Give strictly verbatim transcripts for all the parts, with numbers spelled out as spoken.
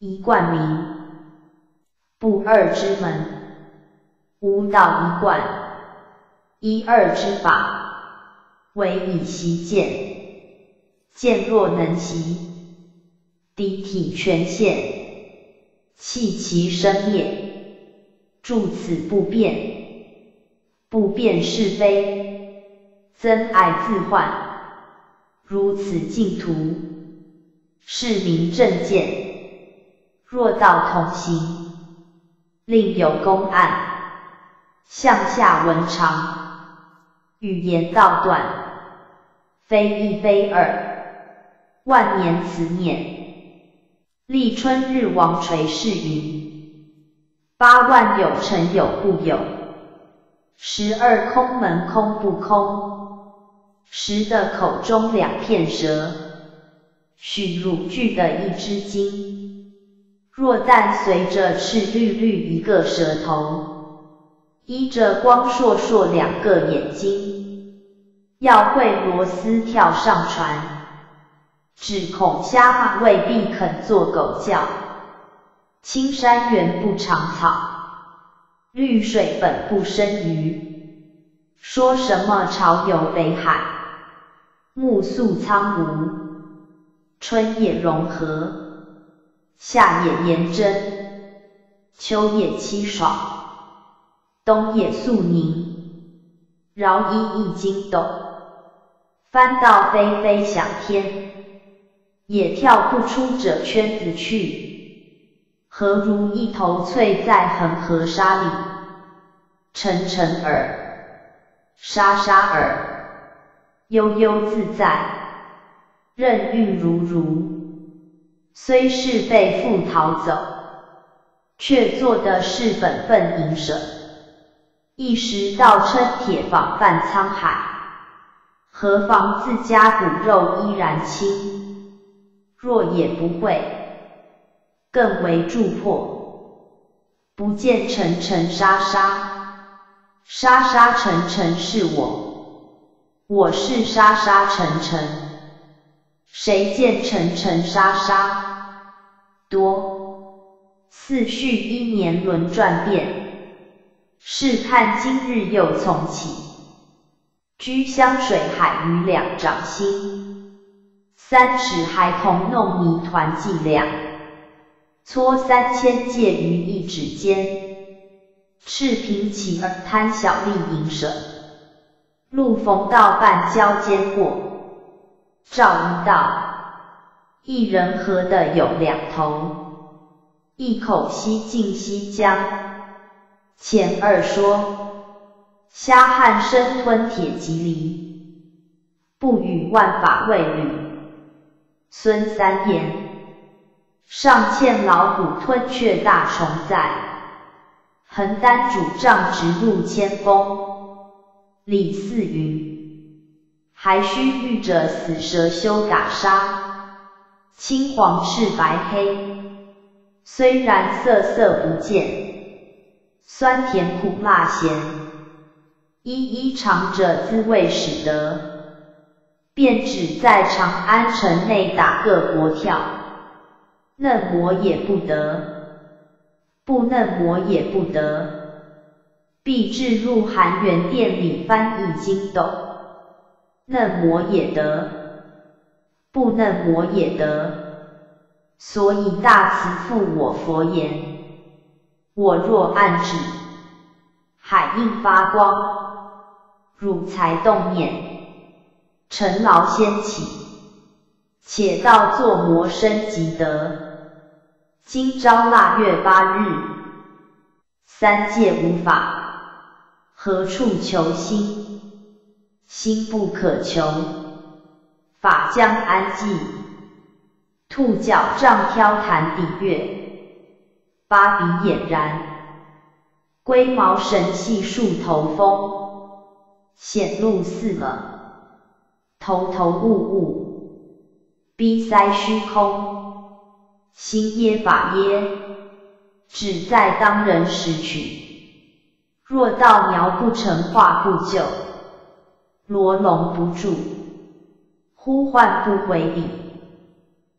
一贯名，不二之门，无道一贯，一二之法，唯以习剑。剑若能习，敌体全现，弃其生灭，助此不变，不辨是非，增爱自患。如此净土，是名正见。若道同行，另有公案，向下文长，语言道断，非一非二。万年此念，立春日王垂世云：八万有成有不有，十二空门空不空，十的口中两片舌，许汝具的一只睛。若但随着赤绿绿一个舌头，依着光烁烁两个眼睛，要会螺丝跳上船。只恐瞎话未必肯做狗叫，青山原不长草，绿水本不生鱼。说什么潮游北海，暮宿苍梧，春夜融合，夏夜严真，秋夜凄爽，冬夜肃宁。饶一一筋斗，翻到飞飞想天。也跳不出这圈子去，何如一头翠在恒河沙里，沉沉耳，沙沙耳，悠悠自在，任运如如。虽是被缚逃走，却做的是本分营舍，一时倒称铁舫泛沧海，何妨自家骨肉依然亲。若也不会，更为助破。不见沉沉沙沙，沙沙沉沉是我，我是沙沙沉沉。谁见沉沉沙沙？多似续一年轮转变，试看今日又从起。居香水海于两掌心。三尺孩童弄泥团计量，搓三千介于一指间。赤贫起而贪小利营舍，路逢道半交间过。照一道，一人合的有两头，一口西进西江。前二说，虾汉生吞铁棘藜，不与万法为侣。孙三言，上嵌老虎吞雀大虫在，横担主杖直入千锋。李四云，还须遇着死蛇休打杀，青黄赤白黑，虽然色色不见，酸甜苦辣咸，一一尝着滋味使得。便只在长安城内打个活跳，嫩模也不得，不嫩模也不得，必至入含元店里翻译经斗，嫩模也得，不嫩模也得。所以大慈父我佛言，我若暗指，海映发光，汝才动念。尘劳先起，且道作魔生即得。今朝腊月八日，三界无法，何处求心？心不可求，法将安寂。兔角杖挑弹底月，八鼻俨然。龟毛神系树头风，显露似了。头头雾雾，逼塞虚空，心耶法耶，只在当人识取。若道描不成画不就，罗笼不住，呼唤不回礼。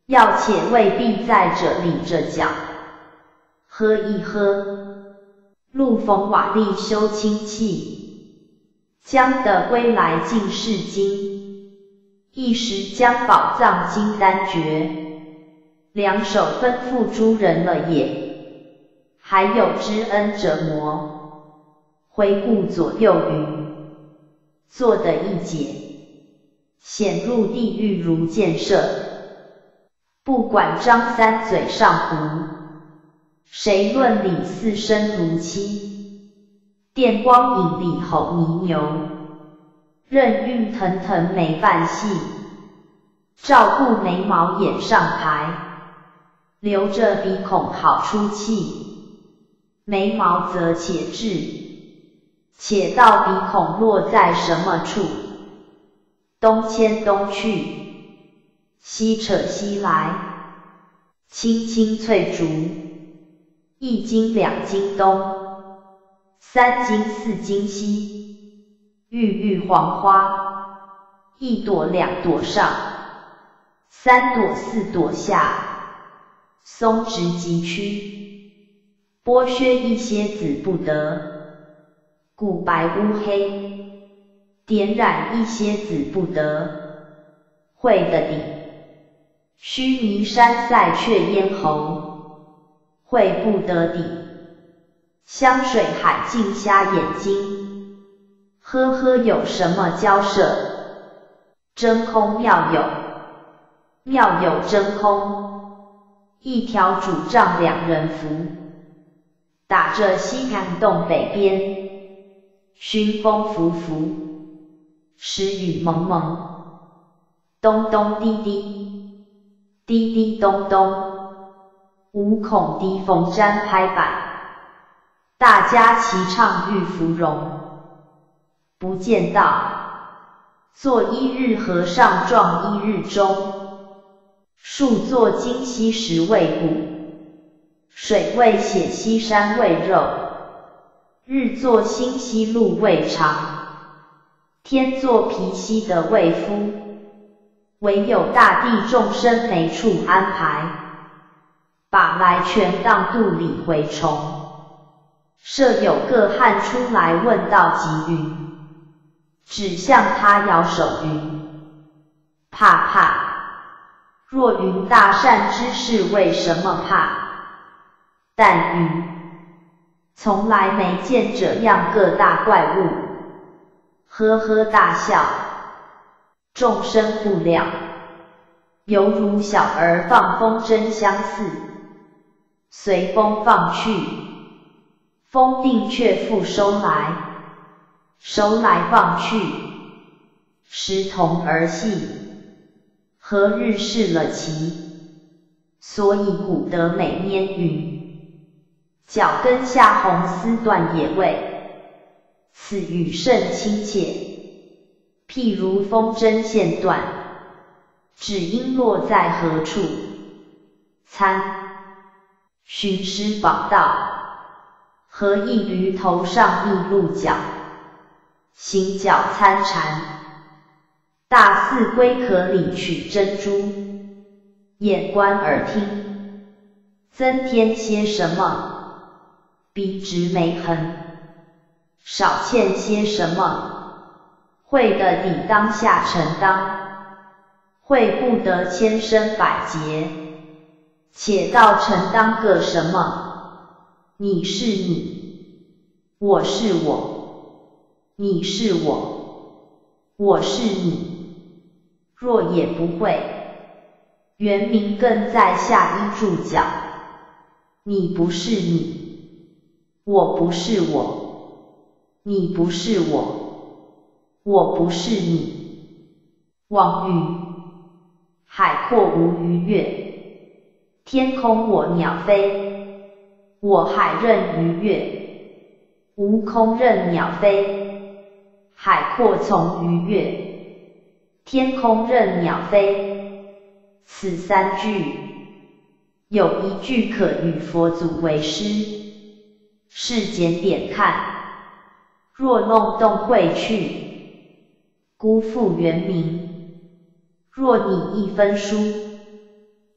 要且未必在这里着脚。喝一喝，陆逢瓦砾修清气，将得归来尽是经。一时将宝藏金丹诀，两手吩咐诸人了也。还有知恩者魔，回顾左右云，做得一解，显入地狱如箭射。不管张三嘴上胡，谁论理四身如漆。电光引里吼泥牛，任运腾腾没伴戏。照顾眉毛眼上排，留着鼻孔好出气。眉毛则且至，且道鼻孔落在什么处？东迁东去，西扯西来，青青翠竹，一斤两斤东，三斤四斤西，郁郁黄花，一朵两朵上，三朵四朵下，松直急曲，剥削一些子不得，古白乌黑，点染一些子不得，会的底。须弥山塞却咽喉，会不得底。香水海镜瞎眼睛，呵呵有什么交涉？真空妙有，妙有真空，一条主杖两人扶，打着西南东北边，熏风拂拂，时雨蒙蒙，咚咚滴滴，滴滴咚咚，五孔滴缝沾拍板，大家齐唱玉芙蓉。不见道，做一日和尚撞一日钟，数作今夕时未谷，水味写西山味肉，日作新西路味长，天作皮西的味夫，唯有大地众生没处安排，把来全当肚里蛔虫。设有个汉出来问道吉云，指向他摇手云，怕怕，若云大善之事为什么怕？但云，从来没见这样个大怪物，呵呵大笑。众生不了，犹如小儿放风筝相似，随风放去，风定却复收来，收来放去，时同儿戏，何日是了棋？所以古德美拈云，脚跟下红丝断也未，此语甚亲切。譬如风筝线断，只应落在何处？参寻师宝道，何意驴头上逆鹿角？行脚参禅，大似龟壳里取珍珠。眼观耳听，增添些什么？笔直眉痕，少欠些什么？会的底当下承当，会不得千声百劫，且道承当个什么？你是你，我是我，你是我，我是你。若也不会，原名更在下一注脚。你不是你，我不是我，你不是我，我不是你。望域，海阔无鱼跃，天空我鸟飞，我海任鱼跃，无空任鸟飞，海阔从鱼跃，天空任鸟飞。此三句，有一句可与佛祖为师，是检点看，若弄动会去，辜负原名。若你一分书，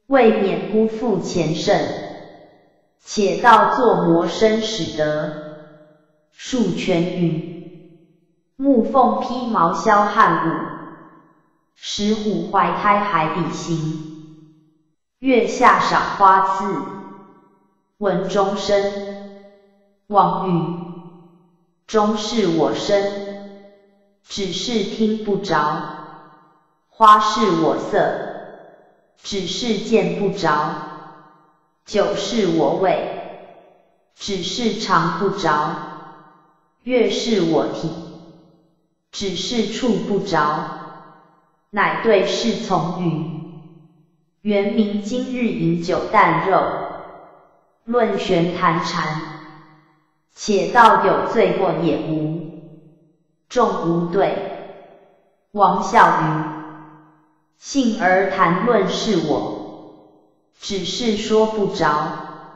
未免辜负前圣，且道作魔身使得。数泉云：木凤披毛霄汉舞，石虎怀胎海底行。月下赏花次，闻钟声。望语：终是我身，只是听不着；花是我色，只是见不着；酒是我味，只是尝不着；月是我体，只是触不着。乃对侍从云：原名今日饮酒啖肉，论玄谈禅，且道有罪过也无，众无对。王笑云：幸而谈论是我，只是说不着。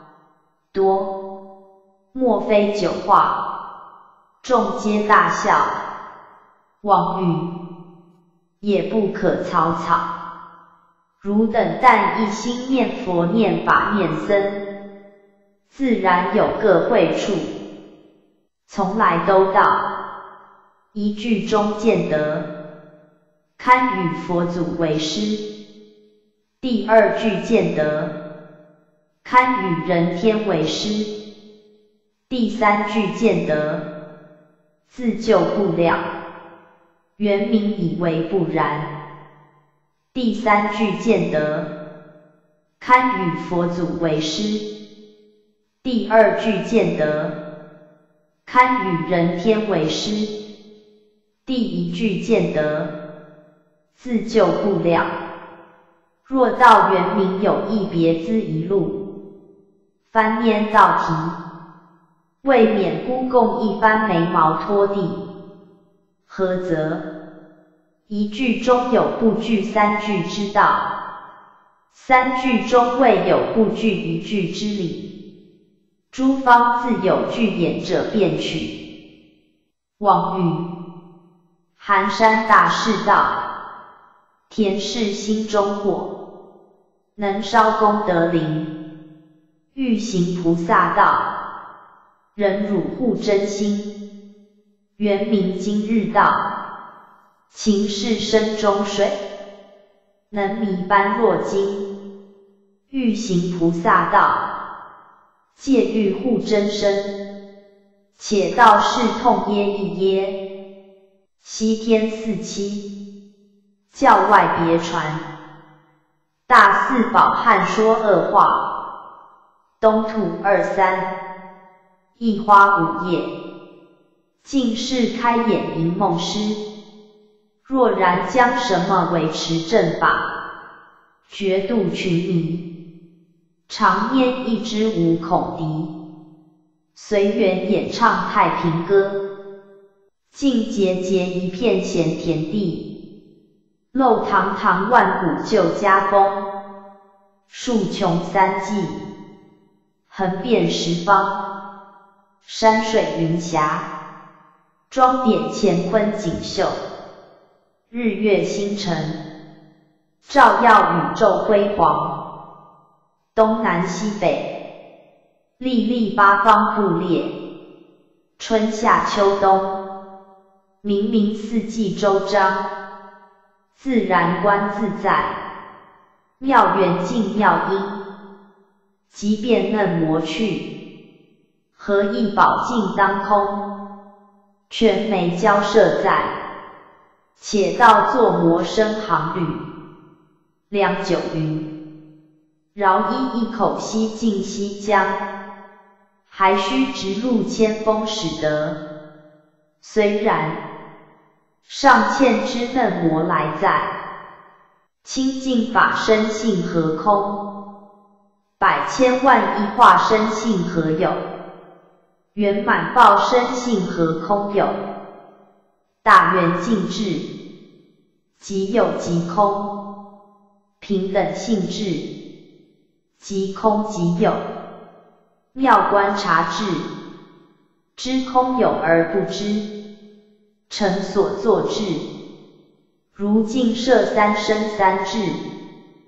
多，莫非酒话？众皆大笑。王语：也不可草草，汝等但一心念佛念法念僧，自然有个会处。从来都道，一句中见得，堪与佛祖为师；第二句见得，堪与人天为师；第三句见得，自救不了。原名以为不然。第三句见得，堪与佛祖为师；第二句见得，堪与人天为师；第一句见得，自救不了。若道原名有一别资一路，翻拈道题，未免孤共一番眉毛拖地。何则？一句中有不具三句之道，三句中未有不具一句之理。诸方自有具言者便取。王语：寒山大士道，田氏心中火，能烧功德林。欲行菩萨道，忍辱护真心。原名今日道，情是深中水，能迷般若经。欲行菩萨道，戒欲护真身。且道是痛耶一耶，西天四七，教外别传。大四宝汉说恶话，东土二三，一花五叶。尽是开眼迎梦师，若然将什么维持正法，绝度群迷，常拈一支无孔笛，随缘演唱太平歌。尽节节一片闲田地，漏堂堂万古旧家风。数穷三季，横遍十方，山水云霞，装点乾坤锦绣。日月星辰，照耀宇宙辉煌。东南西北，历历八方布列。春夏秋冬，明明四季周章。自然观自在，妙缘尽妙音。即便嫩魔去，何以宝镜当空？全眉交射在，且道作魔身行旅。良久云：饶一一口西尽西江，还须直路千峰始得。虽然尚欠之嫩魔来在，清净法身性何空？百千万亿化身性何有？圆满报身性何空有？大圆净智，即有即空；平等性质，即空即有。妙观察智，知空有而不知，成所作智。如镜摄三身三智，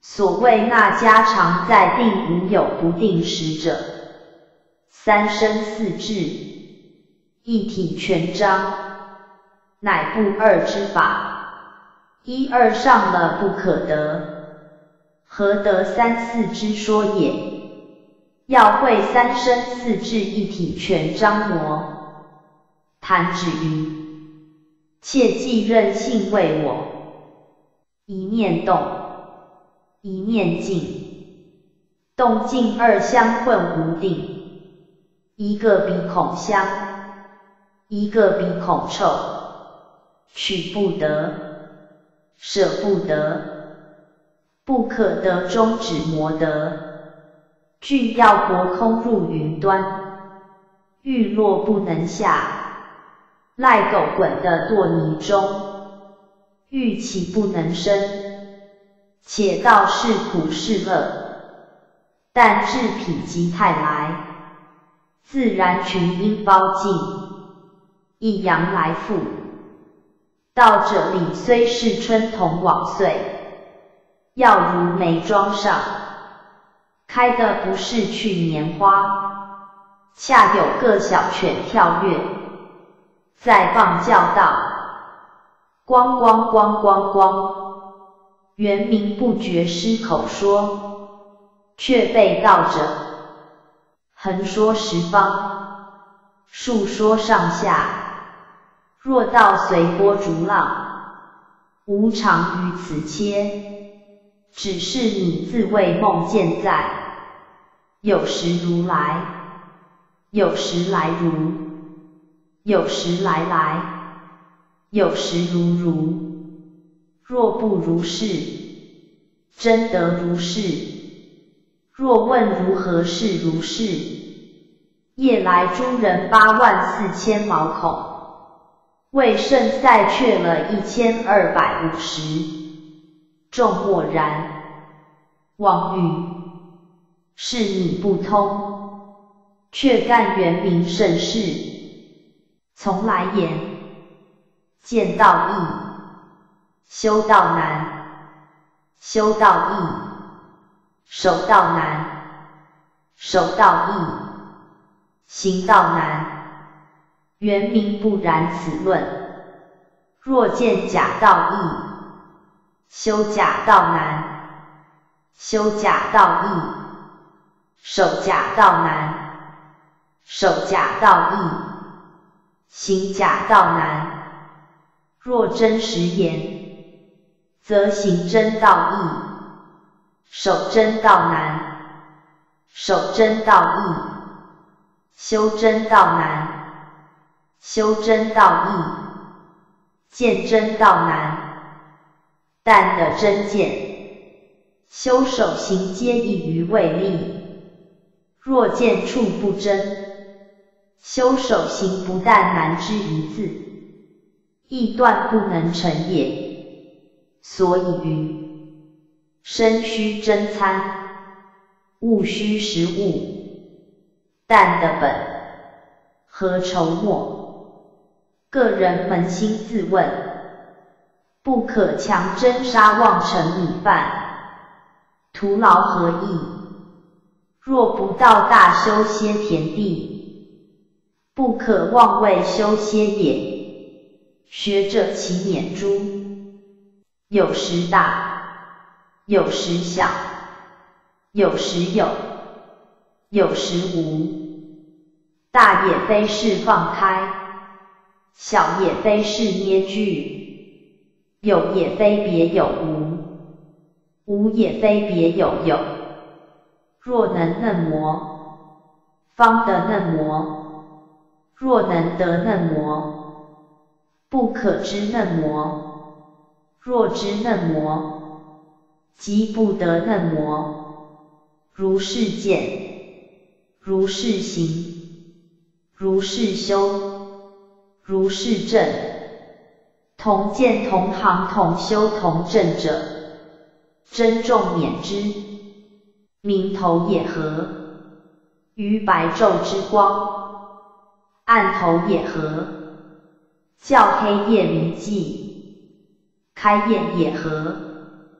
所谓那家常在定，无有不定时者。三身四智，一体全章，乃不二之法。一二上了不可得，何得三四之说也？要会三身四智一体全章模。弹指云：切记任性为我，一念动，一念静，动静二相混无定，一个鼻孔香，一个鼻孔臭，取不得，舍不得，不可得中指磨得。俱要薄空入云端，欲落不能下，赖狗滚的堕泥中，欲起不能生，且道是苦是乐，但至否极泰来，自然群阴包尽，一阳来复。到这里虽是春同往岁，要如眉庄上，开的不是去年花，恰有个小犬跳跃，在棒叫道：咣咣咣咣咣！原名不觉失口说，却被道者横说十方，竖说上下。若道随波逐浪，无常于此切，只是你自谓梦见在。有时如来，有时来如，有时来来，有时如如。若不如是，真得如是。若问如何是如是，夜来诸人八万四千毛孔，为胜赛却了一千二百五十。众默然，妄语。是你不通，却干原名甚是。从来言，见道易，修道难；修道易，守道难；守道易，行道难。原名不然此论。若见假道易，修假道难；修假道易，守假道难，守假道易，行假道难。若真实言，则行真道易，守真道难；守真道易，修真道难；修真道易，见真道难。但的真见，修守行皆易于未立。若见处不真，修守行不但难之一字，亦断不能成也。所以云：身须真参，物须实物。但的本，何愁没？个人扪心自问，不可强真沙妄成米饭，徒劳何益？若不到大修歇田地，不可妄为修歇也。学者其免诸，有时大，有时小，有时有，有时无。大也非是放开，小也非是捏具，有也非别有无，无也非别有有。若能嫩模，方得嫩模；若能得嫩模，不可知嫩模；若知嫩模，即不得嫩模。如是见，如是行，如是修，如是证。同见同行同修同证者，珍重免之。明头也合，于白昼之光；暗头也合，较黑夜明际；开眼也合，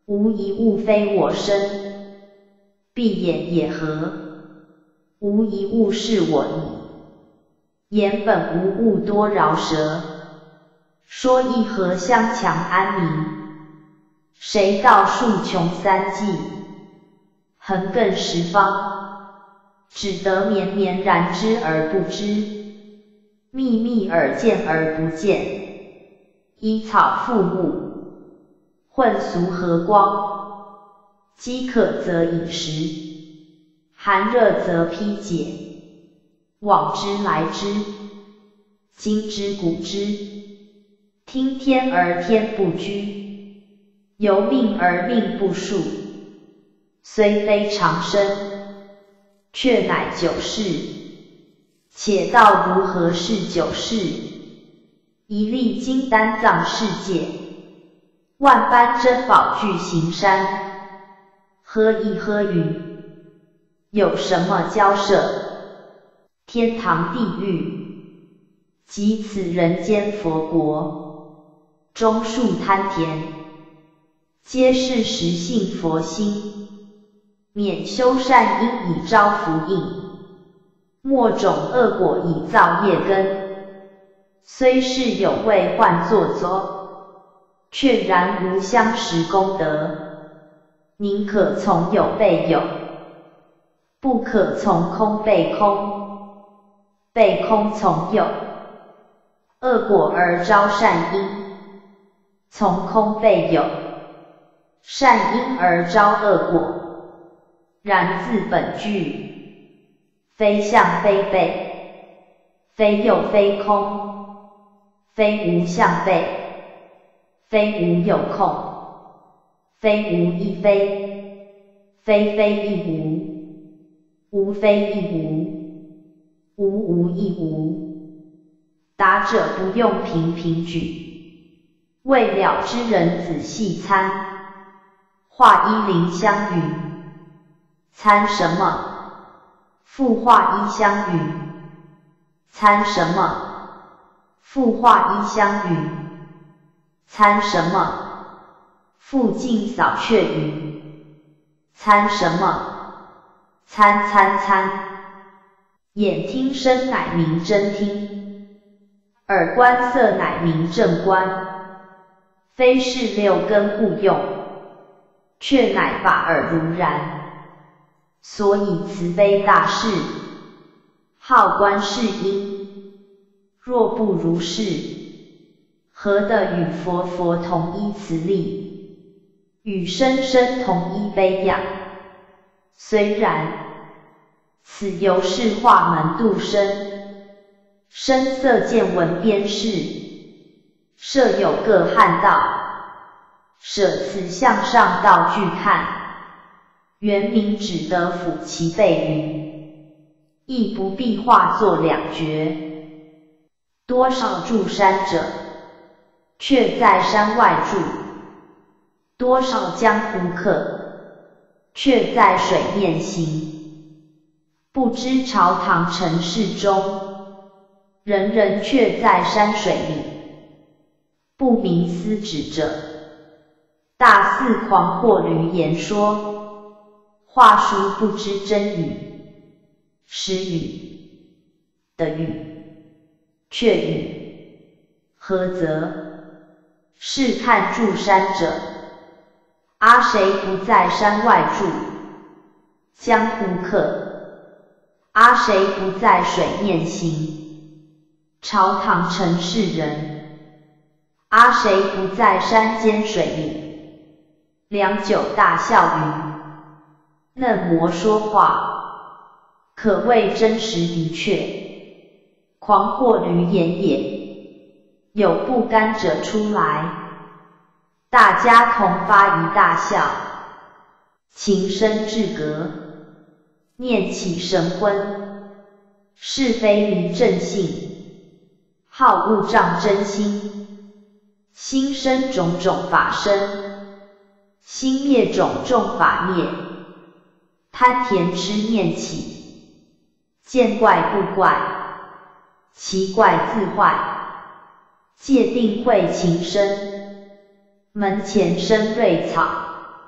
无一物非我身，闭眼也何？无一物是我意，言本无物多饶舌。说一何相强安民？谁道数穷三季？横亘十方，只得绵绵然知而不知，秘密而见而不见。依草覆木，混俗和光。饥渴则饮食，寒热则披解。往之来之，今之古之。听天而天不居，由命而命不数。虽非长生，却乃久世。且道如何是久世？一粒金丹藏世界，万般珍宝聚形山。喝一喝云，有什么交涉？天堂地狱，即此人间佛国。中树贪田，皆是实性佛心。免修善因以招福应，莫种恶果以造业根。虽是有位唤作作，却然无相识功德。宁可从有备有，不可从空备空。备空从有，恶果而招善因；从空备有，善因而招恶果。然自本具，非相非备，非有非空，非无相备，非无有空，非无亦非，非非亦无，无非亦无，无无亦无。达者不用频频举，未了之人仔细参。画一林香云，参什么？复画一香云，参什么？复画一香云，参什么？复净扫却云，参什么？参参参。眼听声乃名真听，耳观色乃名正观。非是六根互用，却乃法尔如然。所以慈悲大士，好观世音。若不如是，何得与佛佛同一慈力，与生生同一悲仰？虽然，此犹是化门度生，声色见闻边事，设有各汉道，舍此向上道具看。原名只得抚其背云，亦不必化作两绝。多少住山者，却在山外住；多少江湖客，却在水面行。不知朝堂尘世中，人人却在山水里。不明思旨者，大肆狂惑驴言说。话书不知真语，实语的语，却语，何则？试看住山者，阿谁不在山外住？江湖客，阿谁不在水面行？朝堂尘世人，阿谁不在山间水里？良久大笑云，嫩模说话，可谓真实的确。狂惑驴言也，有不甘者出来，大家同发一大笑。情深至格，念起神昏，是非离正性，好恶障真心。心生种种法生，心灭种种法灭。贪甜痴念起，见怪不怪，奇怪自坏。界定会情深，门前生瑞草，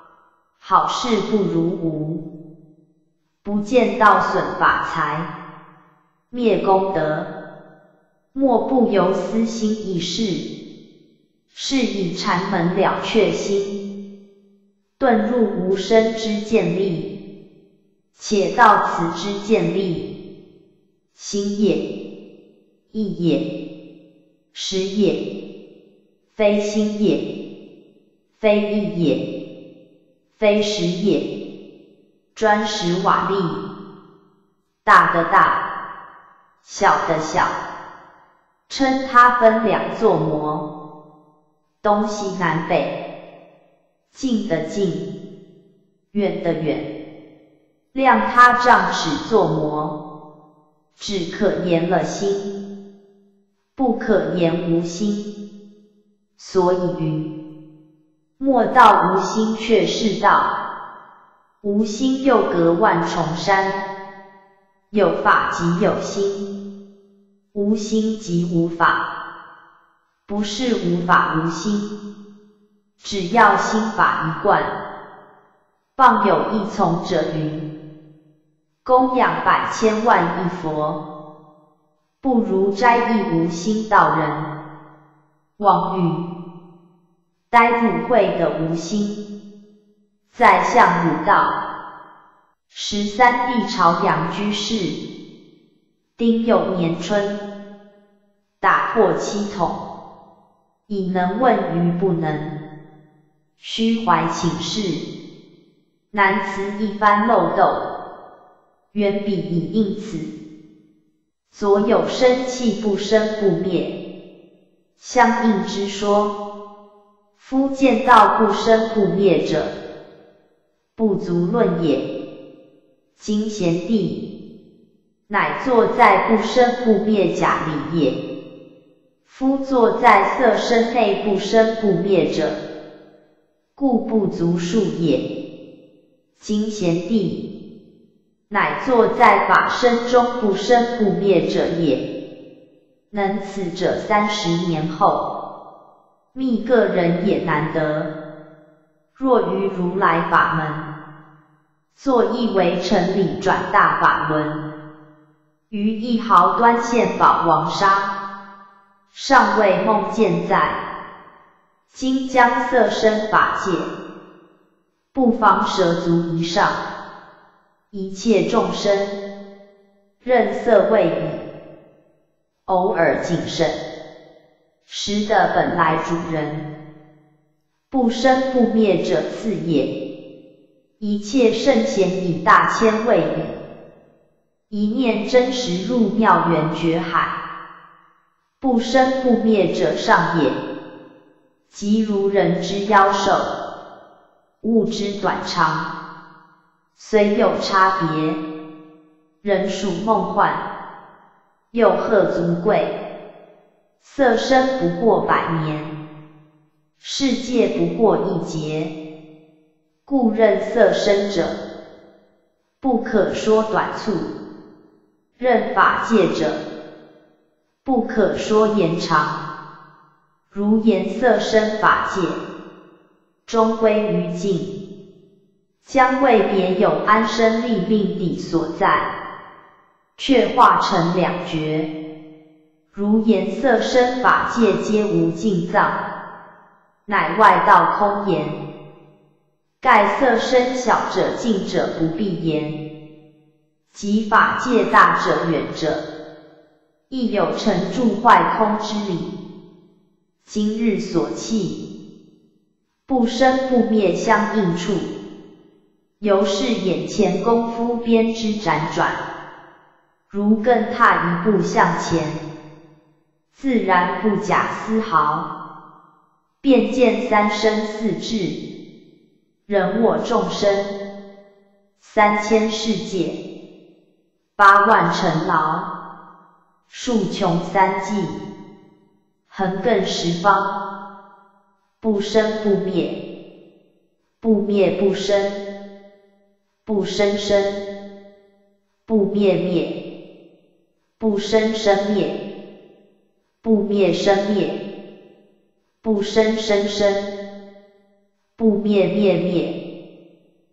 好事不如无，不见道损法财，灭功德，莫不由私心一事，是以禅门了却心，遁入无生之见力，且到此之见力，心也，意也，识也，非心也，非意也，非识也，砖石瓦砾，大的大，小的小，称它分两作魔，东西南北，近的近，远的远，量它丈尺作魔，只可言了心，不可言无心，所以云，莫道无心却是道，无心又隔万重山，有法即有心，无心即无法，不是无法无心，只要心法一贯。傍有一从者云，供养百千万亿佛，不如斋一无心道人。妄语，呆入会的无心，在向儒道。十三帝朝阳居士，丁酉年春，打破七统，以能问于不能，虚怀请示，难辞一番漏斗，原彼以应此。左有生气不生不灭，相应之说，夫见道不生不灭者，不足论也。今贤弟，乃坐在不生不灭假里也。夫坐在色身内不生不灭者，故不足数也。今贤弟，乃坐在法身中不生不灭者也。能此者三十年后，觅个人也难得。若于如来法门，作一为成理转大法轮，于一毫端现宝王沙，尚未梦见在，今将色身法界，不妨蛇足以上，一切众生，任色位矣，偶尔谨慎，实的本来主人，不生不灭者次也。一切圣贤以大千位矣，一念真实入妙圆觉海，不生不灭者上也。即如人之夭寿，物之短长，虽有差别，人属梦幻，又何足贵？色身不过百年，世界不过一劫。故任色身者，不可说短促；任法界者，不可说延长。如言色身法界，终归于尽，将未别有安身立命地所在，却化成两绝。如言色身法界皆无尽藏，乃外道空言。盖色身小者近者不必言，即法界大者远者，亦有成住坏空之理。今日所弃，不生不灭相应处，由是眼前功夫编织辗转，如更踏一步向前，自然不假丝毫，便见三生四智。人我众生，三千世界，八万尘劳，数穷三际，横亘十方，不生不灭，不灭不生，不生生，不灭灭，不生生灭，不灭生灭，不生生生，不灭灭灭，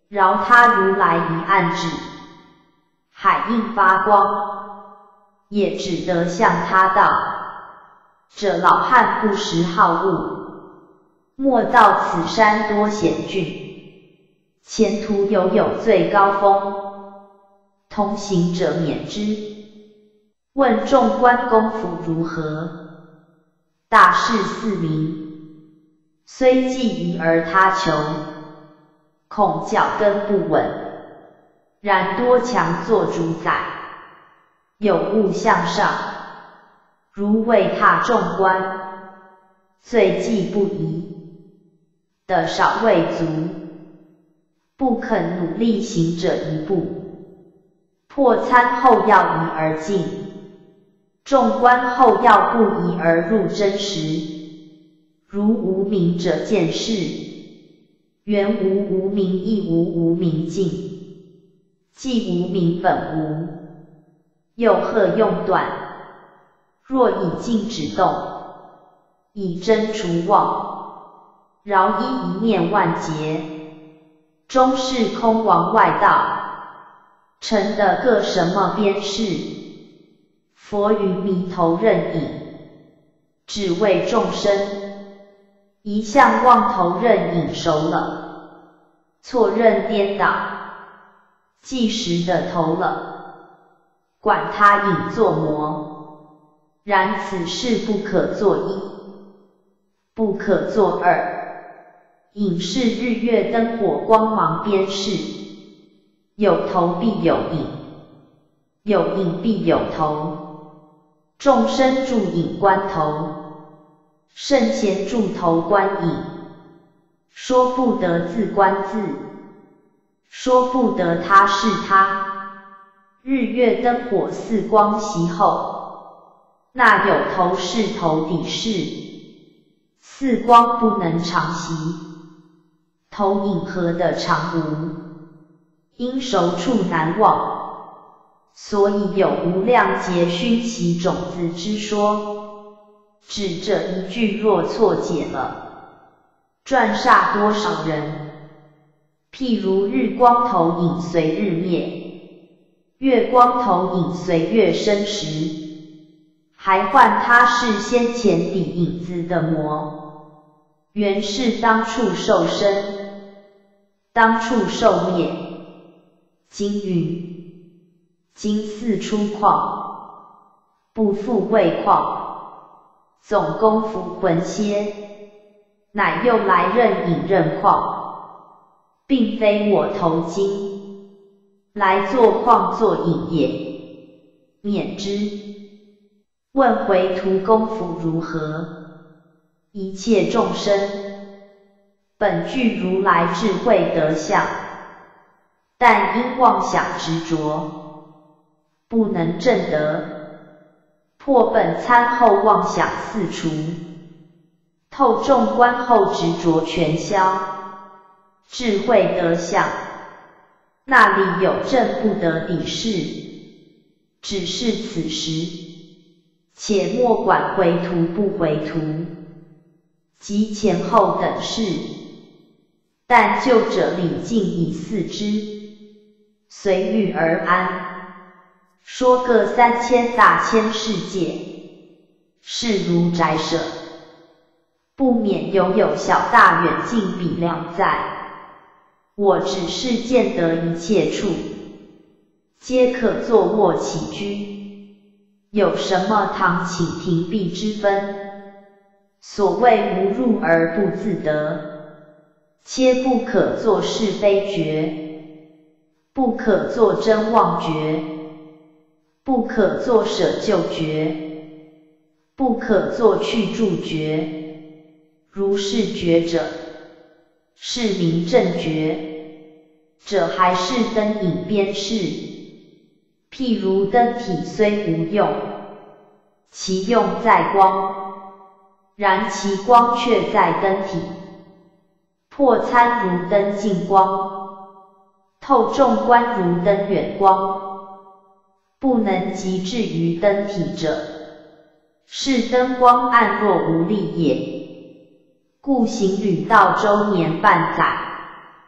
饶他如来一按指，海映发光，也只得向他道：这老汉不识好恶，莫道此山多险峻，前途犹有最高峰，同行者免之。问众官功夫如何？大事四明，虽既疑而他求，恐脚跟不稳，然多强作主宰，有物向上，如未踏众官，最忌不疑的少未足，不肯努力行者一步，破参后要疑而进，众官后要不疑而入真实。如无明者见事，原无无明亦无无明尽，既无明本无，又何用断？若以静止动，以真除妄，饶一一念万劫，终是空亡外道，成的个什么边事？佛于迷头任引，只为众生，一向妄头任引熟了，错认颠倒，即时的头了，管他引作魔，然此事不可作一，不可作二，引是日月灯火光芒边事，有头必有影，有影必有头，众生助引观头，圣贤助头观影，说不得自观自，说不得他是他，日月灯火四光习后，那有头是头底事，四光不能常习，投影何的常无？因熟处难忘，所以有无量劫熏其种子之说。只这一句若错解了，赚煞多少人？譬如日光投影随日灭，月光投影随月生时，还唤他是先前底影子的魔，原是当处受生，当处受灭。今云：今似出旷，不复未旷，总功夫魂歇，乃又来任引任旷，并非我投经，来作旷作引也，免之。问回途功夫如何？一切众生，本具如来智慧德相，但因妄想执着，不能证得，破本参后妄想四除，透众观后执着全消，智慧德相，那里有证不得的事？只是此时，且莫管回途不回途，及前后等事，但就者礼敬以四之，随遇而安。说个三千大千世界，是如宅舍，不免犹有小大远近比量在。我只是见得一切处，皆可坐卧起居，有什么堂请停避之分？所谓无入而不自得，切不可作是非觉，不可作真妄觉，不可作舍就觉，不可作去住觉。如是觉者，是名正觉，者还是灯影边事。譬如灯体虽无用，其用在光，然其光却在灯体。破参如灯近光，透众观如灯远光，不能及至于灯体者，是灯光暗若无力也。故行旅道周年半载，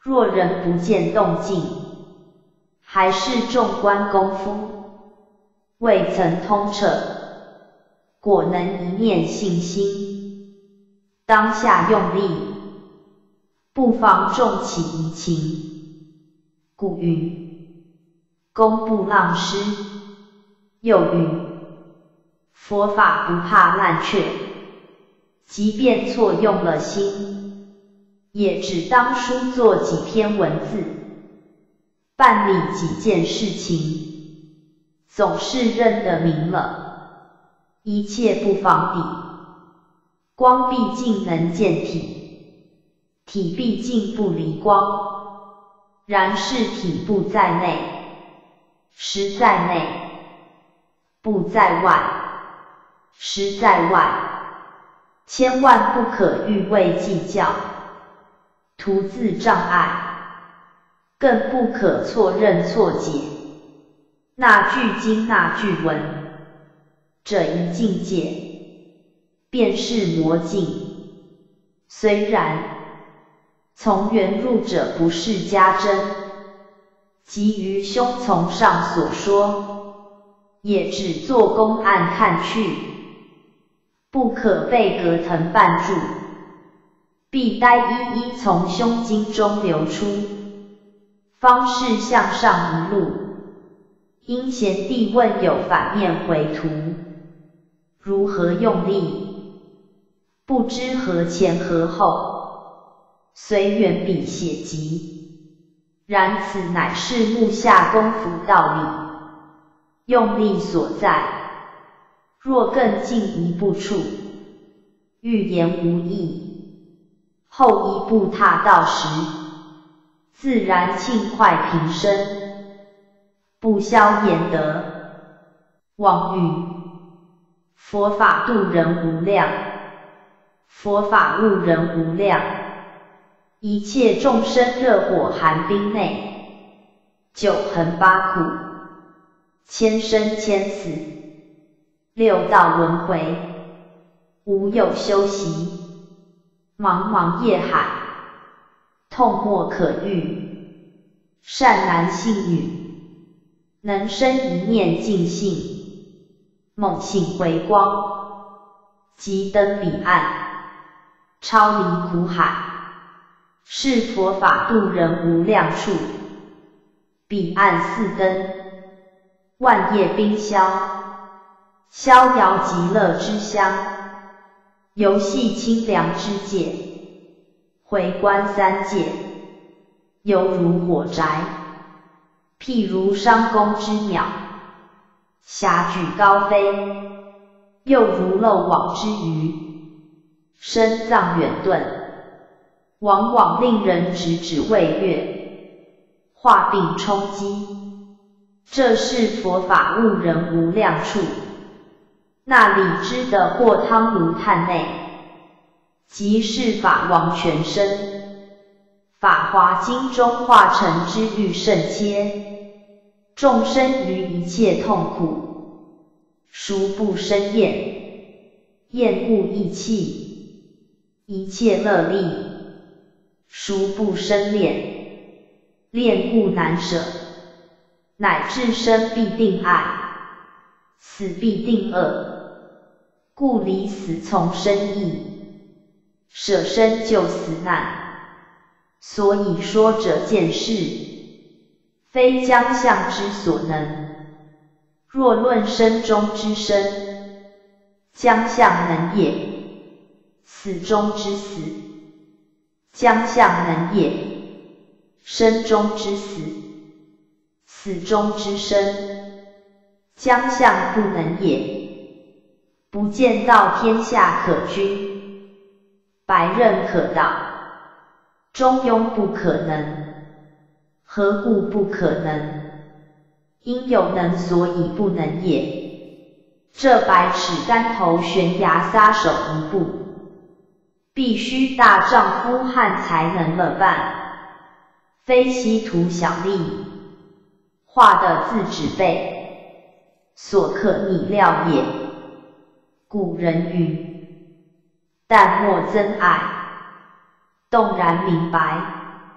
若人不见动静，还是众观功夫，未曾通彻，果能一念信心，当下用力，不妨重起怡情。故云：功不浪失。又云：佛法不怕烂却，即便错用了心，也只当书作几篇文字，办理几件事情，总是认得明了，一切不妨底。光毕竟能见体，体毕竟不离光，然是体不在内，实在内，不在外，实在外，千万不可欲为计较，徒自障碍，更不可错认错解，那句经那句文，这一境界，便是魔境。虽然从缘入者不是家珍，即于兄从上所说，也只做公案看去，不可被隔藤绊住，必待一一从胸经中流出，方是向上一路。因贤弟问有反面回图，如何用力？不知何前何后，随缘笔写疾。然此乃是目下功夫道理，用力所在。若更进一步处，欲言无益，后一步踏到时，自然庆快平生，不消言得。妄语佛法度人无量，佛法悟人无量，一切众生热火寒冰内，九横八苦，千生千死，六道轮回，无有休息，茫茫业海，痛莫可喻。善男信女，能生一念净性，猛性回光，即登彼岸，超离苦海，是佛法度人无量处。彼岸四灯，万叶冰消，逍遥极乐之乡，游戏清凉之界，回观三界，犹如火宅，譬如商宫之鸟，霞举高飞，又如漏网之鱼，深藏远遁，往往令人直指畏跃，化病冲击。这是佛法悟人无量处。那里知得过汤炉炭内，即是法王全身。法华经中化成之欲甚切，众生于一切痛苦，殊不生厌，厌恶意气，一切乐利，殊不生恋，恋故难舍，乃至生必定爱，死必定恶，故离死从生异，舍生救死难。所以说者见事，非将相之所能。若论生中之生，将相能也；死中之死，将相能也；生中之死，死中之生，将相不能也。不见到天下可君，百仞可导，中庸不可能，何故不可能？因有能所以不能也。这百尺竿头悬崖撒手一步，必须大丈夫汉才能了办，非稀图小利，画的字纸背，所可拟料也。古人云：淡漠增爱，动然明白，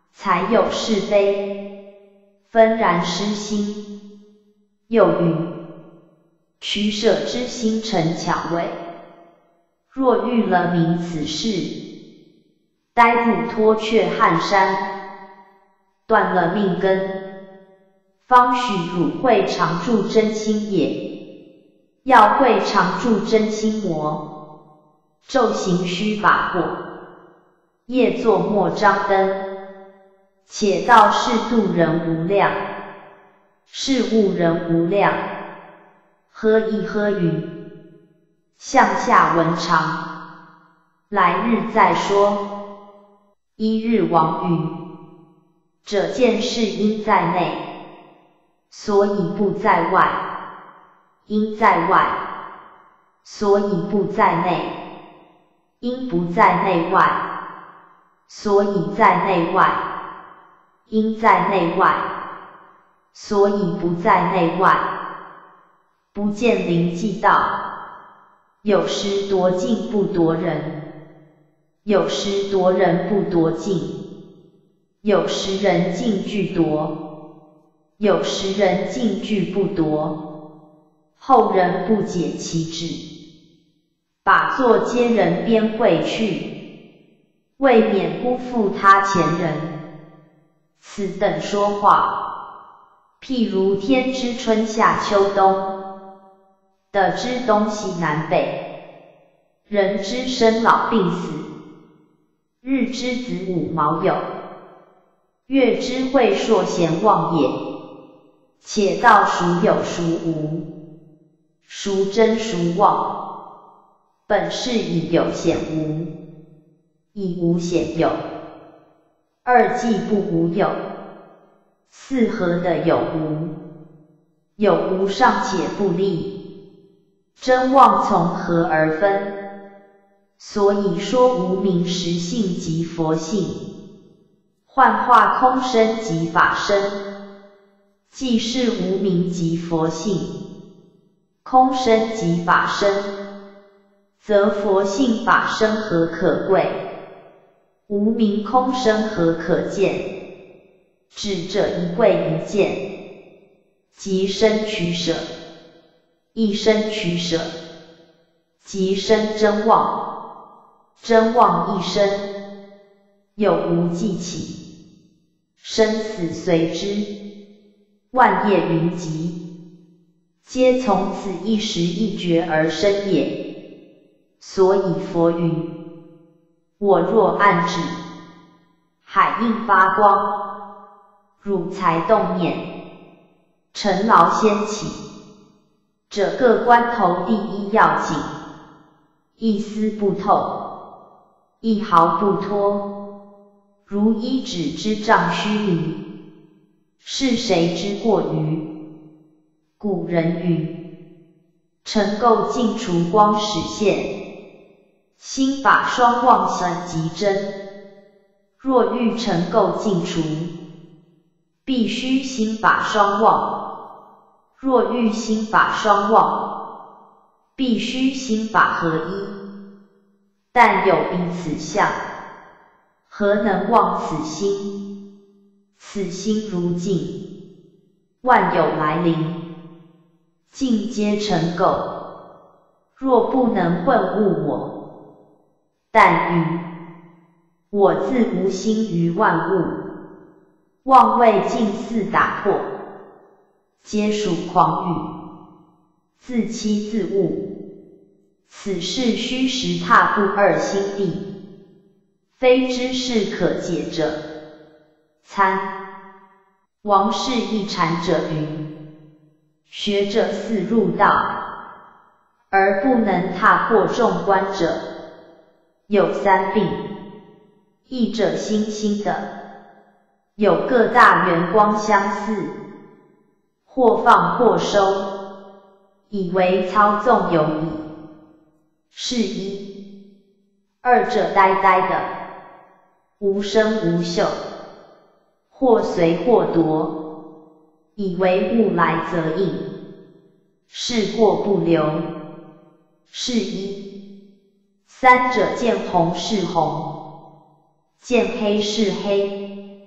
才有是非，纷然失心。又云：取舍之心诚巧伪，若欲了明此事，呆不脱却撼山，断了命根，方许汝会常住真心也。要会常住真心魔，昼行须把过，夜作莫张灯。且道是度人无量，是悟人无量。呵一呵云，向下文长，来日再说。一日王云：者见是因在内，所以不在外；因在外，所以不在内；因不在内外，所以在内外；因在内外，所以不在内外。不见灵即道，有时夺境不夺人，有时夺人不夺境，有时人境俱夺，有时人境俱不夺。后人不解其旨，把作皆人编会去，未免辜负他前人。此等说话，譬如天之春夏秋冬，地之东西南北，人之生老病死，日之子午卯酉，月之晦朔咸旺也。且道孰有孰无，孰真孰妄，本是以有显无，以无显有。二既不无有，四何得有无？有无尚且不立，真妄从何而分？所以说无明实性即佛性，幻化空身即法身。既是无明即佛性，空身即法身，则佛性法身何可贵？无明空身何可见？只这一贵一见，即生取舍；一生取舍，即生真妄；真妄一生，有无既起，生死随之。万业云集，皆从此一时一觉而生也。所以佛云：我若暗指，海映发光，汝才动念，尘劳先起。这个关头第一要紧，一丝不透，一毫不脱，如一指之障虚弥。是谁之过于？古人云：尘垢尽除光始现，心法双旺显即真。若欲尘垢尽除，必须心法双旺；若欲心法双旺，必须心法合一。但有彼此相，何能忘此心？此心如镜，万有来临，尽皆尘垢。若不能混悟我，但云我自无心于万物，妄为近似打破，皆属狂语，自欺自误。此事虚实踏步二心地，非知识可解者。参王氏一禅者云：学者似入道，而不能踏破众关者，有三病。一者心心的，有各大圆光相似，或放或收，以为操纵有理，是一。二者呆呆的，无声无嗅，或随或夺，以为物来则应，是过不留，是一。三者见红是红，见黑是黑，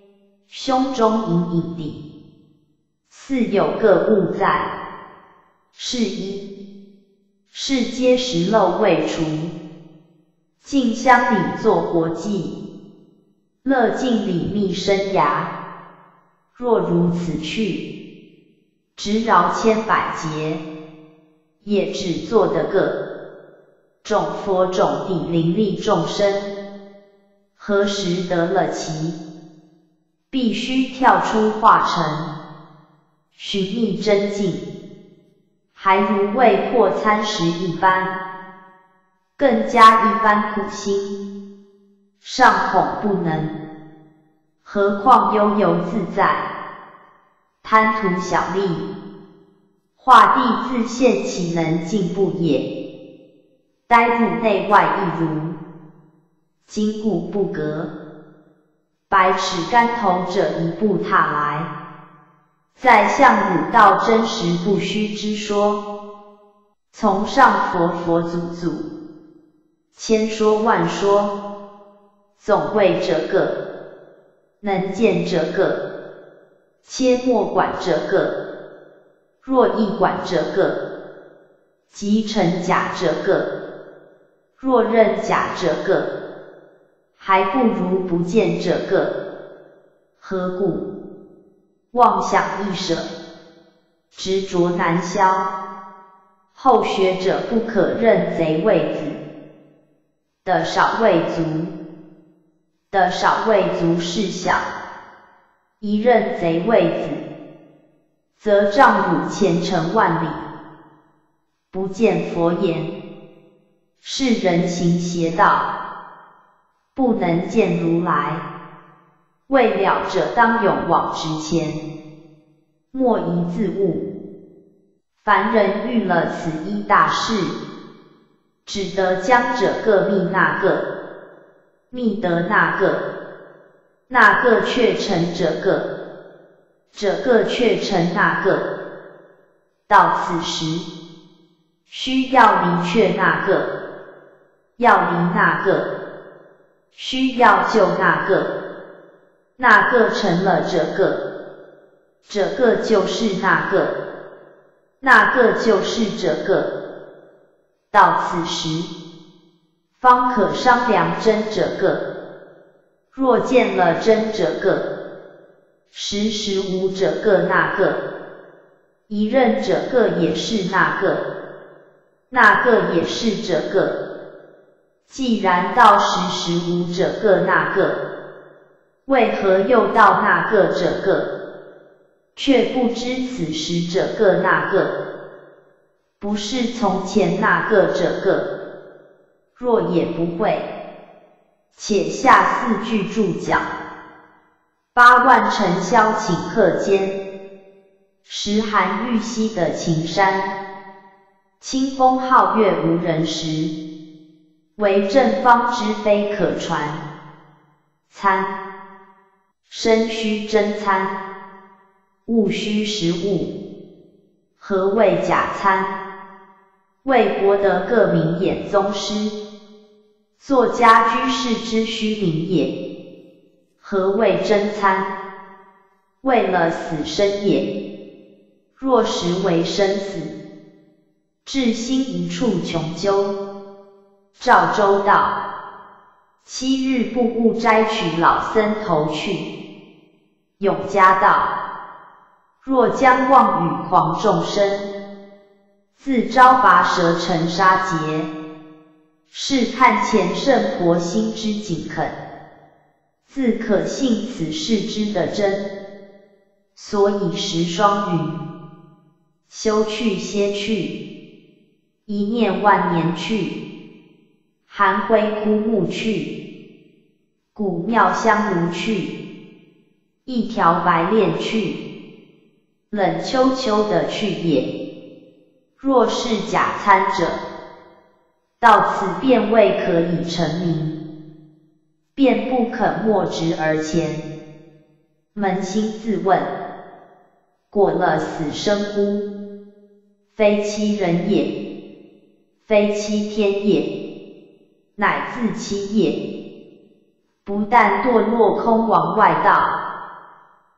胸中隐隐地，似有个物在。是一，是皆食漏未除，进乡里做活计，乐尽里觅生涯。若如此去，直饶千百劫，也只做得个种佛种地灵力众生，何时得了其？必须跳出化成，寻觅真境。还如未破参食一般，更加一番苦心，尚恐不能，何况悠游自在，贪图小利，画地自限，岂能进步也？呆入内外亦如，筋骨不革，百尺竿头者一步踏来。在向汝道真实不虚之说，从上佛佛祖祖，千说万说，总谓这个，能见这个，切莫管这个。若一管这个，即成假这个；若认假这个，还不如不见这个。何故？妄想易舍，执着难消。后学者不可认贼畏子，的少畏族，的少畏族事小，一认贼畏子，则障汝前程万里，不见佛言。是人行邪道，不能见如来。未了者当勇往直前，莫疑自误。凡人遇了此一大事，只得将这个觅那个，觅得那个，那个却成这个，这个却成那个。到此时，需要离却那个，要离那个，需要救那个。那个成了这个，这个就是那个，那个就是这个。到此时，方可商量真这个。若见了真这个，时时无这个那个，一认这个也是那个，那个也是这个。既然到时时无这个那个，为何又到那个这个？却不知此时这个那个，不是从前那个这个。若也不会，且下四句注脚：八万尘嚣顷刻间，时寒玉溪的晴山，清风皓月无人识，唯正方知非可传。参身须真参，物须实物。何谓假参？为博得各名眼宗师，作家居士之虚名也。何谓真参？为了死生也。若实为生死，至心一处穷究。赵州道：七日不悟摘取老僧头去。永嘉道：若将妄语诳众生，自招拔舌成杀劫。试探前圣婆心之谨恳，自可信此事之的真。所以时双语，休去歇去，一念万年去，寒灰枯木去，古庙香炉去，一条白练去，冷秋秋的去也。若是假参者，到此便未可以成名，便不肯默直而前。扪心自问，果了死生乎？非欺人也，非欺天也，乃自欺也。不但堕落空亡外道，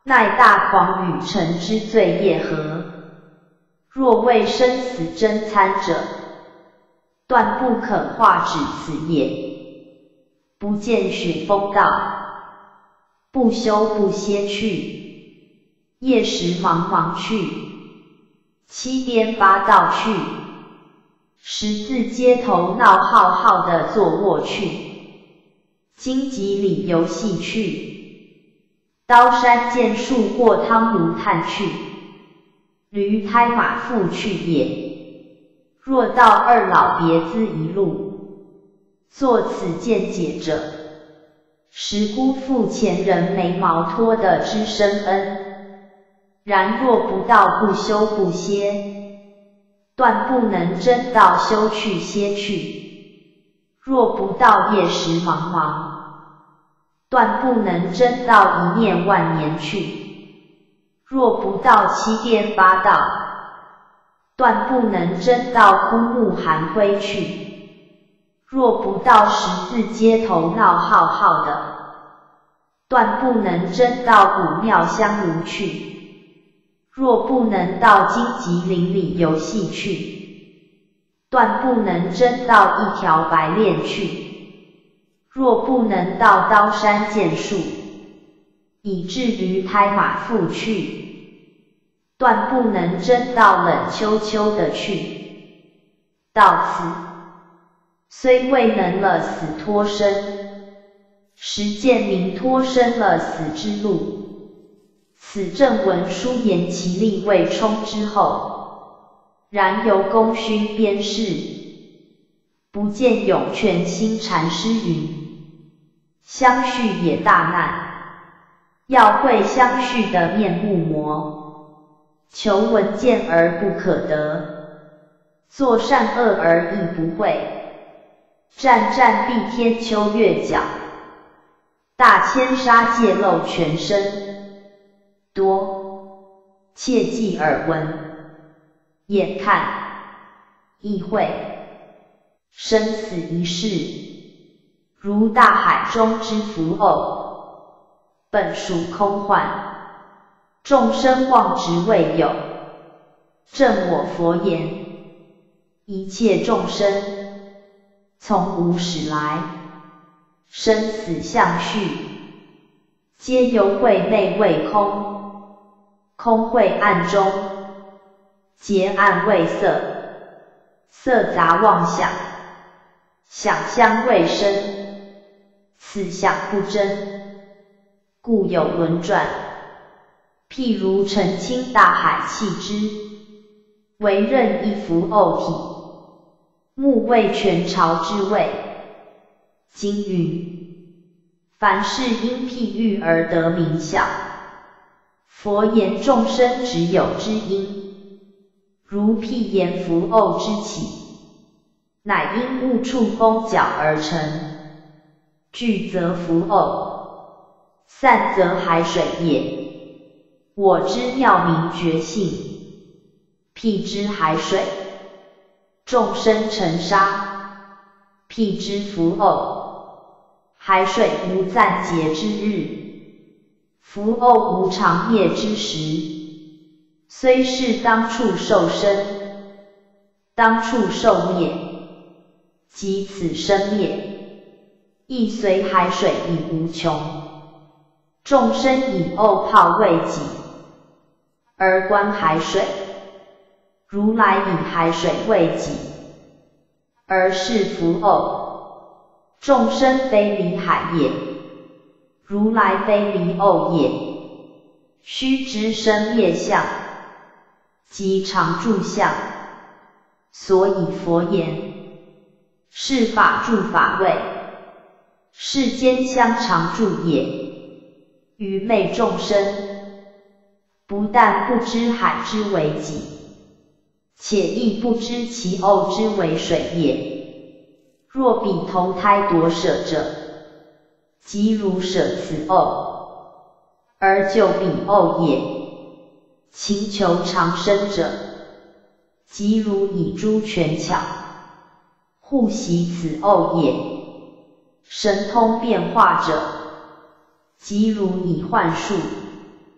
奈大狂与臣之罪业何？若为生死争参者，断不可化指此也。不见雪峰道，不休不歇去，夜时茫茫去，七颠八道去，十字街头闹浩浩的坐卧去，荆棘里游戏去，刀山剑树过汤炉炭去，驴胎马负去也。若道二老别兹一路，作此见解者，实辜负前人眉毛托的知深恩。然若不到不休不歇，断不能真到休去歇去；若不到夜时茫茫，断不能真到一念万年去；若不到七颠八道，断不能真到枯木寒灰去；若不到十字街头闹浩浩的，断不能真到古庙香炉去；若不能到荆棘林里游戏去，断不能真到一条白练去；若不能到刀山剑树，以致驴胎马负去，断不能真到冷秋秋的去。到此，虽未能了死脱生，实见明脱生了死之路。此正文书言其力未充之后，然由功勋编示，不见涌泉心禅师云：相续也大难，要会相续的面目模，求闻见而不可得，做善恶而亦不会，战战必天秋月角，大千杀界露全身。多，切记耳闻，眼看，意会，生死一事，如大海中之浮偶，本属空幻，众生妄执未有。正我佛言，一切众生，从无始来，生死相续，皆由慧内未空。空慧暗中，结暗未色，色杂妄想，想相未生，此想不真，故有轮转。譬如澄清大海气之，为任一浮偶体，目为全潮之谓。经云：凡事因譬喻而得名效。佛言众生只有知因，如譬言浮偶之起，乃因物触风角而成，聚则浮偶，散则海水也。我知妙明觉性，譬之海水，众生成沙，譬之浮偶，海水无暂竭之日，浮偶无长灭之时，虽是当处受生，当处受灭，即此生灭，亦随海水以无穷。众生以偶泡为己，而观海水；如来以海水为己，而是浮偶。众生非离海也，如来非离偶也。须知生灭相，即常住相。所以佛言：是法住法位，世间相常住也。愚昧众生，不但不知海之为己，且亦不知其偶之为水也。若彼投胎夺舍者，即如舍此偶，而就彼偶也；勤求长生者，即如以诸权巧，护习此偶也；神通变化者，即如以幻术，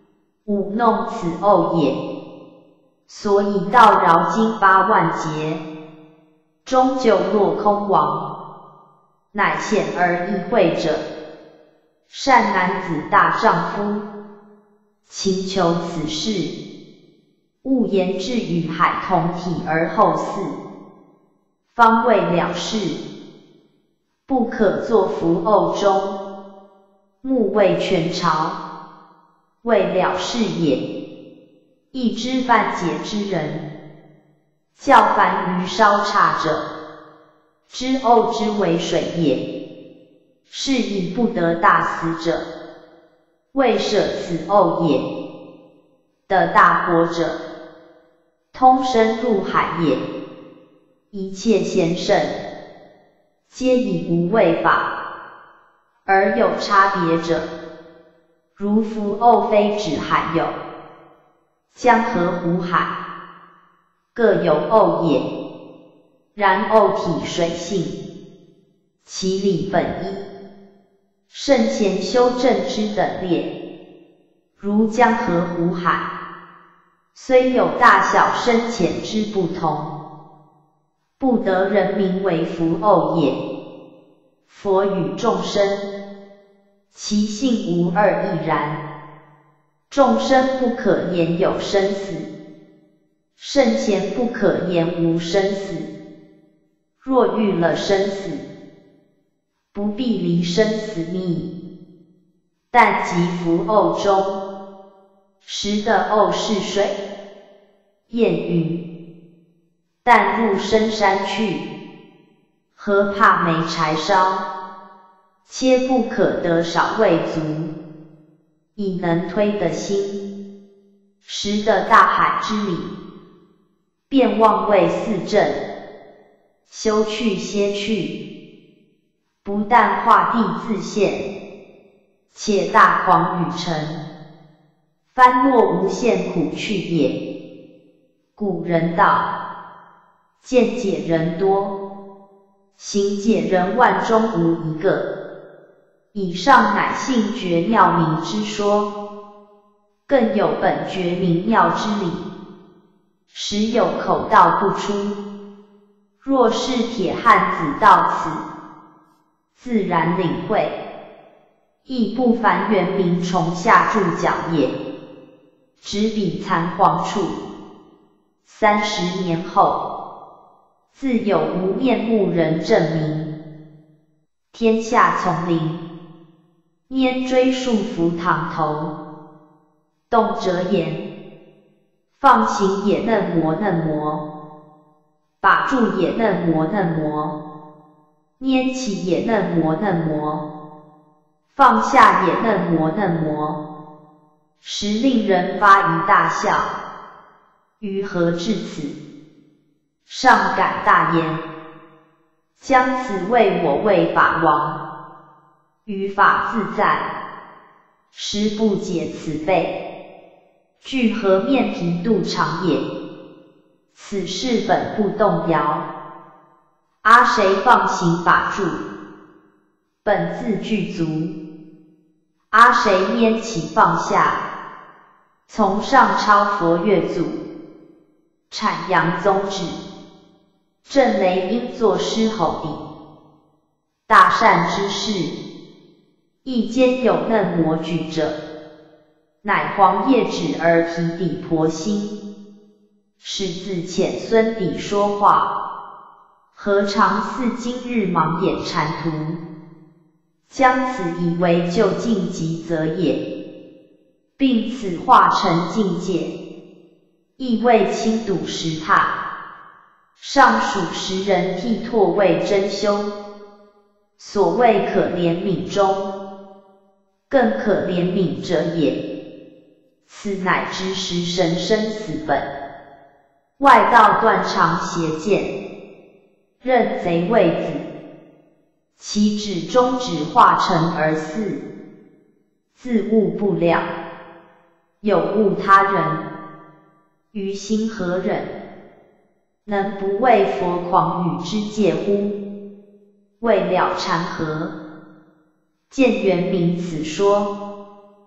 吾弄此偶也，所以道饶经八万劫，终究落空亡，乃显而易会者，善男子大丈夫，勤求此事，勿言至与海同体而后嗣，方未了事，不可作伏沤中，目为全朝，未了事也。亦知犯解之人，较凡于烧叉者，知沤之为水也，是以不得大死者，未舍此沤也。得大国者，通深入海也。一切贤圣，皆以无为法，而有差别者，如伏沤非止海有，江河湖海，各有沤也。然沤体水性，其理本一，圣贤修正之等列，如江河湖海，虽有大小深浅之不同，不得人名为伏沤也。佛与众生，其性无二亦然。众生不可言有生死，圣贤不可言无生死。若遇了生死，不必离生死密，但即伏沤中，时的沤是水。谚语：但入深山去，何怕没柴烧？切不可得少未足，以能推的心，识得大海之理，便望位四正，修去歇去，不但化地自现，且大狂与成，翻落无限苦趣也。古人道，见解人多，行解人万中无一个。以上乃性觉妙明之说，更有本觉明妙之理，时有口道不出。若是铁汉子到此，自然领会，亦不凡元明虫下注脚也。执笔残黄处，三十年后，自有无面目人证明。天下丛林，拈锥束拂堂头，动辄言，放行也嫩磨嫩磨，把住也嫩磨嫩磨，拈起也嫩磨嫩磨，放下也嫩磨嫩磨，实令人发一大笑。于何至此？尚敢大言，将此谓我为法王。于法自在，实不解此辈，具何面皮肚肠也？此事本不动摇，阿谁放行法住？本自具足，阿谁拈起放下？从上超佛月祖，阐扬宗旨，正雷音作狮吼底，大善之事。亦兼有嫩模举者，乃黄叶指而提底婆心，是自遣孙底说话，何尝似今日盲眼禅徒，将此以为就近极则也，并此化成境界，亦为轻睹石榻，尚属时人剃拓为真修。所谓可怜悯中，更可怜悯者也。此乃知识神生死本，外道断肠邪见，认贼为子，其指中指化成而祀，自悟不了，有误他人，于心何忍？能不为佛狂语之戒乎？未了禅和，见元明此说，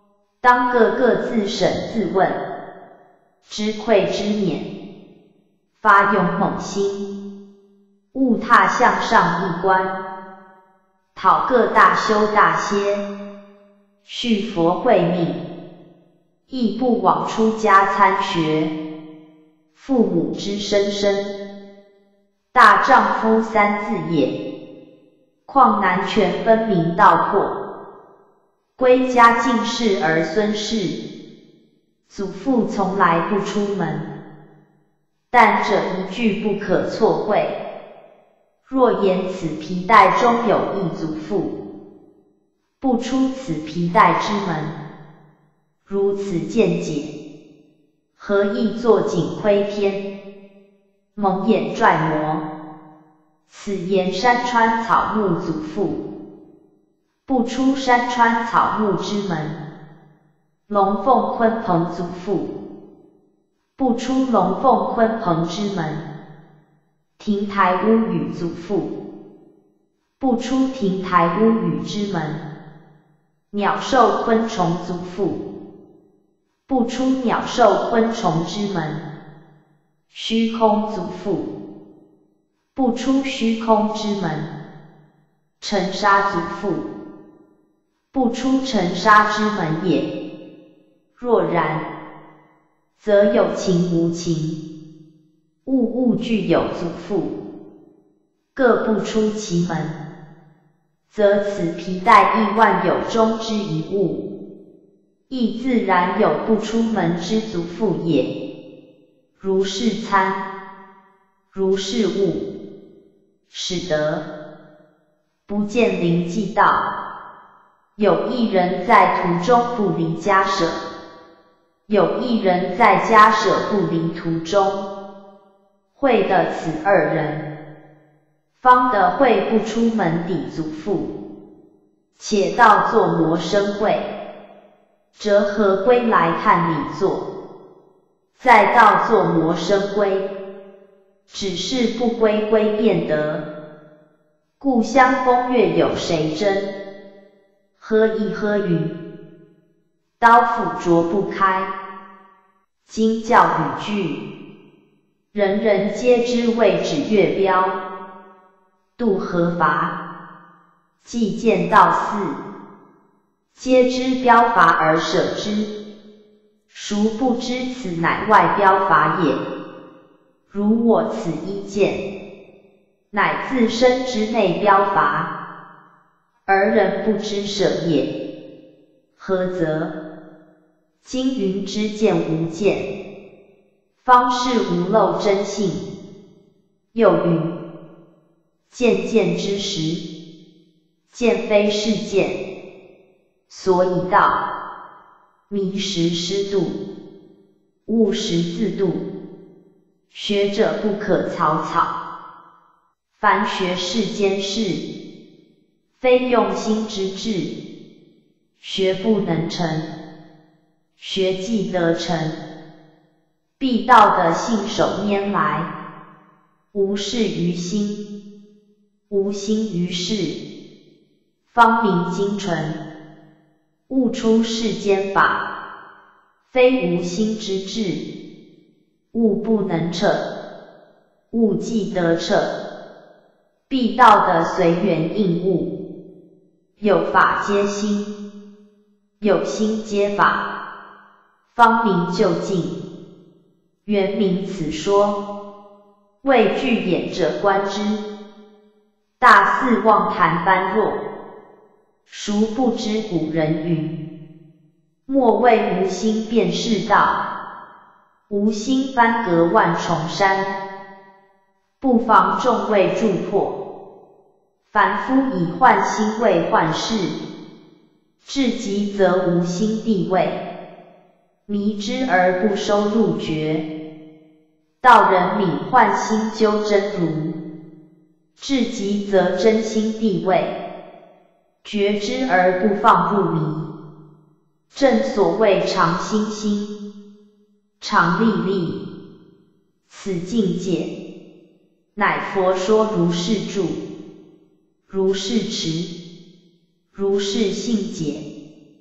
当个个自审自问，知愧知勉，发勇猛心，勿踏向上一关，讨个大修大歇，续佛慧命，亦不枉出家参学，父母之深深，大丈夫三字也，况难全分明道破。归家尽是儿孙事，祖父从来不出门，但这一句不可错会。若言此皮带中有一祖父，不出此皮带之门，如此见解，何以作景窥天，蒙眼拽摩？此言山川草木祖父，不出山川草木之门；龙凤鲲鹏祖父，不出龙凤鲲鹏之门；亭台屋宇祖父，不出亭台屋宇之门；鸟兽昆虫祖父，不出鸟兽昆虫之门；虚空祖父，不出虚空之门；尘沙祖父，不出尘沙之门也。若然，则有情无情，物物具有祖父，各不出其门，则此皮带亦万有中之一物，亦自然有不出门之祖父也。如是参，如是悟，使得不见灵寂道。有一人在途中不离家舍，有一人在家舍不离途中，会的此二人，方得会不出门抵祖父，且道作魔生会，折合归来看理作，再道作魔生归，只是不归归便得。故乡风月有谁真？喝一喝云，刀斧啄不开。经教语句，人人皆知谓指月标，度合法，既见道四，皆知标法而舍之，孰不知此乃外标法也？如我此一见，乃自身之内标法，而人不知舍也。何则？经云知见无见，方是无漏真性。又云见见之时，见非是见，所以道迷时失度，悟时自度。学者不可草草，凡学世间事，非用心之至，学不能成。学既得成，必道得信手拈来，无事于心，无心于事，方明精纯，悟出世间法，非无心之至，悟不能彻，悟既得彻，必道得随缘应物，有法皆心，有心皆法，方明就近。原名此说，为具眼者观之，大似妄谈般若。孰不知古人云：莫谓无心便是道，无心翻隔万重山，不妨众位助破。凡夫以幻心为幻事，至极则无心地位，迷之而不收入觉。道人泯幻心究真如，至极则真心地位，觉之而不放入迷。正所谓常心心，常力力，此境界，乃佛说如是住，如是持，如是信解，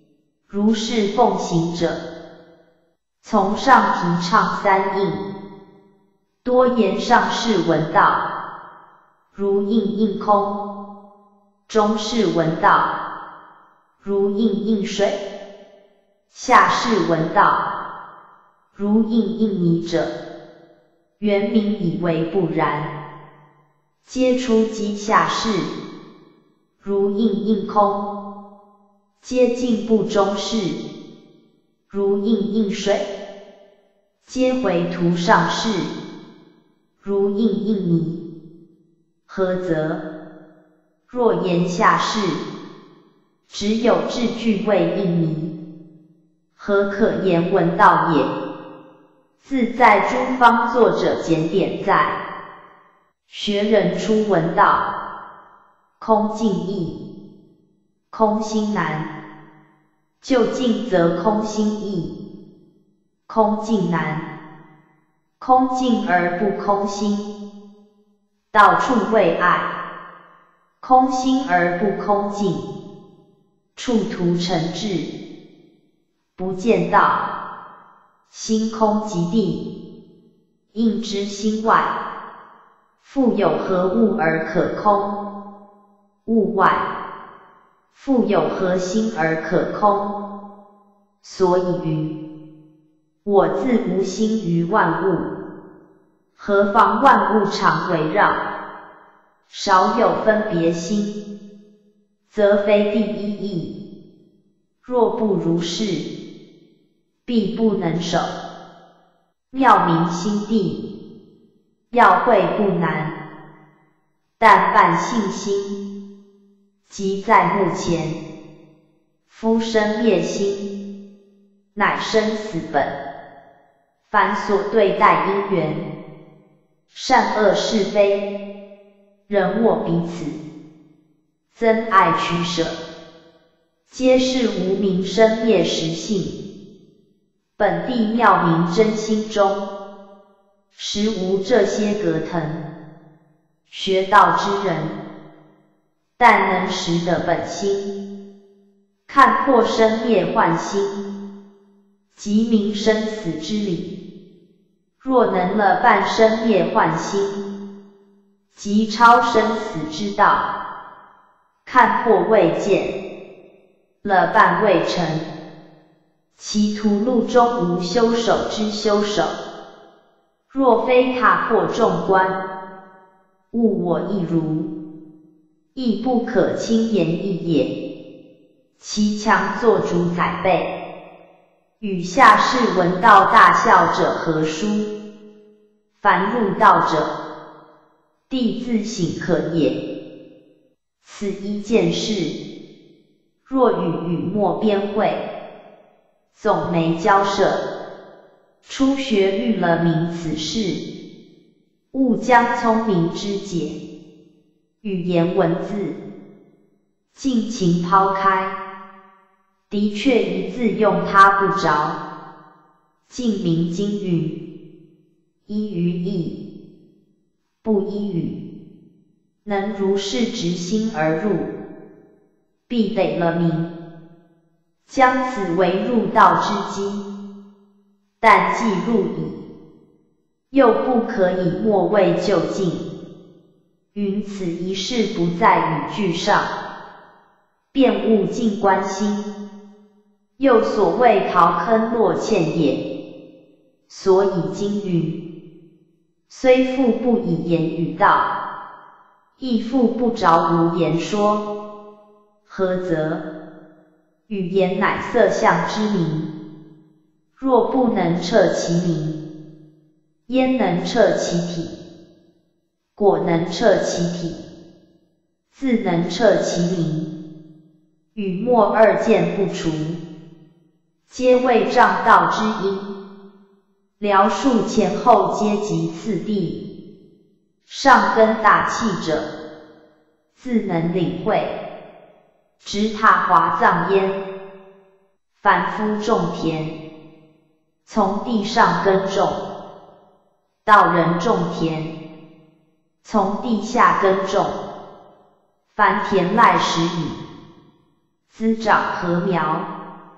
如是奉行者，从上提倡三应，多言上士闻道，如应应空；中士闻道，如应应水；下士闻道，如应应泥者，原名以为不然，皆出机下士，如应应空；皆进步中士，如应应水；皆回途上士，如应应泥。何则？若言下士，只有字句未应泥，何可言闻道也？自在诸方作者简典在，学人初闻道，空尽易，空心难；就近则空心易，空尽难。空尽而不空心，到处为爱；空心而不空尽，处途成智。不见道，心空即地，应知心外。复有何物而可空？物外。复有何心而可空？所以云：我自无心于万物，何妨万物常围绕？少有分别心，则非第一义。若不如是，必不能守。妙明心地，要会不难，但半信心，即在目前。夫生灭心，乃生死本。凡所对待因缘，善恶是非，人我彼此，憎爱取舍，皆是无明生灭实性。本地妙明真心中，实无这些隔腾。学道之人，但能识得本心，看破生灭幻心，即明生死之理。若能了半生灭幻心，即超生死之道，看破未见，了半未成，其途路中无修守之修守。若非踏破众关，物我亦如，亦不可轻言一也。其强作主宰备，与下士闻道大笑者何殊？凡入道者，地自省可也。此一件事，若与语墨边会，总没交涉，初学欲了明此事，勿将聪明之解，语言文字，尽情抛开，的确一字用他不着。尽明经语，依于义，不依语，能如是直心而入，必得了明。将此为入道之基，但既入矣，又不可以莫为就近。云此一事不在语句上，便勿尽关心，又所谓刨坑落堑也。所以经云：虽复不以言语道，亦复不着无言说。何则？语言乃色相之名，若不能彻其名，焉能彻其体？果能彻其体，自能彻其名。语墨二见不除，皆为障道之因。描述前后阶级次第，上根大器者，自能领会。直踏华藏焉。凡夫种田，从地上耕种；道人种田，从地下耕种。凡田赖时雨，滋长禾苗，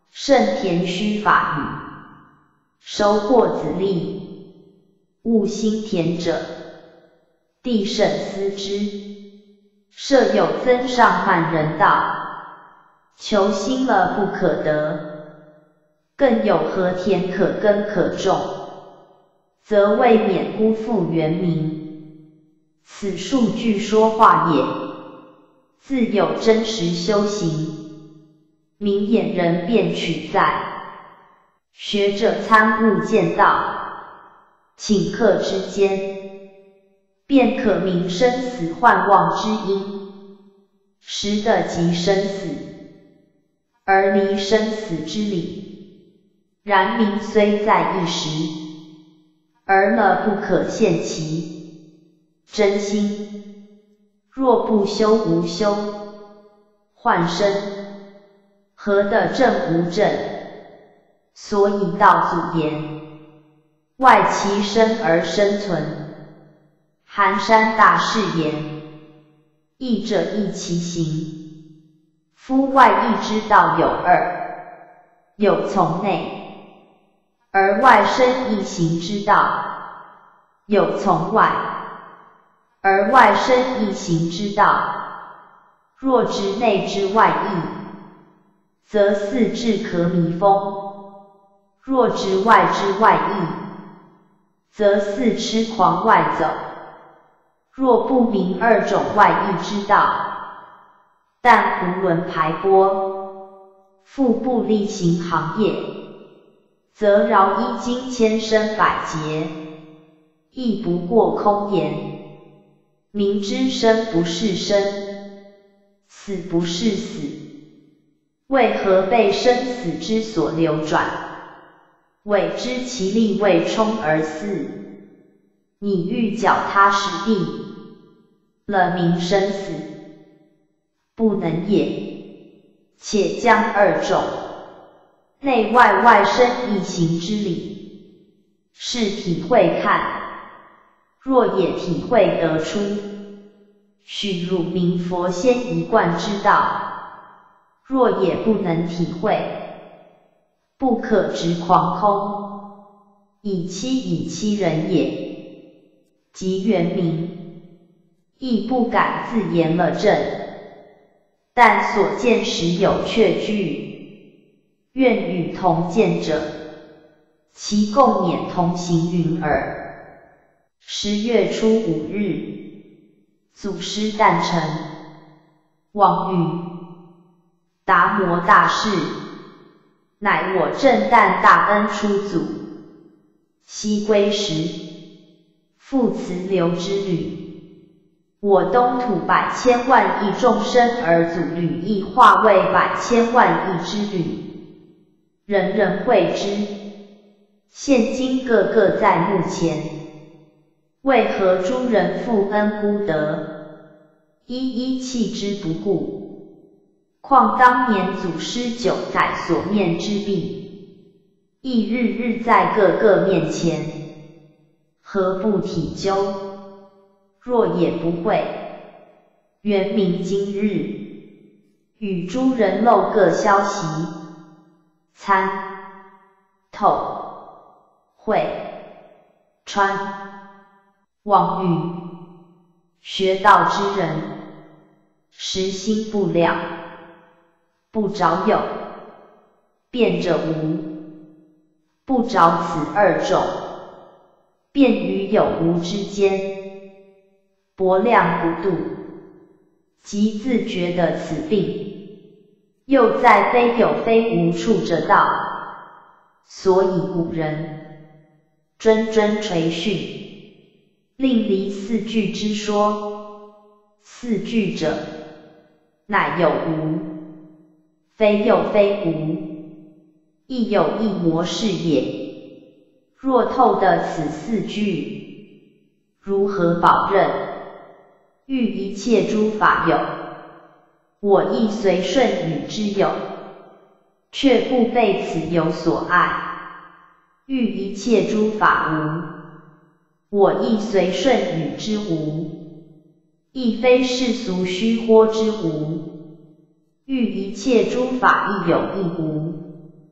圣田须法语，收获子粒，勿心田者，地甚思之。设有增上慢人道，求心了不可得，更有何田可耕可种，则未免辜负原名。此数据说话也，自有真实修行，明眼人便取在。学者参悟见道，顷刻之间，便可明生死幻妄之因，识得即生死，而离生死之理。然名虽在一时，而了不可现其真心。若不修无修，幻生，何得正无正？所以道祖言，外其身而生存。寒山大士言，义者义其行。夫外义之道有二，有从内，而外生义行之道，有从外，而外生义行之道。若知内之外义，则四志可弥风；若知外之外义，则四痴狂外走。若不明二种外义之道，但囫囵排波，复不力行行业，则饶一经千声百劫，亦不过空言。明知生不是生，死不是死，为何被生死之所流转？委知其力未充而肆，你欲脚踏实地，了明生死，不能也。且将二种内外外生义行之理，是体会看。若也体会得出，许汝明佛先一贯之道；若也不能体会，不可执狂空，以欺以欺人也。即原名，亦不敢自言了正，但所见时有确据，愿与同见者，其共勉同行云耳。十月初五日，祖师诞辰，王语达摩大士，乃我正旦大恩出祖。西归时，复辞留之旅。我东土百千万亿众生而祖旅亦化为百千万亿之旅，人人会之。现今个个在目前。为何诸人负恩孤德，一一弃之不顾？况当年祖师九载所面之弊，亦日日在个个面前，何不体究？若也不会，原明今日与诸人漏个消息，参透会穿。妄语学道之人，实心不了，不着有，辩者无，不着此二种，便于有无之间，薄量不度，即自觉得此病，又在非有非无处着道，所以古人谆谆垂训，令离四句之说。四句者，乃有无，非有非无，亦有一模式也。若透得此四句，如何保证？欲一切诸法有，我亦随顺与之有，却不被此有所碍。欲一切诸法无，我亦随顺与之无，亦非世俗虚豁之无。欲一切诸法亦有亦无，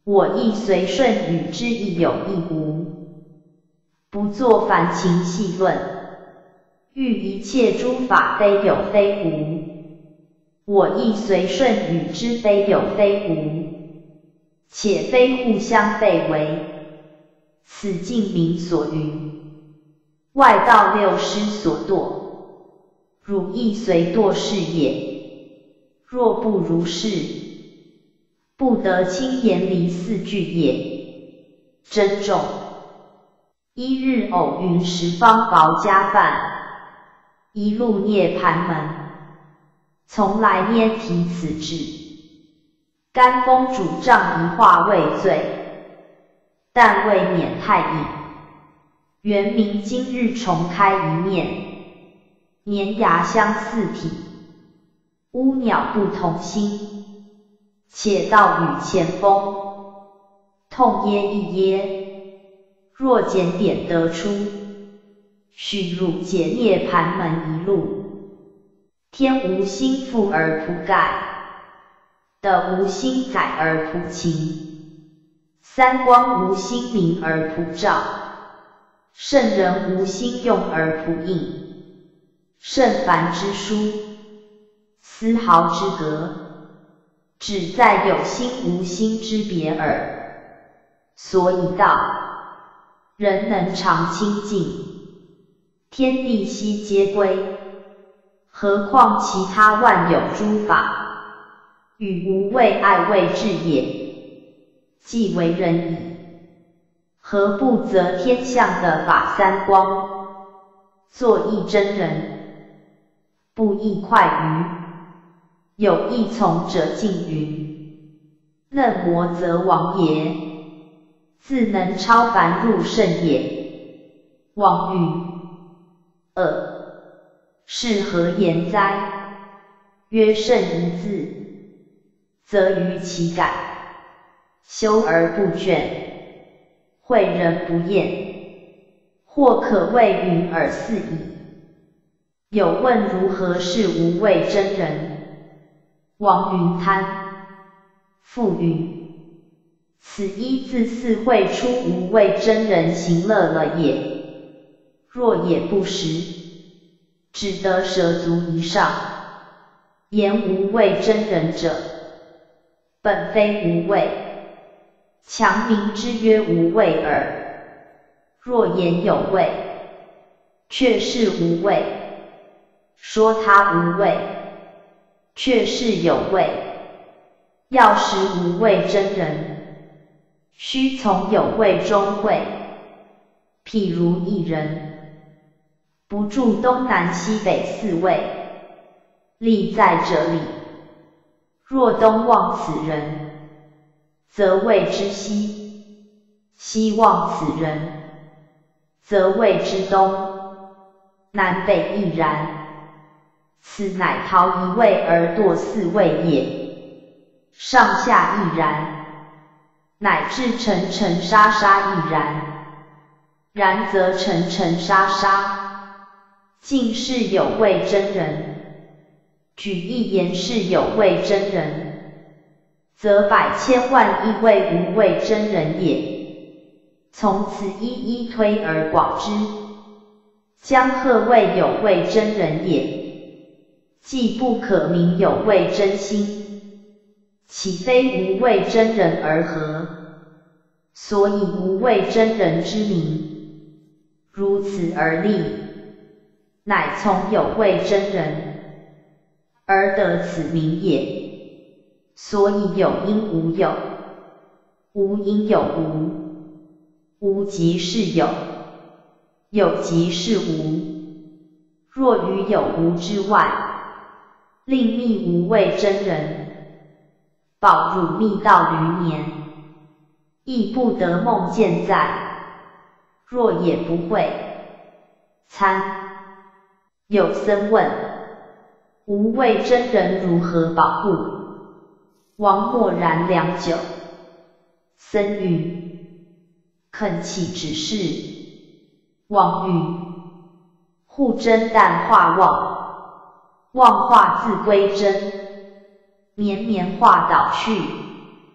我亦随顺与之亦有亦无，不作凡情细论，欲一切诸法非有非无，我亦随顺与之非有非无，且非互相悖违。此净明所云，外道六师所堕，汝亦随堕是也。若不如是，不得轻言离四句也。珍重。一日偶云十方薄家饭，一路涅盘门，从来拈提此志。甘风主杖一化未罪，但未免太隐。原明今日重开一面，年牙相似体，乌鸟不同心。且道与前锋，痛噎一噎。若检点得出，许汝解涅盘门一路。天无心复而仆盖，地无心载而仆勤。三光无心明而仆照，圣人无心用而仆应。圣凡之书，丝毫之隔，只在有心无心之别耳。所以道，人能常清净，天地悉皆归。何况其他万有诸法，与无畏爱畏至也。既为人矣，何不择天象的法三光，作一真人？不亦快于？有一从者敬云，嫩模则王也，自能超凡入圣也。王云：尔，是何言哉？曰圣一字，则于其感，修而不倦，诲人不厌，或可谓云尔似矣。有问如何是无畏真人？王云贪。复云：此一字似绘出无畏真人行乐了也。若也不实，只得蛇足以上。言无畏真人者，本非无畏，强名之曰无畏耳。若言有畏，却是无畏；说他无畏，却是有畏。要识无畏真人，须从有畏中会。譬如一人，不住东南西北四位，力在这里。若东望此人，则谓之西；西望此人，则谓之东。南北亦然。此乃逃一位而堕四位也。上下亦然，乃至沉沉沙沙亦然。然则沉沉沙沙，尽是有畏真人。举一言是有畏真人，则百千万亿谓无畏真人也。从此一一推而广之，将何谓有畏真人也？既不可名有畏真心，岂非无畏真人而何？所以无畏真人之名，如此而立，乃从有畏真人而得此名也。所以有因无有，无因有无，无即是有，有即是无。若于有无之外，另觅无畏真人，保汝密道余年，亦不得梦见在。若也不会，参。有僧问：无畏真人如何保护？王默然良久。僧云：恳启指示。王云：护真但化妄，妄化自归真，绵绵化倒去，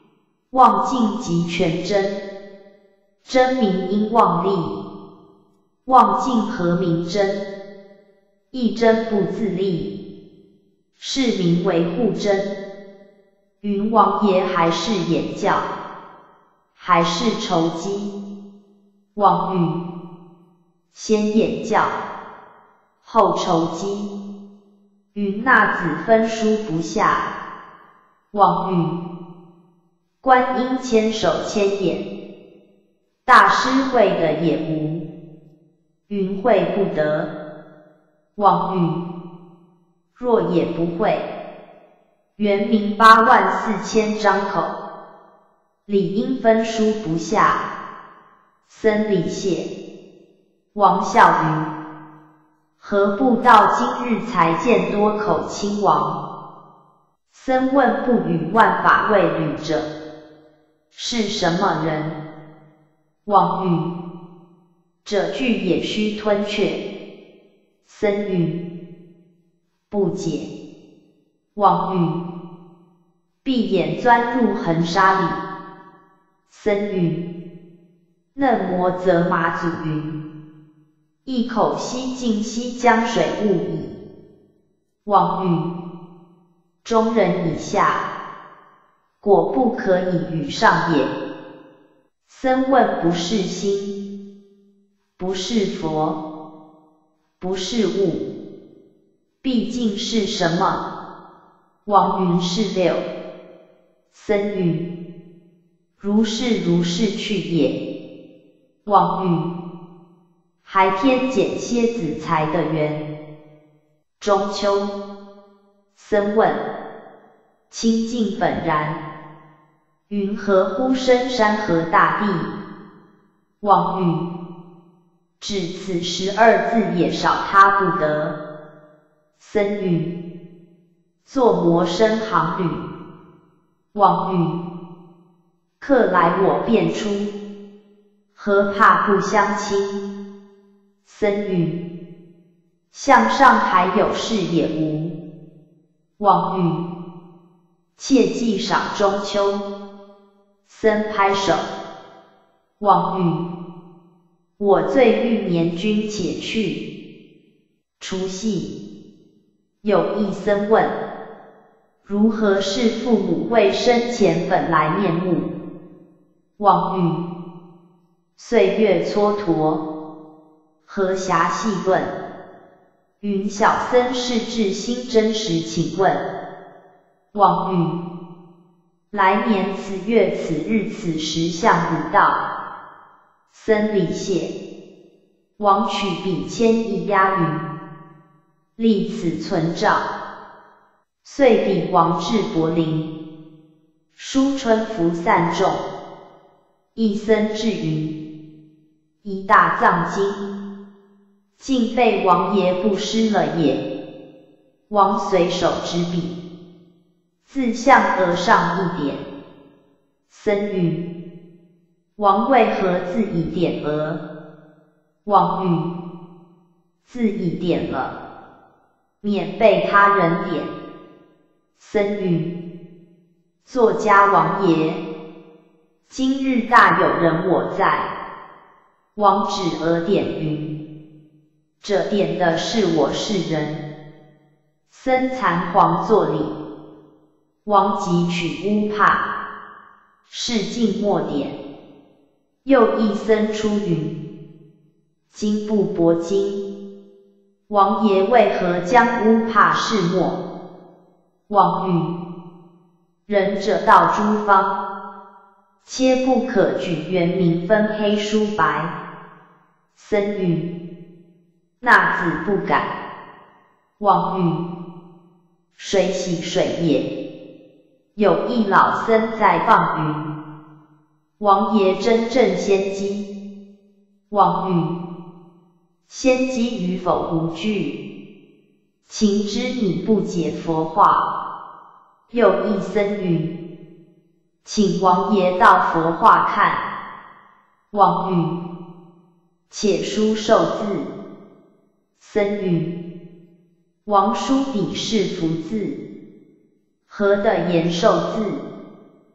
望尽即全真，真名应望立。望尽何名真？一真不自立，是名为护真。云王爷还是演教，还是筹机？王云先演教，后筹机。云那子分书不下，王云观音千手千眼，大师会的也无。云会不得，王云若也不会，原名八万四千张口，理应分书不下。僧礼谢，王笑云：何不到今日才见多口亲王？僧问不与万法为侣者，是什么人？王云：这句也须吞却。僧云：不解。王云：闭眼钻入恒沙里。僧云：嫩磨则马祖云：一口吸尽西江水雾矣。王云：中人以下，果不可以与上也。僧问不是心，不是佛，不是物，毕竟是什么？王云是六。僧云：如是如是去也。王云：还添减些子才的缘。中秋。僧问：清净本然，云何乎深山河大地？王云：至此十二字也少他不得。僧云：作魔身行旅。王云：客来我便出，何怕不相亲？僧云：向上还有事也无。王云：切记赏中秋。僧拍手。王云：我最欲年君且去。除夕，有一僧问：如何是父母为生前本来面目？王云：岁月蹉跎，何暇细论？云小僧是至心真实，请问。王云：来年此月此日此时向汝道。僧礼谢。王取笔千一押云：立此存照。遂笔王至柏林，书春服散众。一僧至云：一大藏经，竟被王爷不失了也。王随手执笔，自向额上一点。僧云：王为何自以点额？王云：自以点了，免被他人点。僧云：作家王爷，今日大有人我在。王指额点云：这点的是我是人。僧残黄作礼。王即取乌帕，示尽墨点。又一僧出云：经不薄经，王爷为何将乌帕示墨？王云：仁者道诸方，切不可举原名分黑书白。僧云：那子不敢。王云：水洗水也。有一老僧在放云：王爷真正仙机。王云：仙机与否无据，情知你不解佛话。又一僧云：请王爷到佛画看。王云：且书受字。僧云：王书底是福字，何得言受字？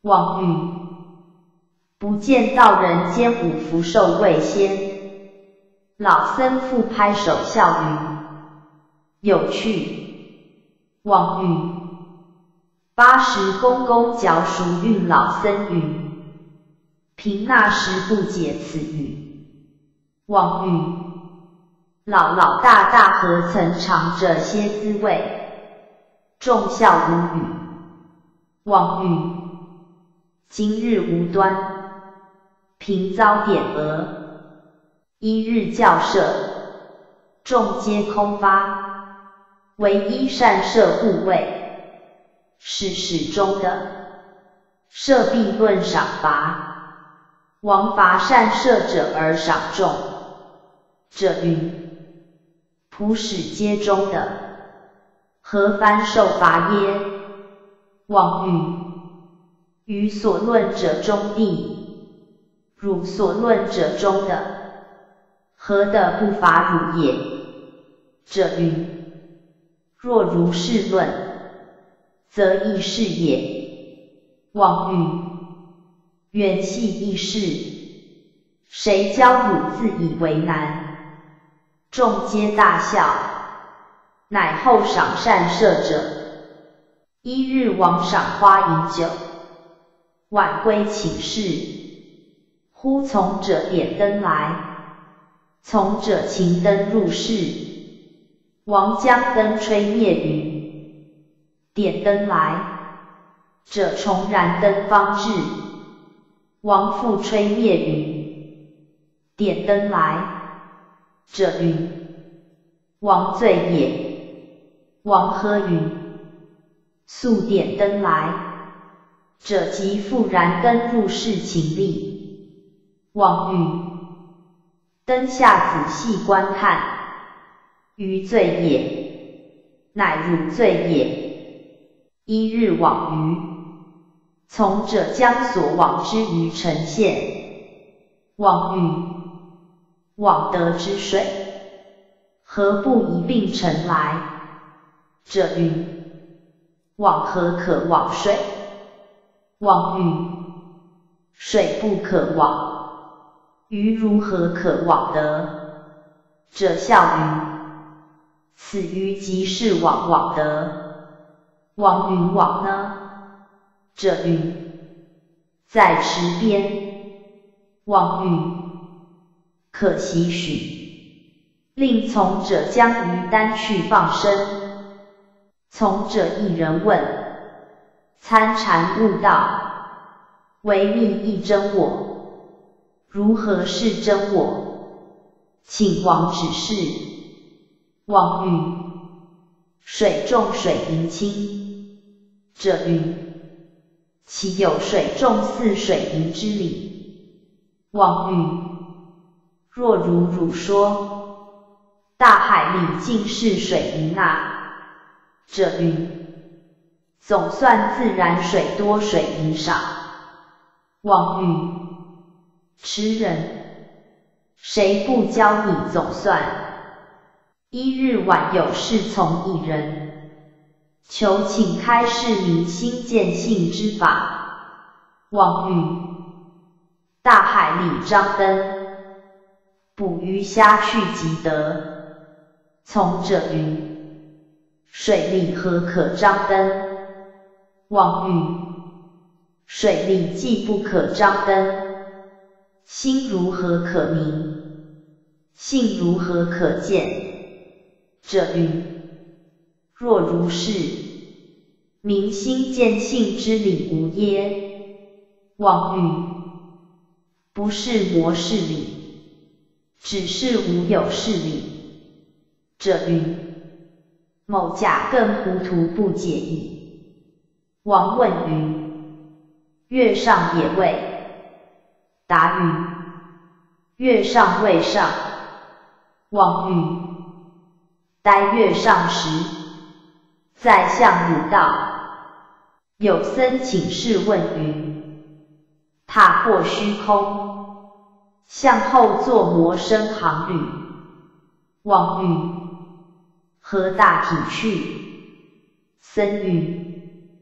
王允：不见道人间五福寿未先。老僧复拍手笑云：有趣。王允：八十公公嚼熟运。老僧云：贫那时不解此语。王允：老老大大何曾尝这些滋味？众笑无语。王允：今日无端，贫遭点额。一日校舍，众皆空发，唯一善摄护卫，是始终的。摄必论赏罚，王罚善摄者而赏众者云：普使皆中的，何番受罚耶？王允：余所论者中地，汝所论者中的，何得不罚汝也？者云：若如是论，则亦是也。王允：原系亦是，谁教汝自以为难？众皆大笑，乃后赏善摄者。一日王赏花饮酒，晚归寝室，忽从者点灯来，从者擎灯入室。王将灯吹灭云：点灯来，者重燃灯方至。王复吹灭云：点灯来，者云：王醉也。王喝云：速点灯来，者即复燃灯入室请立。王允：灯下仔细观看，余醉也。乃汝醉也。一日往余，从者将所往之鱼呈现。王允：往得之水，何不一并盛来？者云：往何可往水？王允：水不可往，鱼如何可往得？者笑云：此鱼即是往往得。王允：往呢？者云：在池边。王允：可惜许。令从者将鱼担去放生。从者一人问：参禅悟道，唯命一真我，如何是真我？请王指示。王允：水重水银轻。者云：岂有水重似水银之理？王允：若如汝说，大海里尽是水银啊。者云：总算自然水多水银少。王允：痴人，谁不教你总算？一日晚有侍从一人，求请开示明心见性之法。王允：大海里张灯，捕鱼虾去即得。从者云：水里何可张灯？王允：水里既不可张灯，心如何可明？性如何可见？者云：若如是，明心见性之理无耶？王允：不是魔是理，只是无有是理。者云：某甲更糊涂不解矣。王问云：月上也未？答云：月上未上。王允：待月上时，再向汝道。有僧请示问云：踏破虚空，向后作摩生航旅。王允：何大体趣？僧云：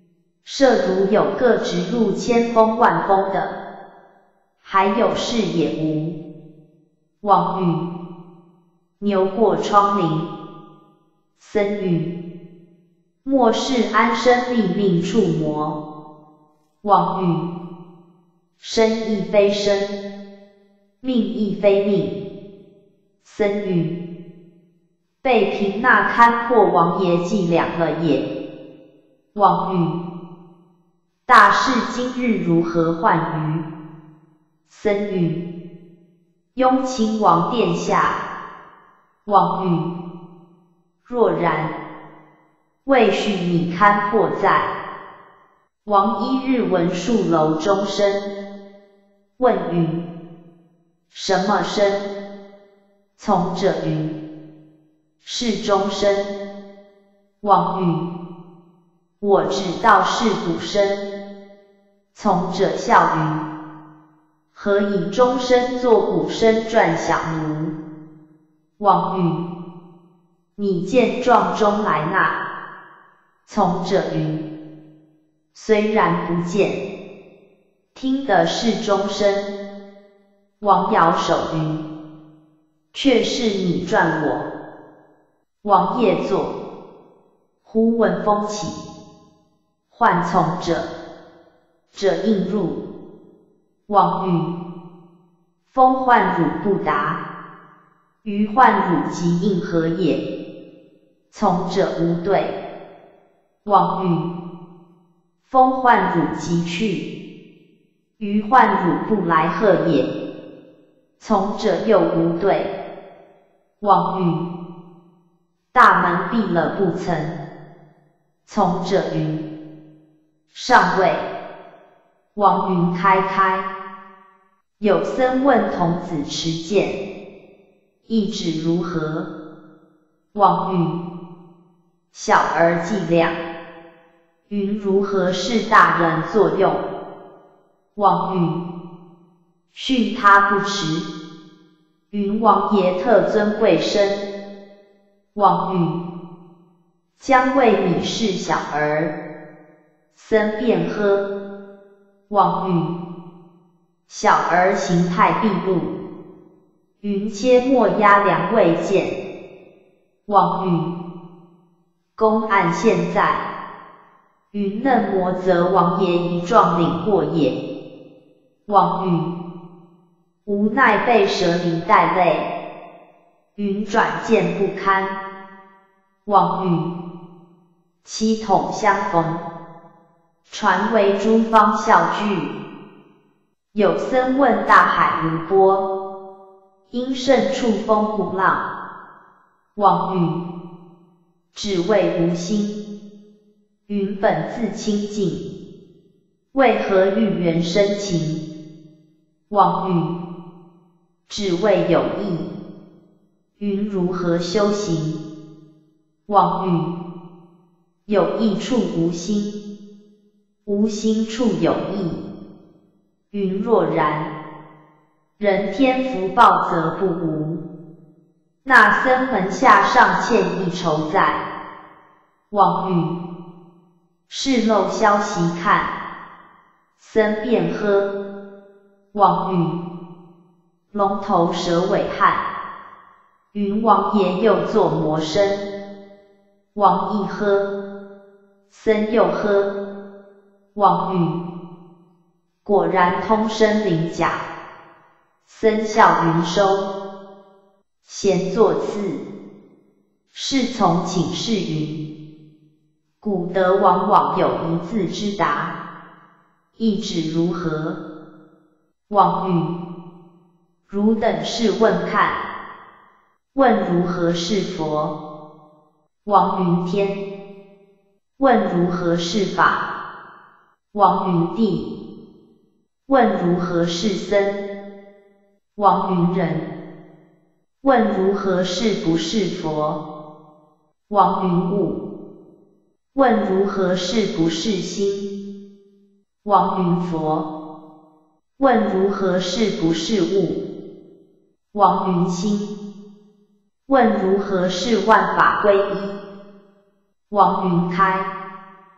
设如有个直入千峰万峰的，还有是也无。王允：牛过窗棂。僧允：莫视安身立命触魔。王允：生亦非生，命亦非命。僧允：被平那堪破王爷计量了也。王允：大事今日如何唤于？僧允：拥亲王殿下。王允：若然，未许你堪破在。王一日闻树楼钟声，问云：什么声？从者云：是钟声。王允：我知道是鼓声。从者笑云：何以钟声作鼓声转响如？王允：你见状中来纳。从者云：虽然不见，听的是钟声。王摇手云：却是你转我。王夜坐，忽闻风起，唤从者，者应入。王允：风唤汝不答，余唤汝即应何也？从者无对。王允：风唤汝即去，余唤汝不来贺也。从者又无对。王允：大门闭了不曾。从者云：尚未。王允开开。有僧问童子持剑，意旨如何？王允：小儿计量。云如何是大人作用？王允：训他不迟。云王爷特尊贵身。王允：将为你是小儿。僧便呵。王允：小儿形态毕露。云切莫压梁未见。王允：公案现在。云嫩磨则王爷一状领过也。王允：无奈被蛇鳞带累。云转见不堪。王允：七统相逢，传为诸方笑句。有僧问大海无波，因甚触风不浪？王允：只谓无心。云本自清净，为何欲缘生情？王允：只谓有意。云如何修行？王允：有意处无心，无心处有意。云若然，人天福报则不无。那僧门下尚欠一筹在。王允：是漏消息看。僧便呵。王允：龙头蛇尾汉。云王爷又作魔身。王亦呵。僧又呵。王允：果然通身灵甲。僧笑云收。闲坐次。侍从请示云：古德往往有一字之答，意旨如何？王允：汝等试问看。问如何是佛？王云天。问如何是法？王云地。问如何是僧？王云人。问如何是不是佛？王云物。问如何是不是心？王云佛。问如何是不是物？王云心。问如何是万法归一？王云开。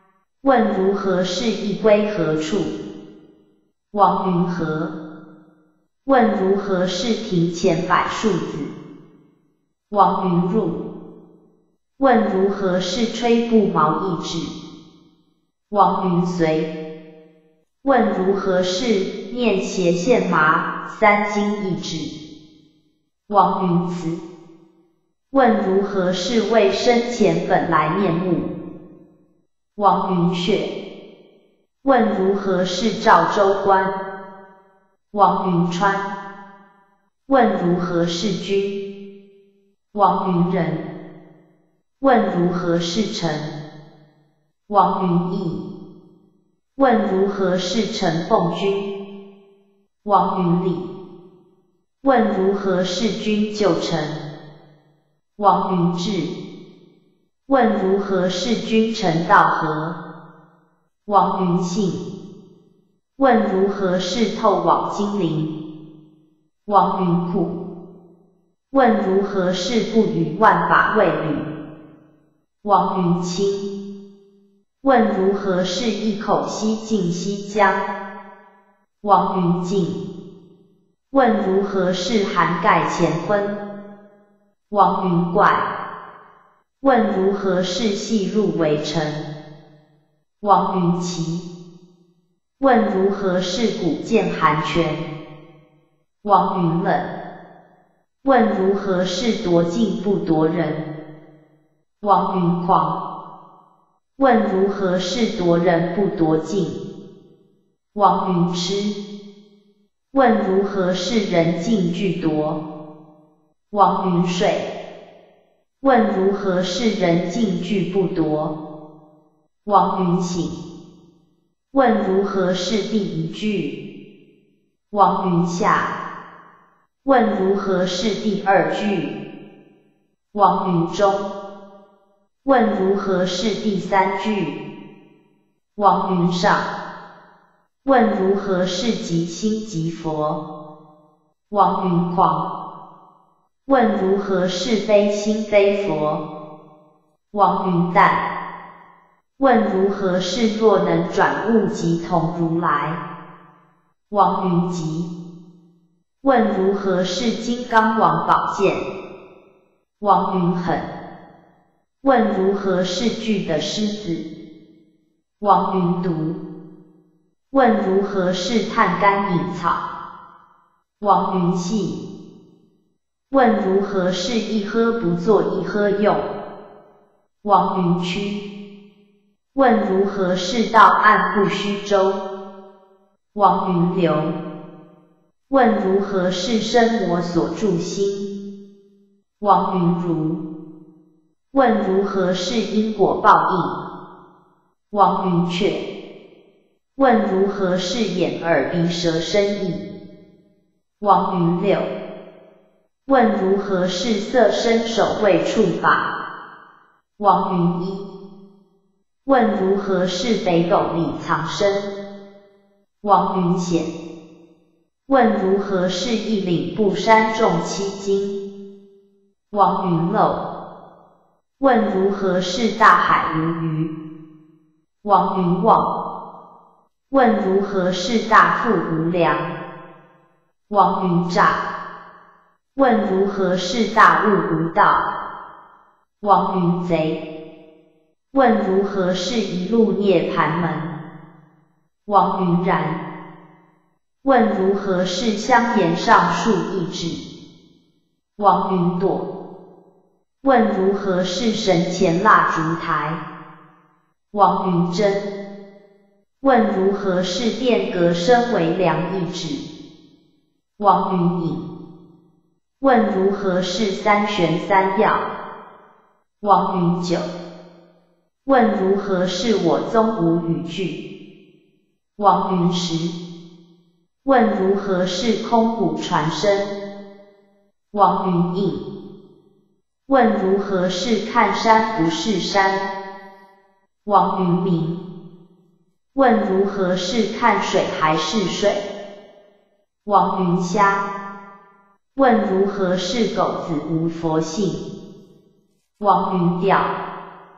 问如何是意归何处？王云何？问如何是庭前柏树子？王云入。问如何是吹布毛一指？王云随。问如何是面斜线麻三斤一指？王云辞。问如何是为生前本来面目？王云血。问如何是赵州官？王云川。问如何是君？王云仁。问如何是臣？王云义。问如何是陈凤君？王云礼。问如何是君救臣？王云志。问如何是君臣道合？王云信。问如何是透往金陵？王云库。问如何是不与万法为侣？王云清。问如何是一口西进西江？王云静。问如何是涵盖乾坤？王云怪。问如何是系入围城？王云奇。问如何是古剑寒泉？王云冷。问如何是夺境不夺人？王云狂。问如何是夺人不夺境？王云痴。问如何是人尽俱夺？王云睡。问如何是人尽俱不夺？王云醒。问如何是第一句？王云下。问如何是第二句？王云中。问如何是第三句？王云上。问如何是即心即佛？王云狂。问如何是非心非佛？王云淡。问如何是若能转物即同如来？王云集。问如何是金刚王宝剑？王云狠。问如何是巨的狮子？王云独。问如何是探干引草？王云细。问如何是一喝不作一喝用？王云曲。问如何是道岸不虚舟？王云流。问如何是身魔所住心？王云如。问如何是因果报应？王云雀。问如何是眼耳鼻舌身意？王云六。问如何是色身手味触法？王云一。问如何是北斗里藏身？王云显。问如何是一岭不山重七斤？王云漏。问如何是大海无鱼？王云望。问如何是大富无量？王云诈。问如何是大悟无道？王云贼。问如何是一路涅盘门？王云然。问如何是香岩上树一指？王云朵。问如何是神前蜡烛台？王云真。问如何是殿阁身为梁一指？王云隐。问如何是三玄三要？王云九。问如何是我宗无语句？王云十。问如何是空谷传声？王云印。问如何是看山不是山？王云明。问如何是看水还是水？王云虾。问如何是狗子无佛性？王云调。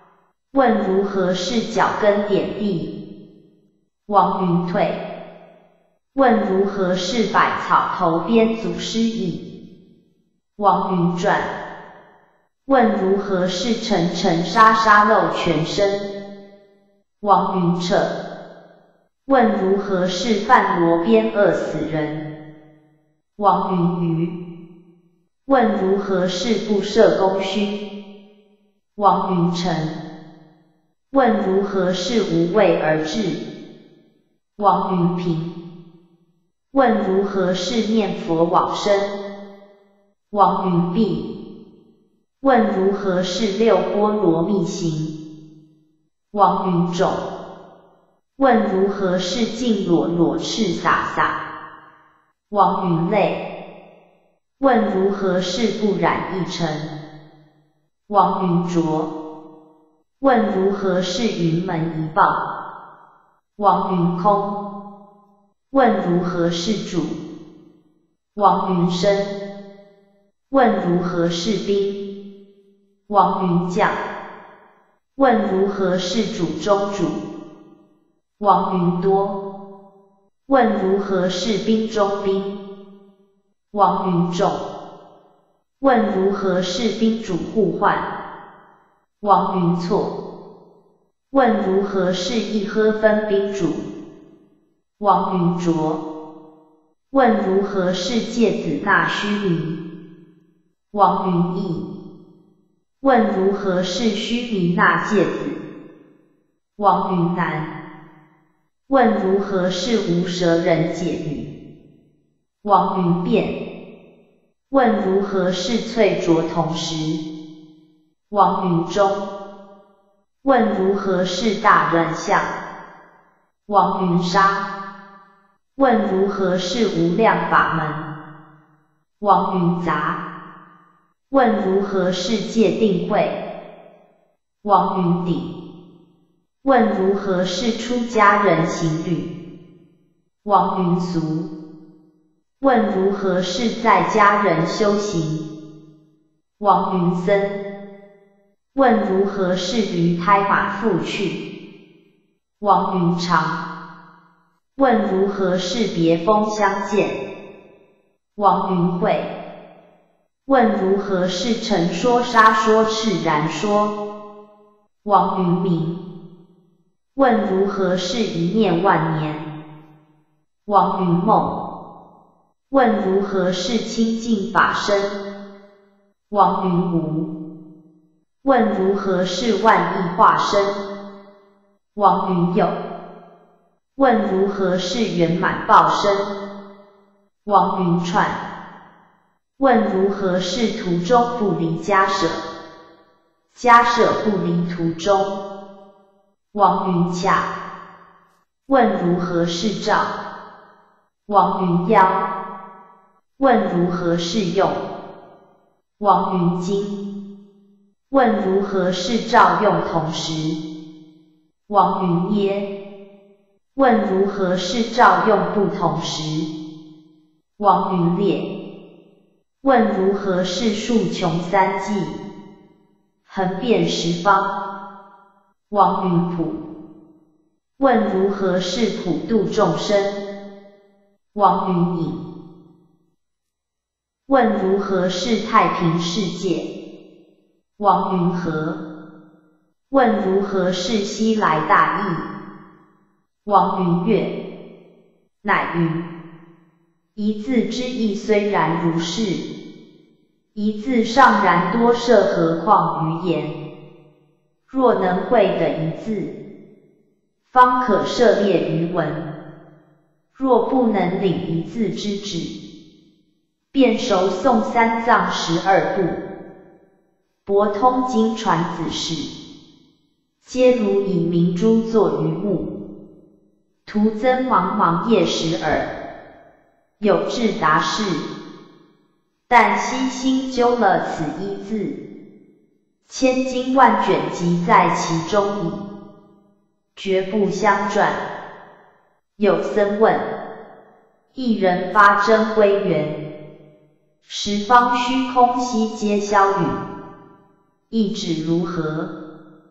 问如何是脚跟点地？王云退。问如何是百草头边祖师椅？王云传。问如何是沉沉沙沙露全身？王云彻。问如何是饭罗边饿死人？王云瑜。问如何是不设功勋？王云成。问如何是无为而治？王云平。问如何是念佛往生？王云弼。问如何是六波罗蜜行？王云种。问如何是净裸裸赤洒洒？王云类。问如何是不染一尘？王云浊。问如何是云门一棒？王云空。问如何是主？王云生。问如何是兵？王云将。问如何是主中主？王云多。问如何是兵中兵？王云众。问如何是宾主互换？王云错。问如何是一喝分宾主？王云浊。问如何是介子纳须弥？王云逸。问如何是须弥纳介子？王云南。问如何是无舌人解语？王云辩。问如何是翠浊同时？王云中。问如何是大乱象？王云沙。问如何是无量法门？王云杂。问如何是戒定慧？王云鼎。问如何是出家人行律？王云俗。问如何是在家人修行？王云森。问如何是驴胎马复去？王云长。问如何是别风相见？王云慧。问如何是陈说沙说赤然说？王云明。问如何是一念万年？王云梦。问如何是清净法身？王云无。问如何是万亿化身？王云有。问如何是圆满报身？王云串。问如何是途中不离家舍？家舍不离途中？王云洽。问如何是照？王云妖。问如何是用？王云经。问如何是照用同时？王云耶。问如何是照用不同时？王云烈。问如何是数穷三际？横遍十方？王云普。问如何是普度众生？王云隐。问如何是太平世界？王云和。问如何是西来大义？王云月。乃云：一字之意虽然如是，一字尚然多摄，何况于言？若能会的一字，方可涉猎于文；若不能领一字之旨，便熟诵三藏十二部，博通经传子事，皆如以明珠作于目。徒增茫茫夜时耳，有志达事，但悉心究了此一字，千经万卷集在其中矣，绝不相传。有僧问：一人发真归元，十方虚空悉皆消陨，意旨如何？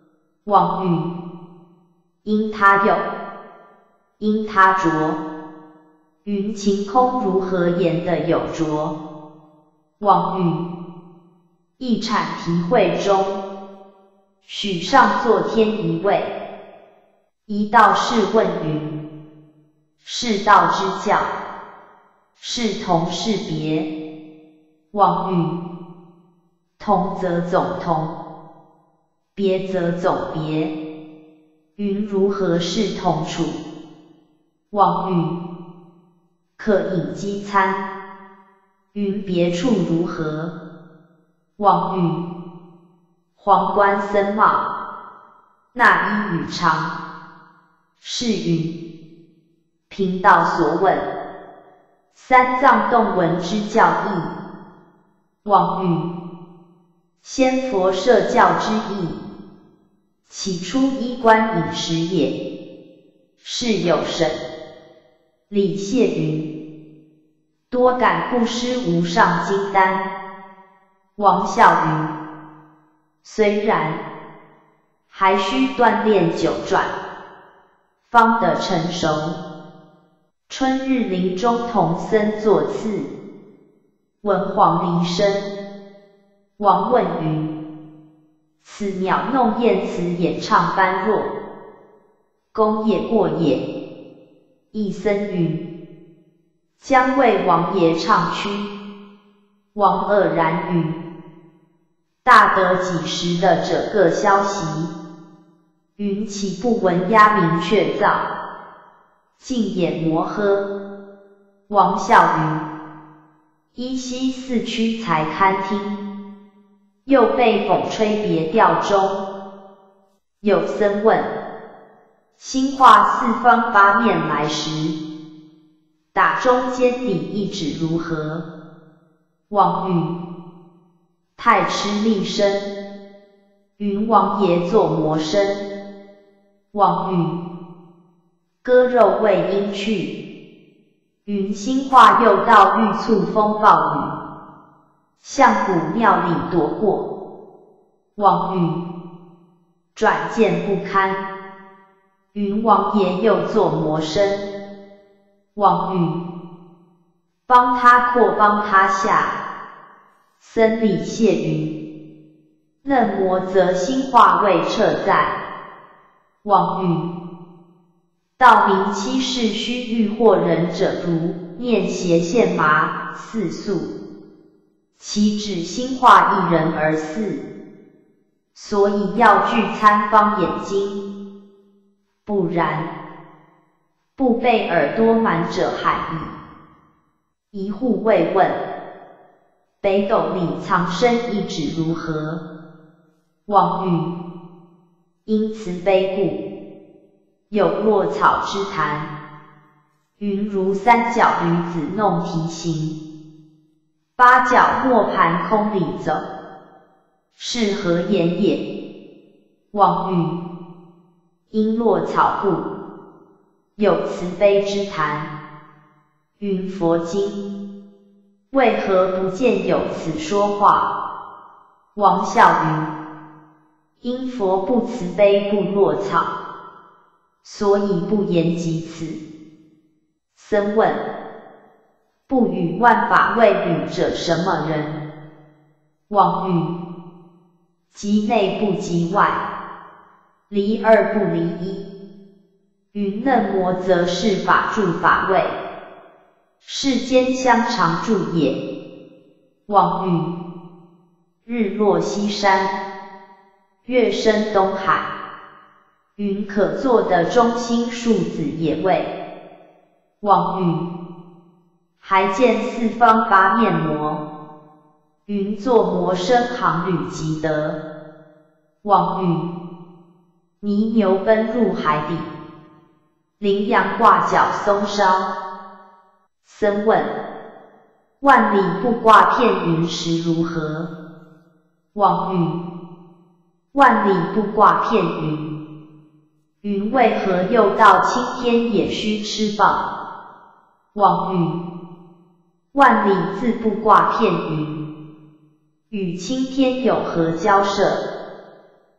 妄语，因他有，因他着。云晴空如何言的有着？妄语，一阐题会中，许上作天一位。一道是问云：是道之教，是同是别？妄语，同则总同，别则总别。云如何是同处？妄语，可饮饥餐。云别处如何？妄语，皇冠僧帽，那衣与长。是云，贫道所问，三藏洞闻之教义。妄语，先佛设教之意，起初衣冠饮食也。是有神。李谢云，多感不施无上金丹。王笑云，虽然，还需锻炼九转，方得成熟。春日林中童僧作次，闻黄鹂声。王问云，此鸟弄燕词演唱般若，公也过也？一僧云，将为王爷唱曲。王愕然云，大得几时的这个消息？云岂不闻鸦鸣雀噪，尽眼摩诃？王笑云，依稀四区才堪听，又被讽吹别调中。有僧问，兴化四方八面来时，打中间底一指如何？妄语，太吃力身。云王爷作魔身。妄语，割肉为因去。云兴化又到欲促风暴雨，向古庙里躲过。妄语，转见不堪。云王爷又作魔身。妄语，帮他扩帮他下。僧李谢云，嫩魔则兴化未彻在。妄语，道明七世须欲惑人者如面邪现麻四宿，岂止兴化一人而似？所以要具参方眼睛，不然，不被耳朵满者害矣。一户未问，北斗里藏身一指如何？妄语，因慈悲故，有落草之谈。云如三角驴子弄蹄行，八角磨盘空里走，是何言也？妄语，因落草故，有慈悲之谈。云佛经，为何不见有此说话？王笑云，因佛不慈悲不落草，所以不言及此。僧问，不与万法为侣者什么人？妄语，即内不即外，离二不离一。云嫩魔则是法住法位，世间相常住也。妄语，日落西山，月升东海。云可作的中心数子也未。妄语，还见四方八面魔。云作魔身航旅即得。妄语，泥牛奔入海底，羚羊挂角松梢。僧问，万里不挂片云时如何？妄语，万里不挂片云。云为何又到青天也须吃饱？妄语，万里自不挂片云。与青天有何交涉？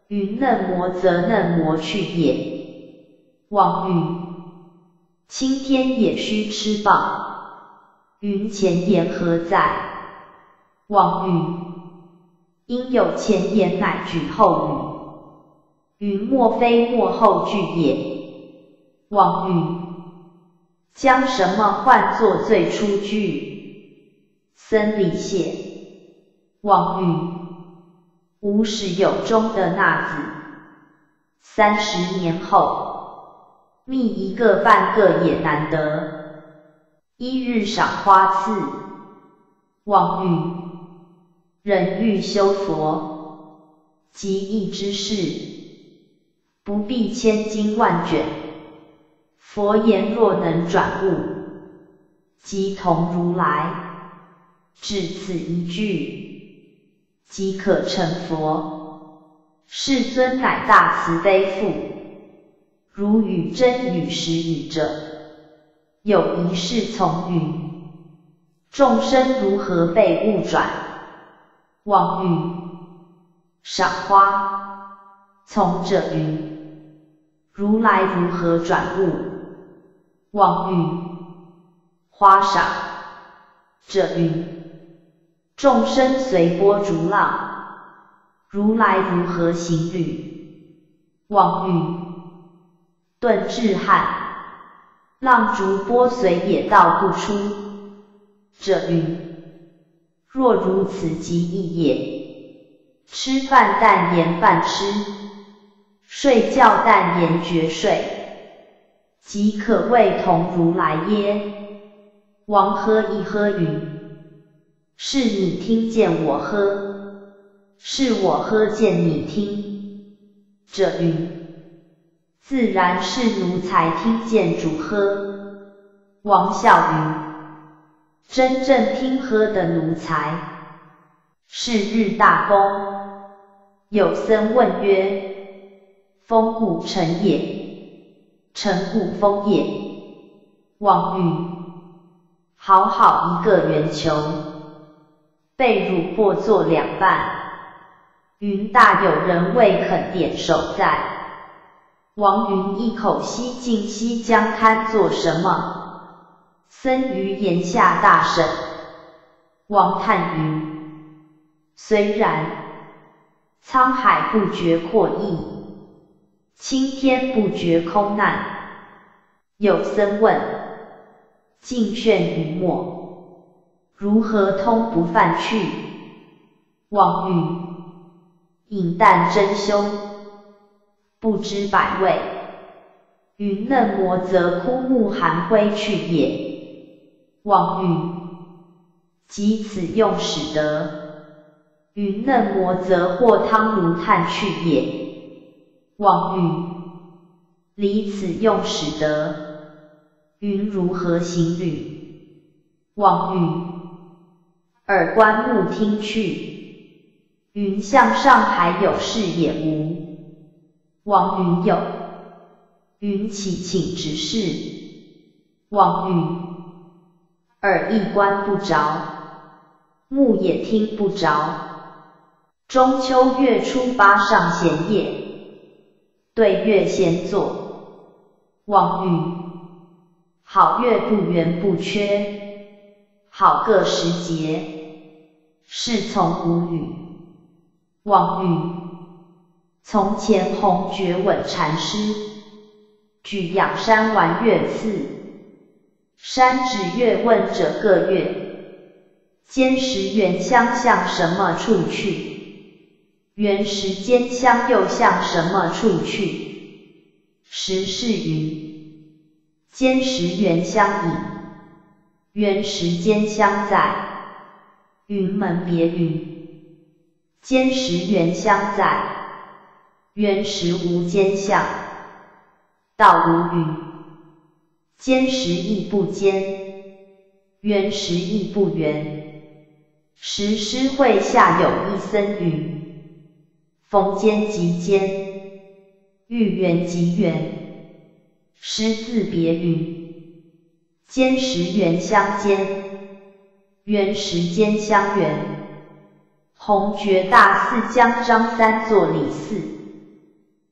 云嫩模则嫩模去也。望云，青天也须吃棒，云前言何在？望云，应有前言乃句后语，云莫非末后句也。望云，将什么换作最初句？僧离谢。望云，吾始有终的那子，三十年后，觅一个半个也难得，一日赏花次。望云，人欲修佛，极易之事，不必千经万卷。佛言若能转悟，即同如来，只此一句，即可成佛。世尊乃大慈悲父，如与真与实语者，有一事从云，众生如何被误转？望云，赏花，从者云，如来如何转悟？望云，花赏，者云，众生随波逐浪，如来如何行旅？望云，顿至汉，浪逐波随也道不出，者云，若如此即易也。吃饭但言饭吃，睡觉但言觉睡，即可谓同如来耶？王呵一呵云，是你听见我呵，是我呵见你听。者云，自然是奴才听见主呵。王笑云，真正听呵的奴才，是日大公。有僧问曰：风故尘也，尘故风也。望云，好好一个圆球，被汝破作两半。云大有人未肯点手在。王云一口吸尽西江堪做什么？僧于檐下大审。王叹云，虽然，沧海不觉阔义，青天不觉空难。有僧问，尽炫于末，如何通不犯去？望云，饮淡真修，不知百味。云嫩模则枯木寒灰去也。望云，即此用使得。云嫩模则或汤炉炭去也。望云，离此用使得。云如何行旅？望云，耳观目听去。云向上还有事也无？望云有。云岂请指示？望云，耳亦观不着，目也听不着。中秋月初八上弦夜，对月闲坐。望云，好月不圆不缺，好个时节，是从无语。望云，从前弘觉稳禅师，举仰山玩月次，山指月问者个月，间时圆相向什么处去？圆时间相又向什么处去？时是云，间时圆相引，圆时间相在。云门别云，间时圆相在，圆时无间相。道无云，间时亦不间，圆时亦不圆。时诗会下有一僧云，逢间即间，遇圆即圆。诗自别云，间时圆相间，圆时间相圆。弘觉大寺将张三作李四，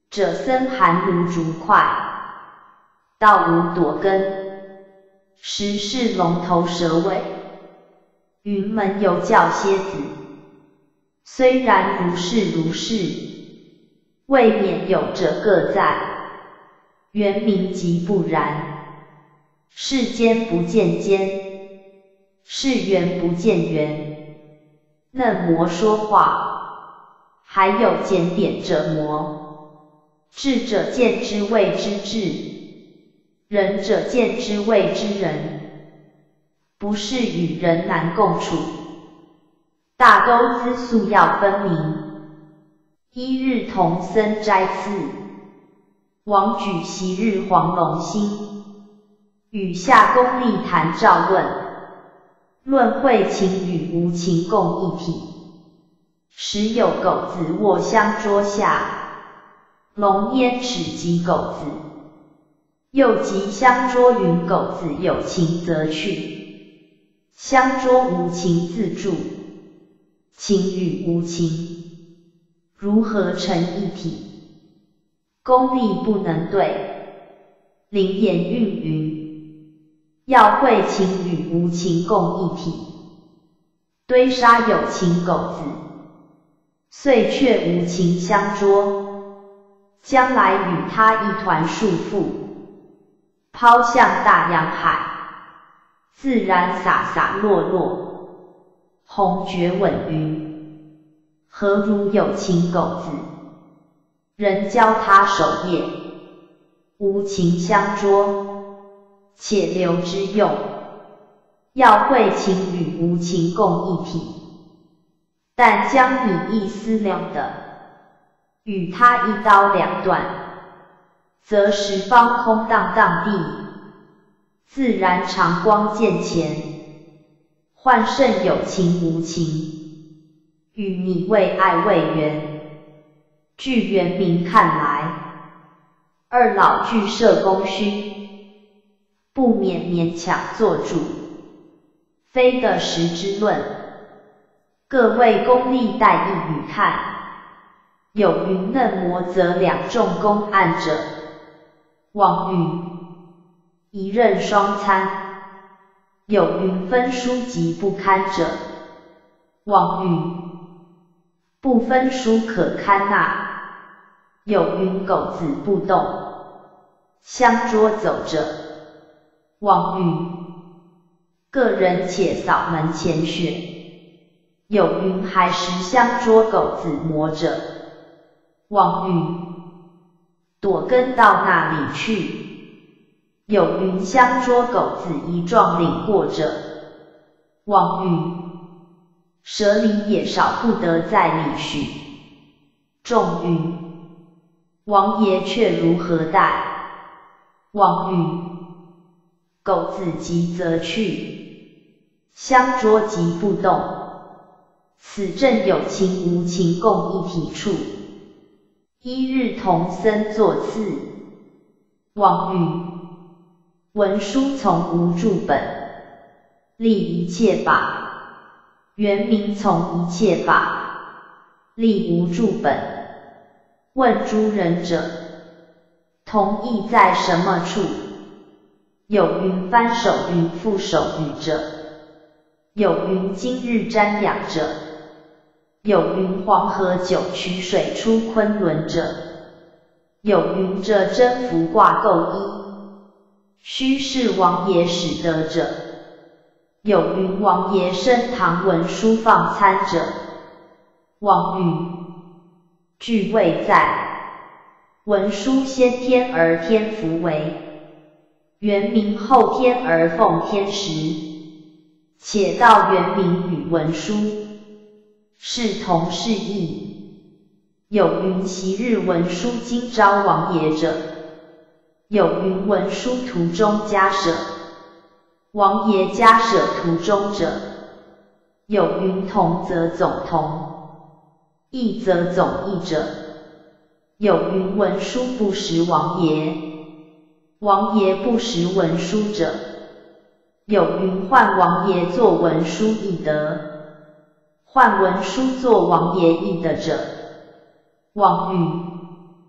者森寒如竹块，道无朵根。实是龙头蛇尾，云门犹叫蝎子。虽然如是如是，未免有者各在。原名即不然，世间不见间，是缘不见缘。嫩魔说话，还有检点者魔。智者见之谓之智，仁者见之谓之仁。不是与人难共处，大都资素要分明。一日同僧斋寺，王举昔日黄龙兴，与下公立谈照问，论会情与无情共一体。时有狗子卧香桌下，龙焉齿及狗子。又及香桌云狗子有情则去，香桌无情自住，情与无情如何成一体？功力不能对，灵言运云，要会情与无情共一体。堆沙有情狗子，遂却无情香桌，将来与他一团束缚，抛向大洋海，自然洒洒落落，鸿绝稳云。何如有情狗子，人教他守夜，无情香桌，且留之用。要会情与无情共一体，但将你一思量的，与他一刀两断，则十方空荡荡地，自然常光见前。幻胜有情无情，与你为爱为缘。据原名看来，二老俱设功勋，不免勉强做主，非的实之论。各位功力待一语看，有云嫩魔则两众公案者，王云一任双参；有云分书及不堪者，王云不分书可堪纳；有云狗子不动，香桌走着，王云个人且扫门前雪；有云还时香桌狗子磨着，王云躲跟到那里去；有云香桌狗子一状领过者，王云蛇里也少不得在里许。众云王爷却如何待？王云狗子急则去，香桌即不动。此正有情无情共一体处。一日同僧坐次，王云文书从无著本，立一切法。原名从一切法，立无著本。问诸人者，同意在什么处？有云翻手云覆手语者，有云今日瞻仰者，有云黄河九曲水出昆仑者，有云这真符挂钩一，须是王爷使得者，有云王爷升堂文书放参者，王云具未在，文书先天而天福为，原名后天而奉天时，且道原名与文书是同是异。有云昔日文书今朝王爷者，有云文书途中加舍，王爷加舍途中者，有云同则总同，异则总异者，有云文书不识王爷，王爷不识文书者，有云换王爷作文书易得，换文书作王爷易得者，王云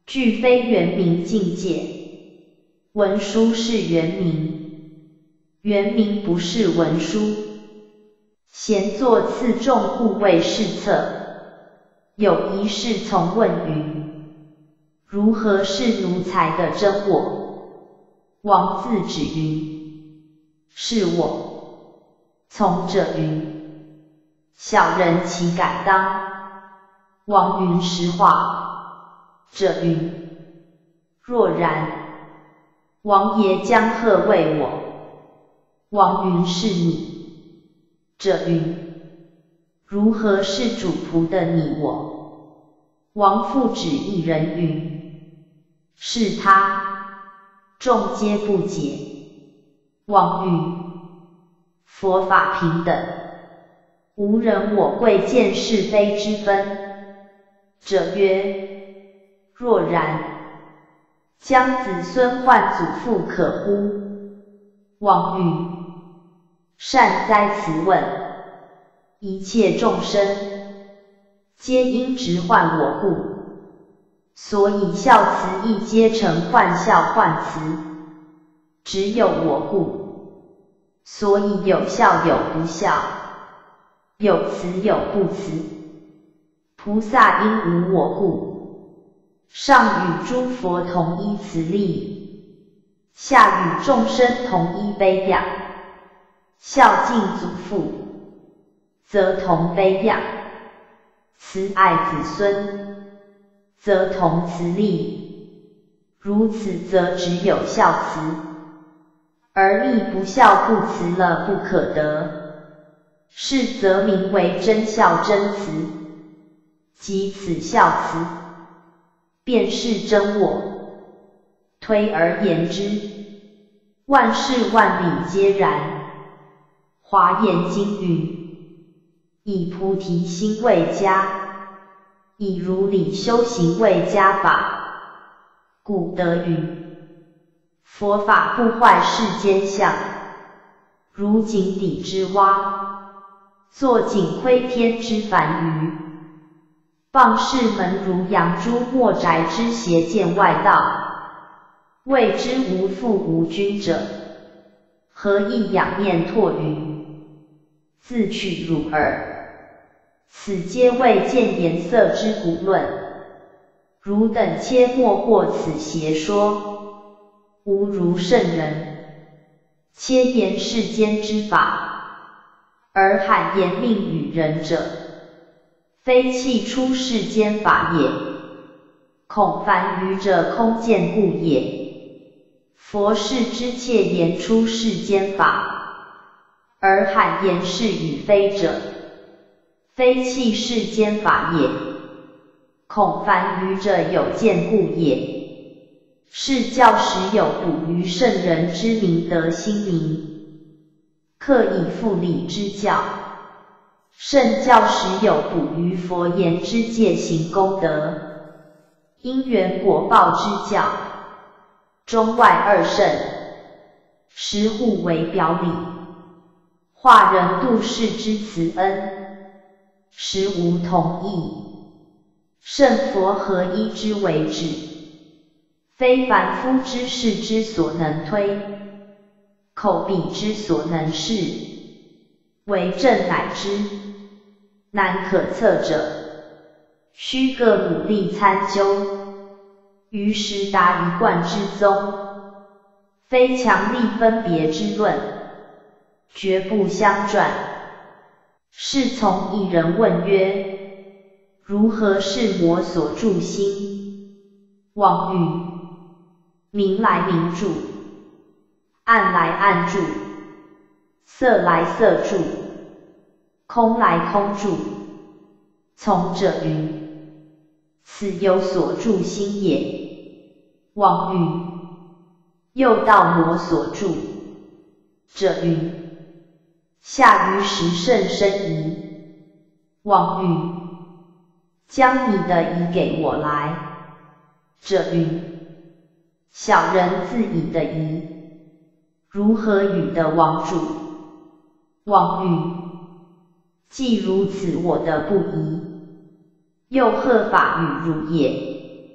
俱非原名境界。文书是原名，原名不是文书。闲坐次众护卫侍侧，有一侍从问云：如何是奴才的真我？王自指云：是我。从者云：小人岂敢当？王云：实话。者云：若然，王爷将贺为我。王云：是你。者云：如何是主仆的你我？王复指一人云：是他。众皆不解。王云：佛法平等，无人我贵贱是非之分。者曰：若然，将子孙唤祖父可乎？王云：善哉此问！一切众生，皆因执唤我故，所以孝慈亦皆成唤孝唤慈。只有我故，所以有孝有不孝，有慈有不慈。菩萨因无我故，上与诸佛同一慈力，下与众生同一悲仰。孝敬祖父，则同悲仰；慈爱子孙，则同慈力。如此则只有孝慈，而力不孝不慈了不可得。是则名为真孝真慈，即此孝慈，便是真我。推而言之，万事万理皆然。华严经云：以菩提心为家，以如理修行为家法。故得云：佛法不坏世间相，如井底之蛙，作井窥天之繁鱼。傍士门如杨朱墨宅之邪见外道，谓之无父无君者，何以仰面唾云？自取辱耳。此皆谓见颜色之古论，汝等切莫过此邪说。吾如圣人，切言世间之法，而罕言命与人者，非弃出世间法也，恐凡愚者空见故也。佛世之切言出世间法，而罕言是与非者，非弃世间法也，恐凡愚者有见故也。是教时有补于圣人之明德心灵，克以复礼之教；圣教时有补于佛言之戒行功德，因缘果报之教。中外二圣，实互为表里，化人度世之慈恩，实无同义。圣佛合一之为止，非凡夫之事之所能推，口笔之所能示，为正乃知，难可测者，须各努力参究，于时达一贯之宗，非强力分别之论，绝不相转。是从一人问曰：如何是魔所住心？王云：明来明住，暗来暗住，色来色住，空来空住。从者云：此有所住心也。王云：又道魔所住。者云：下于十圣生疑。王云：将你的疑给我来。者云：小人自以的疑，如何与得王主？王云：既如此，我的不疑，又何法与汝也？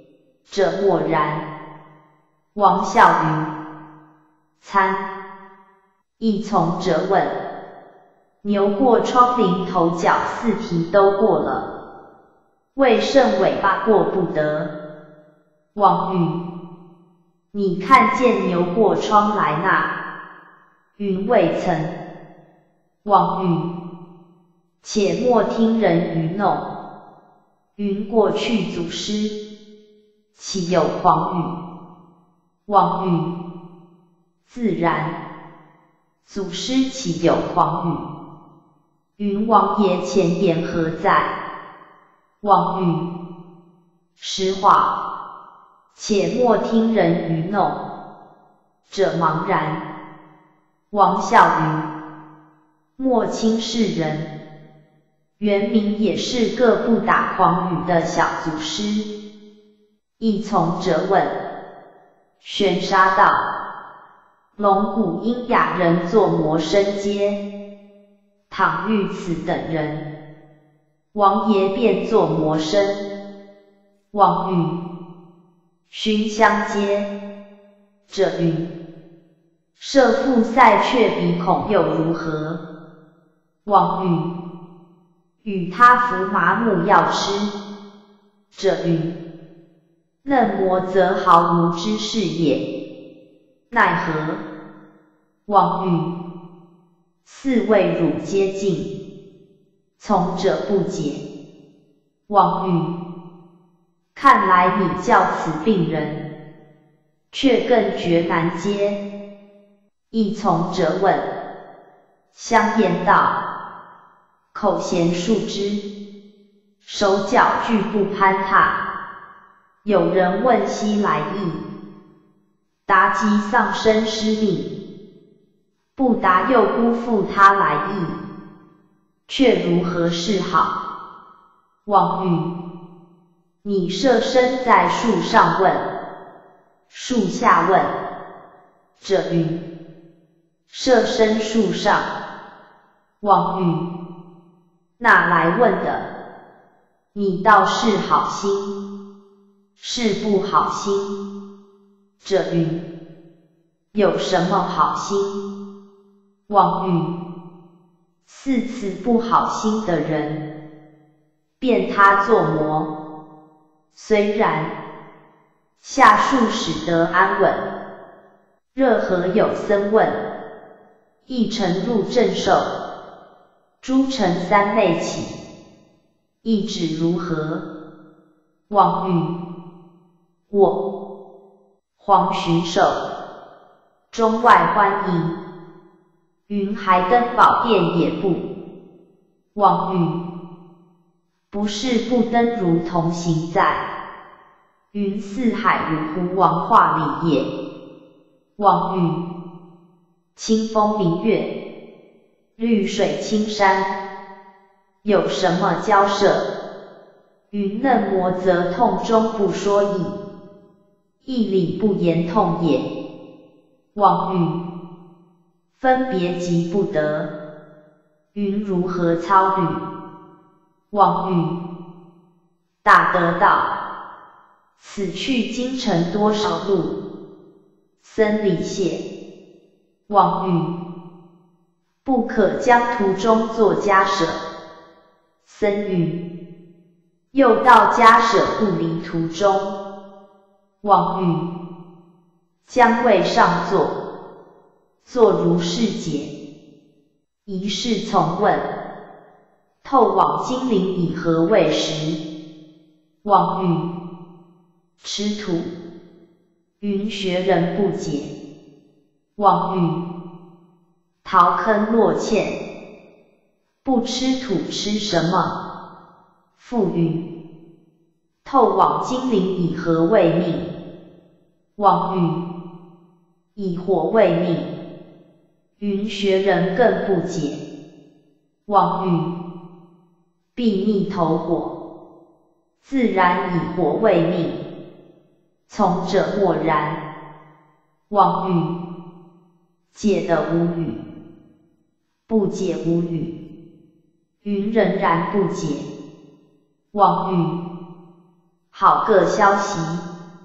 者默然。王笑云：参。一从者问：牛过窗棂头角四蹄都过了，为甚尾巴过不得？王云：你看见牛过窗来那？云未曾。王云：且莫听人愚弄。云过去祖师，岂有狂语？王云：自然。祖师岂有狂语？云王爷前言何在？王云：实话，且莫听人愚弄，者茫然。王笑云：莫轻视人。原名也是个不打诳语的小祖师。一从者问：玄沙道：龙骨因雅人作魔身阶，倘遇此等人，王爷便作魔身。王云：寻相接。者云：设复赛却鼻孔又如何？王云：与他服麻木药吃。者云：嫩魔则毫无知识也，奈何？王云：四位汝皆尽，从者不解。王云：看来你教此病人，却更觉难接。一从者问：相言道：口衔树枝，手脚俱不攀踏。有人问悉来意，答即丧身失命，不答又辜负他来意，却如何是好？王云：你设身在树上问，树下问。者云：设身树上。王云：哪来问的？你倒是好心，是不好心。者云：有什么好心？王云：似此不好心的人，便他作魔。虽然，下树使得安稳。热河有僧问：一尘入正受，诸尘三昧起，意指如何？王云：我黄巡守，中外欢迎。云还登宝殿也不？王云：不是不登如同行在。云四海五湖王化礼也。王云：清风明月，绿水青山，有什么交涉？云嫩魔则痛中不说意，义理不言痛也。王云：分别即不得，云如何操虑？王云：大得道，此去京城多少路？僧礼谢。王云：不可将途中作迦舍。僧云：又道迦舍不离途中。王云：将位上坐，坐如是解。一世从问：透往金陵以何为时？王云：吃土。云学人不解。王云：陶坑落堑，不吃土吃什么？复云：透往金陵以何为命？王云：以火为命。云学人更不解。王云：必逆投火，自然以火为命。从者默然。王云：解得无语，不解无语。云仍然不解。王云：好个消息，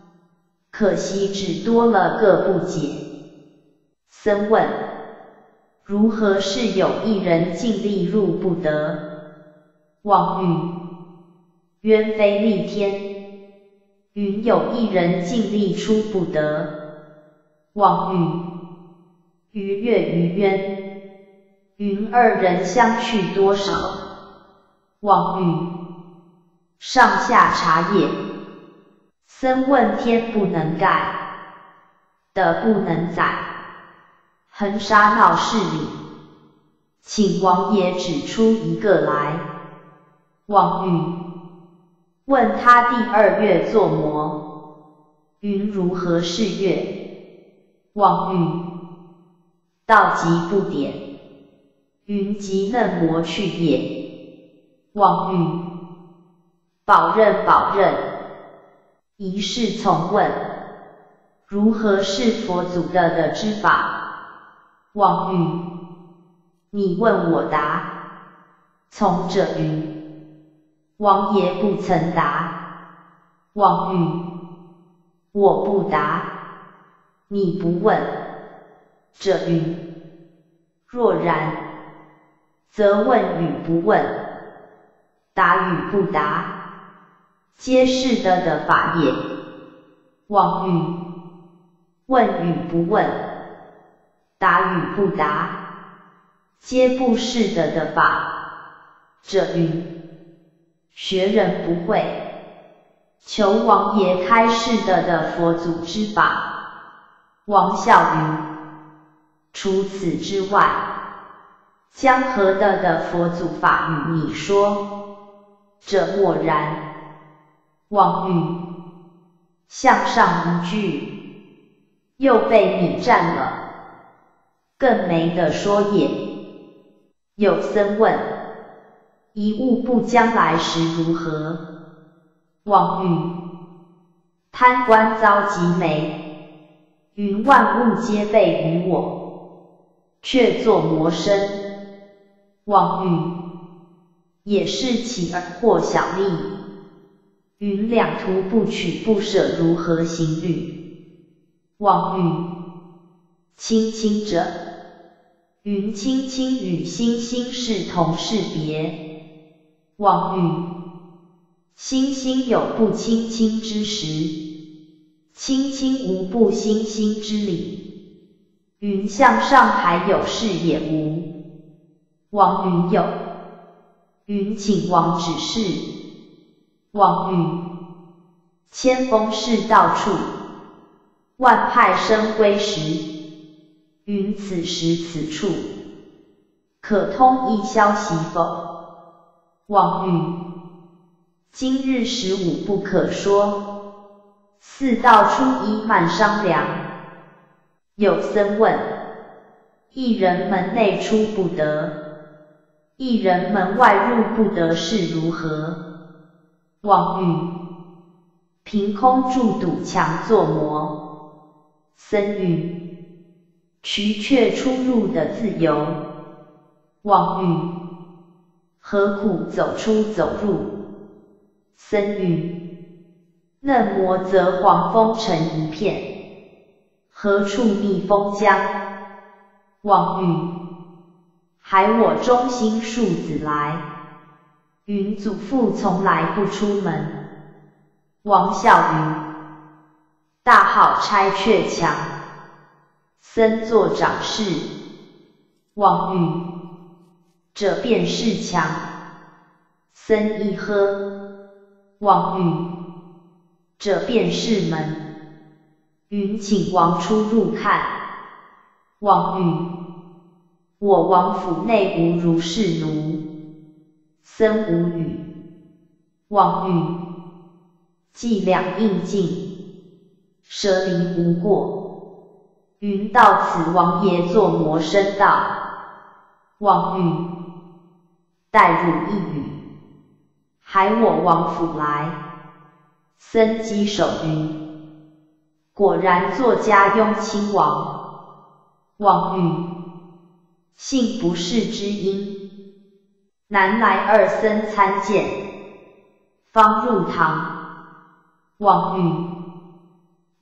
可惜只多了个不解。僧问：如何是有一人尽力入不得？王语：冤非逆天。云有一人尽力出不得。王语：于月于渊。云二人相去多少？王语：上下查也。僧问：天不能盖，地不能载，恒沙闹市里，请王爷指出一个来。王语：问他第二月作魔。云如何是月？王语：道即不典。云即嫩魔去也。王语：保任保任。一事从问：如何是佛祖的的之法？王语：你问我答。从者云：王爷不曾答。王语：我不答，你不问。者云：若然，则问与不问，答与不答，皆是的的法也。王语：问与不问，答与不答，皆不是的的法。者云：学人不会，求王爷开示的的佛祖之法。王笑云：除此之外，将何的的佛祖法与你说？者默然。王语：向上一句，又被你占了，更没得说也。有僧问：一物不将来时如何？王语：贪官遭极霉，云万物皆备于我，却作魔身。王语：也是起而获小利，云两途不取不舍，如何行律？王语：亲亲者。云亲亲与星星是同是别。王语：星星有不亲亲之时，亲亲无不星星之理。云向上还有是也无？王云有。云请王指示。王语：千峰是到处，万派生归时。云此时此处，可通一消息否？王语：今日十五不可说，四道初一慢商量。有僧问：一人门内出不得，一人门外入不得是如何？王语：凭空筑堵墙作魔。僧云：渠却出入的自由。王语：何苦走出走入？僧云：嫩魔则黄风成一片，何处觅风江？王语：还我中心庶子来。云祖父从来不出门。王笑云：大好拆却墙。僧作掌事。王语：这便是墙。僧一喝。王语：这便是门。云请王出入看。王语：我王府内无如是奴。僧无语。王语：伎俩应尽，舍离无过。云到此王爷作魔身道。王语：待汝一语，还我王府来。僧稽首云：果然作家拥亲王。王语：幸不是之因，南来二僧参见，方入堂。王语：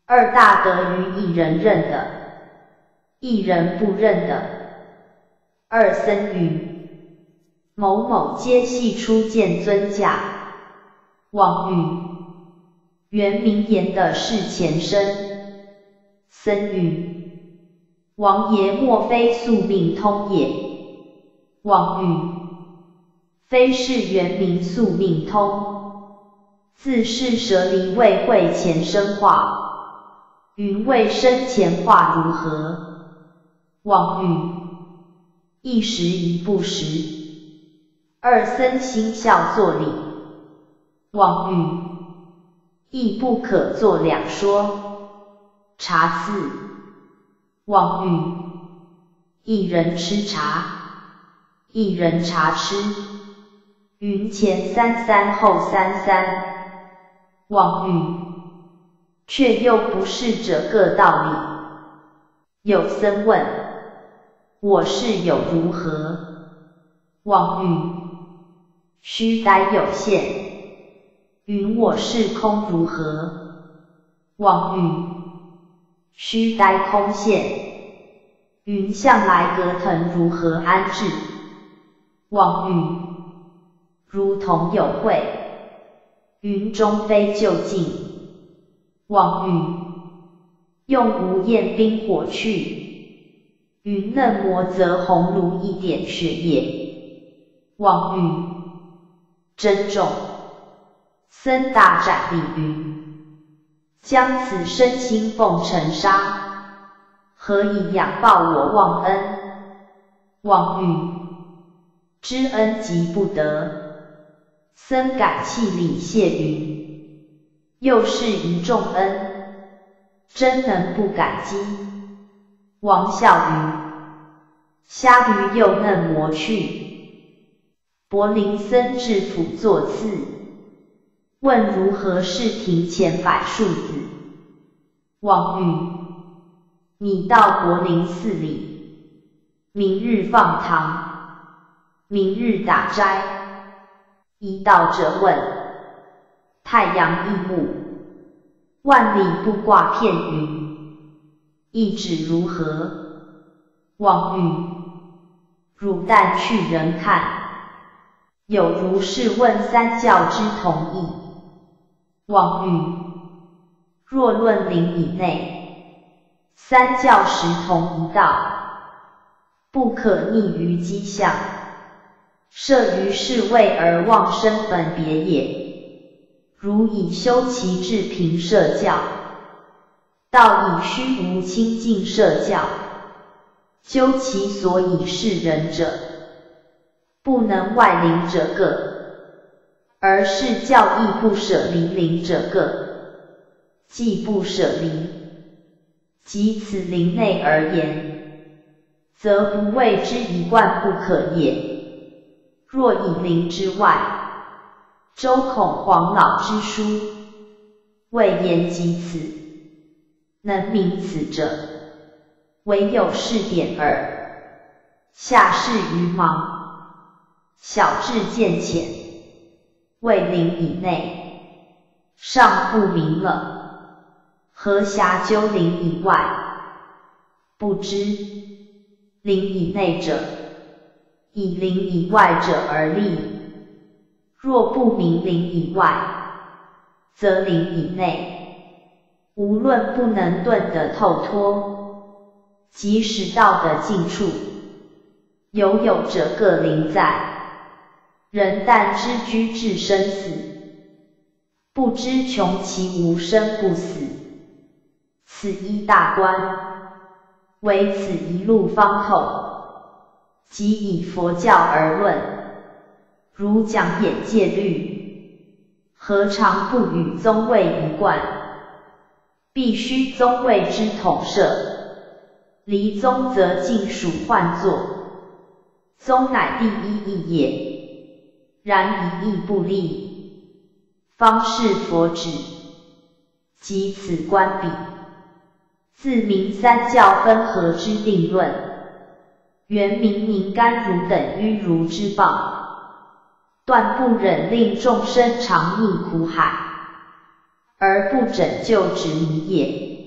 二大得于一人认的，一人不认的。二僧云：某某皆系出见尊驾。王云：原名言的是前身。僧云：王爷莫非宿命通也？王云：非是原名宿命通，自是舍离未会前生化。云未生前化如何？王云：一时一不时。二僧心笑作礼。王云：亦不可作两说。茶四。王云：一人吃茶，一人茶吃。云前三三后三三。王云：却又不是这个道理。有僧问：我是有如何？王云：须呆有限。云我是空如何？王云：须呆空现。云向来隔腾如何安置？王云：如同有会。云终非就近。王云：用无焰冰火去。云嫩磨则红如一点血液。王云：珍重。僧大展礼云：将此身心奉尘沙，何以仰报我忘恩？王云：知恩即不得。僧感气礼谢云：又是一重恩，真能不感激？王笑云：虾驴又嫩磨去。柏林僧至府作次，问如何是庭前百树子。王云：你到柏林寺里，明日放堂，明日打斋。一到者问：太阳异目，万里不挂片云，意指如何？王云：汝但去人看，有如是问三教之同义。王云：若论林以内，三教实同一道，不可逆于迹象，摄于是位而忘身本别也。如以修其志平摄教，道以虚无清净摄教，究其所以是人者，不能外灵者个，而是教义不舍离灵者个。既不舍离，即此灵内而言，则不谓之一贯不可也。若以灵之外，周孔黄老之书，未言及此，能明此者，唯有是点耳。下士愚盲，小智见浅，未灵以内，尚不明了，何暇究灵以外？不知灵以内者，以灵以外者而立。若不明灵以外，则灵以内，无论不能顿得透脱，即使到的近处，犹有者个灵在。人但知居至生死，不知穷其无生不死。此一大关，唯此一路方透。即以佛教而论，如讲眼界律，何尝不与宗位一贯？必须宗位之统摄，离宗则尽属换作。宗乃第一义也，然一义不立，方是佛旨。即此观彼，自明三教分合之定论，原明明甘如等迂如之谤，断不忍令众生常溺苦海，而不拯救之迷也。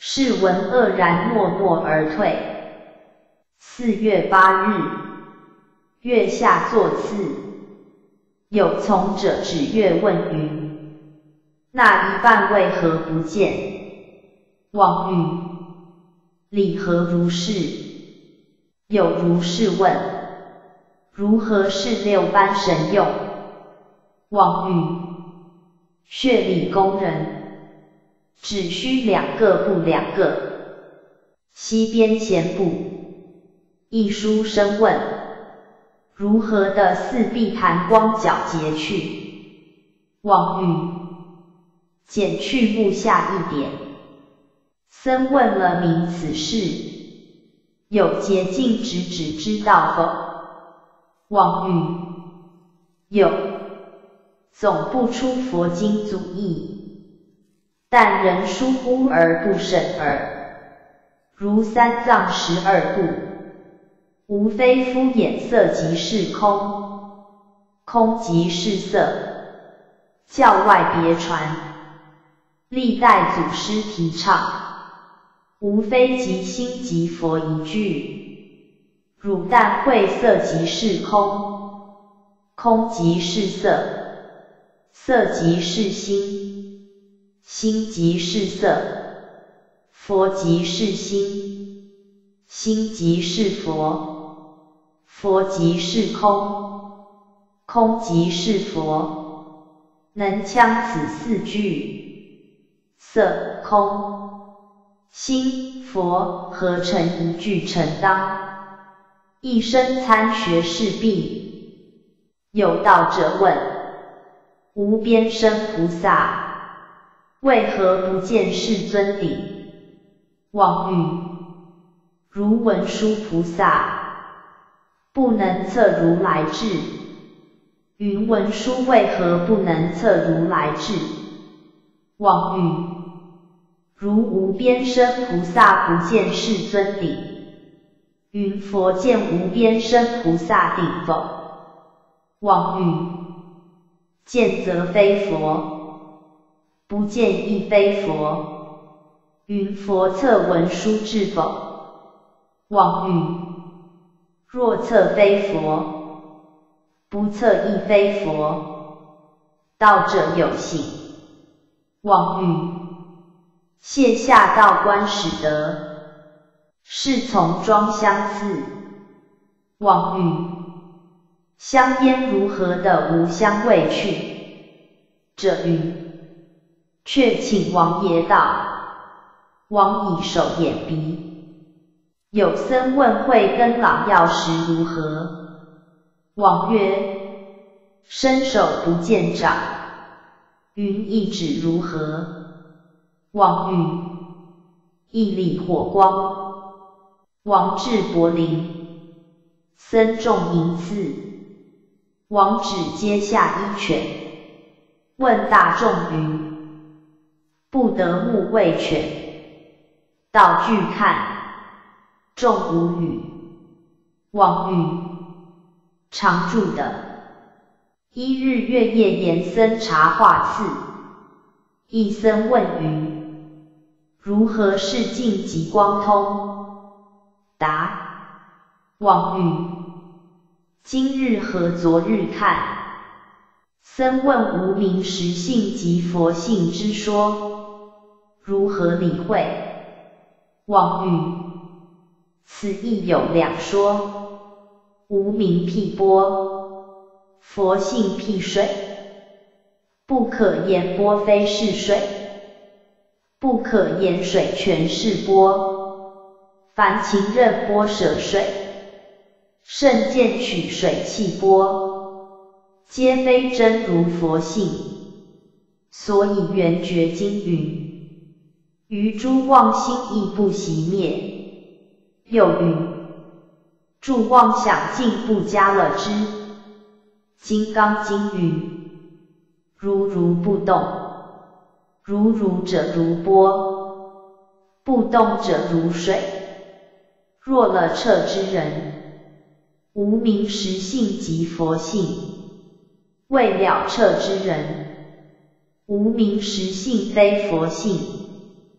是闻愕然诺诺而退。四月八日，月下作次，有从者指月问云：那一半为何不见？王语：理何如是？有如是问：如何是六般神用？王语：穴里工人，只需两个不两个。西边闲步，一书生问：如何的四壁弹光皎洁去？王语：减去目下一点。僧问了明此事，有洁净直指知道否？王语：有，总不出佛经祖义，但人疏忽而不审耳。如三藏十二部，无非敷衍色即是空，空即是色，教外别传，历代祖师提倡，无非即心即佛一句。汝但会色即是空，空即是色，色即是心，心即是色，佛即是心，心即是佛，佛即是空，空即是佛。能将此四句，色、空、心、佛合成一句成当，一生参学事毕。有道者问：无边身菩萨，为何不见世尊顶？王语：如文殊菩萨，不能测如来智。云文殊为何不能测如来智？王语：如无边身菩萨不见世尊顶，云佛见无边身菩萨顶否？王语：见则非佛，不见亦非佛。云佛测文殊智否？王语：若测非佛，不测亦非佛。道者有信。王语：谢下道观始得，是从庄相似。王语：香烟如何的无香味去？者云：却请王爷道。王以手掩鼻。有僧问慧根朗药时如何？王曰：伸手不见掌。云一指如何？王语：一里火光。王至柏林，僧众迎次。王指阶下一犬，问大众云：不得目谓犬。道具看，众无语。王语：常住的。一日月夜延僧茶话次，一僧问云：如何是净极光通？答：王语：今日和昨日看。僧问无明实性及佛性之说，如何理会？王语：此亦有两说。无明辟波，佛性辟水。不可言波非是水，不可言水全是波。凡情任波舍水，圣见取水气波，皆非真如佛性。所以圆觉经云：于诸妄心亦不熄灭。又云：诸妄想尽不加了之。金刚经云：如如不动，如如者如波，不动者如水。若了彻之人，无明实性即佛性；未了彻之人，无明实性非佛性。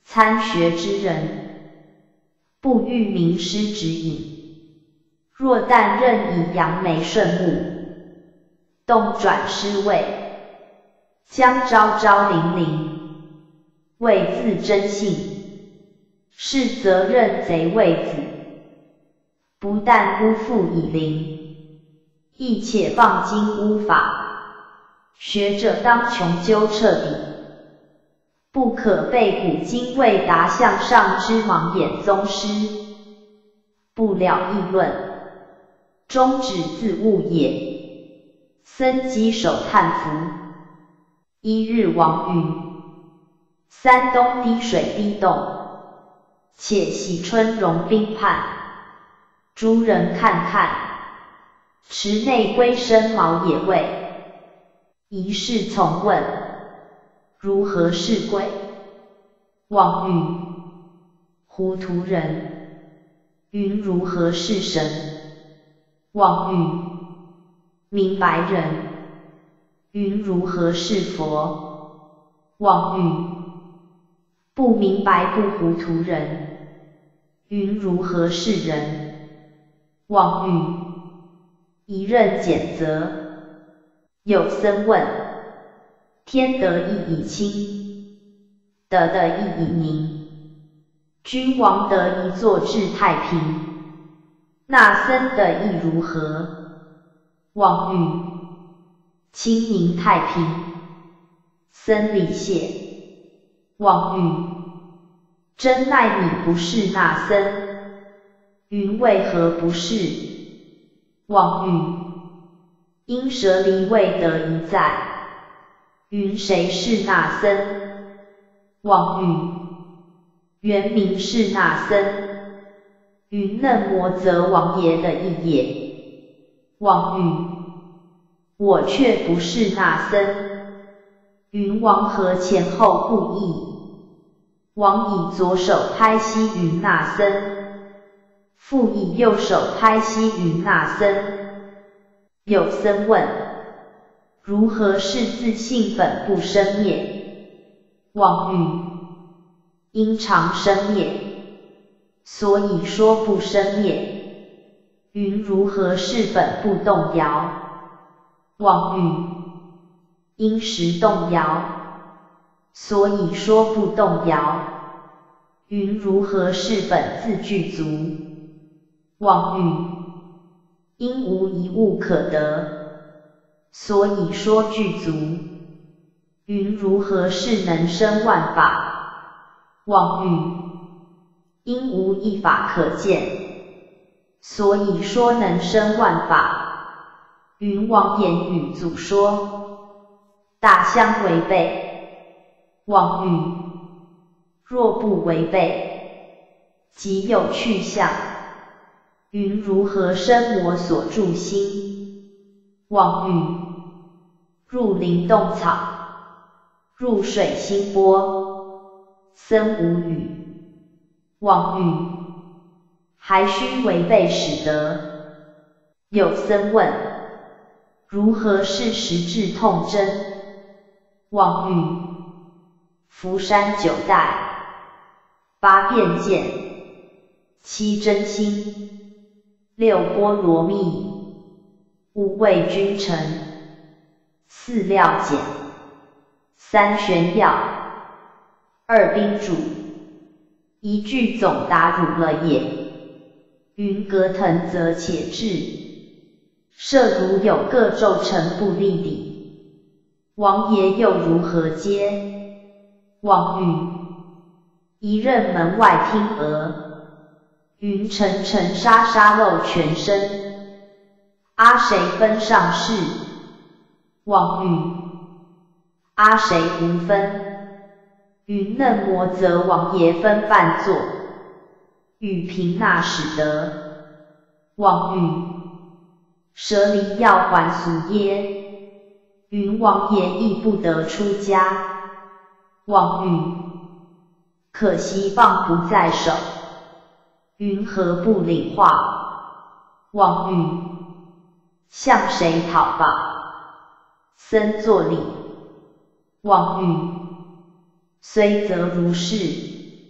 参学之人，不欲名师指引。若但任以扬眉顺目，动转诗味，将昭昭灵灵，谓自真性，是则任贼为子。不但辜负以灵，亦且谤经污法。学者当穷究彻底，不可被古今未达向上之盲眼宗师，不了议论，终止自误也。僧稽首叹服。一日王云：三冬滴水滴洞，且喜春融冰畔。诸人看看，池内龟生毛也未。一世从问，如何是归？王云：糊涂人。云如何是神？王云：明白人。云如何是佛？王云：不明白不糊涂人。云如何是人？王云：一任简则。有僧问：天得意以清，德得意以宁，君王得一坐治太平，那僧得意如何？王云：清宁太平。僧礼谢。王云：真奈你不是那僧。云为何不是？王云：因舍离未得一在。云谁是那僧？王云：原名是那僧。云嫩摩则王爷的意也。王云：我却不是那僧。云王何前后不异？王以左手拍西云那僧，复以右手拍西云那僧。有僧问：如何是自性本不生灭？王云：因常生灭，所以说不生灭。云如何是本不动摇？王云：因时动摇，所以说不动摇。云如何是本自具足？王云：因无一物可得，所以说具足。云如何是能生万法？王云：因无一法可见，所以说能生万法。云王言语祖说，大相违背。王云：若不违背，即有去向。云如何生我所住心？王云：入林动草，入水心波。僧无语。王云：还须违背始得。有僧问：如何是实质痛真？王云：福山九代，八变见，七真心，六波罗蜜，五味君臣，四料简，三玄要，二宾主，一句总答汝了也。云格腾则且至，设如有各昼臣不立礼，王爷又如何接？王云：一任门外听俄，云沉沉沙沙露全身，阿谁分上士？王云：阿谁无分？云嫩摩则王爷分半座，与凭那使得。王云：舍离要还俗耶？云王爷亦不得出家。王云：可惜棒不在手，云何不领化？王云：向谁讨报？僧作礼。王云：虽则如是，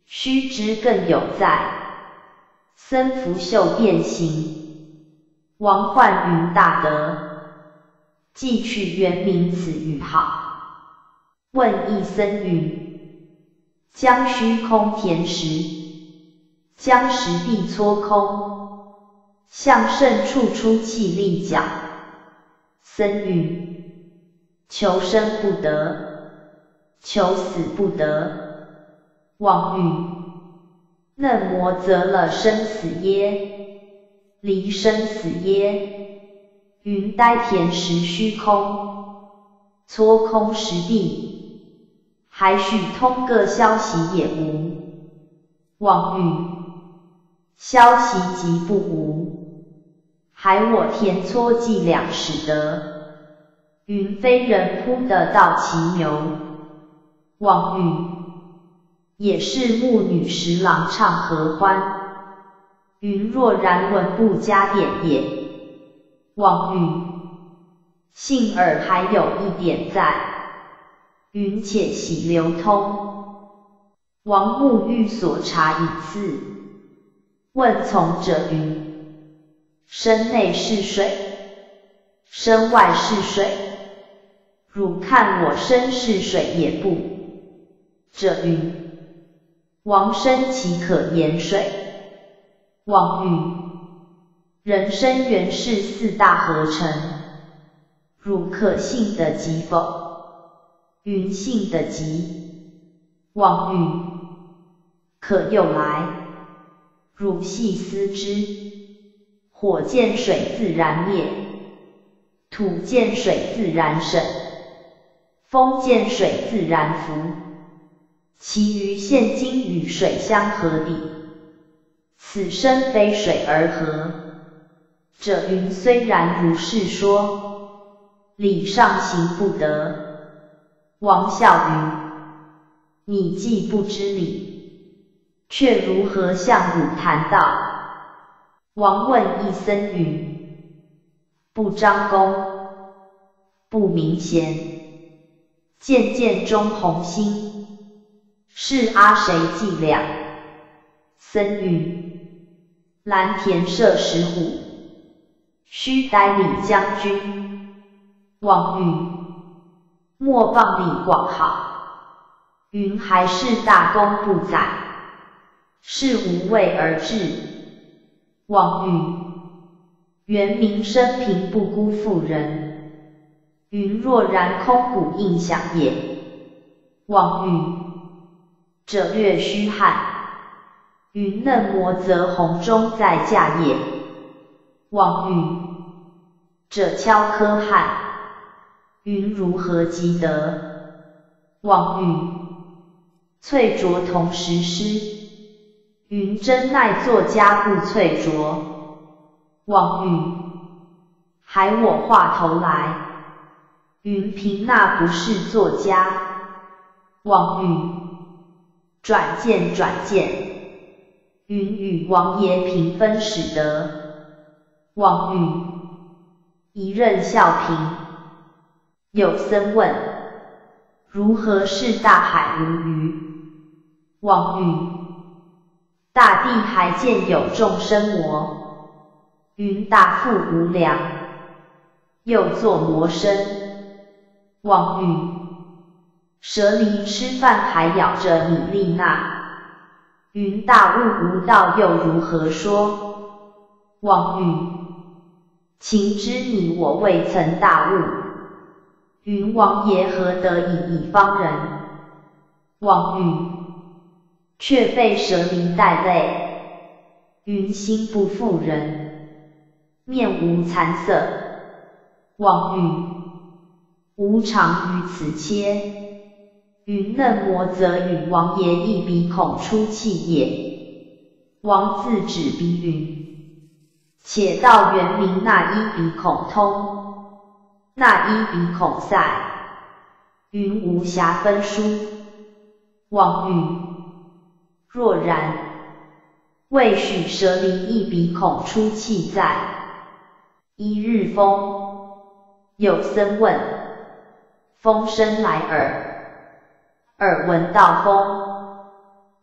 须知更有在。僧拂袖便行，王焕云大德，既取原名此语好。问一僧云：将虚空填实，将实地搓空，向甚处出气力角？僧云：求生不得，求死不得。王云：嫩磨则了生死耶？离生死耶？云呆填实虚空，搓空实地，还许通个消息也无。王云：消息即不无，还我填搓计量使得。云非人扑得到其牛。王云：也是牧女十郎唱合欢。云若然闻不加点也。王云：幸而还有一点在。云且喜流通。王沐欲所察一次，问从者云：身内是水，身外是水，汝看我身是水也不？者云：王身岂可言水？王云：人身原是四大合成，汝可信得及否？云信得及。王云：可诱来，汝细思之。火见水自然灭，土见水自然生，风见水自然浮，其余现今与水相合理。此身非水而合。者云虽然如是说，理上行不得。王笑云：你既不知理，却如何向汝谈道？王问一僧云：不张弓，不明弦，渐渐中红心，是阿谁计量？僧云：蓝田射石虎，须逮李将军。王云：莫谤李广好。云还是大功不载，是无畏而至。王云：原名生平不辜负人。云若然空谷应响也。王云：者略虚汗。云嫩磨则红中在驾也。王云：者敲科汗。云如何即得？王云：翠琢同时施。云真奈作家不翠琢？王云：还我话头来。云凭那不是作家。王云：转见转见。云与王爷平分使得。王云：一任孝平。有僧问：如何是大海无鱼？王云：大地还见有众生魔。云大腹无量，又作魔身。王云：蛇离吃饭还咬着米粒那。云大悟无道又如何说？王云：情知你我未曾大悟。云王爷何得以一方人？王云：却被蛇离带累。云心不负人，面无惭色。王云：无常于此切。云嫩磨则与王爷一鼻孔出气也。王自指鼻云：且道原名那一鼻孔通，那一鼻孔塞。云无暇分书。王云：若然，未许蛇离一鼻孔出气在。一日风，有僧问：风声来耳，耳闻道风。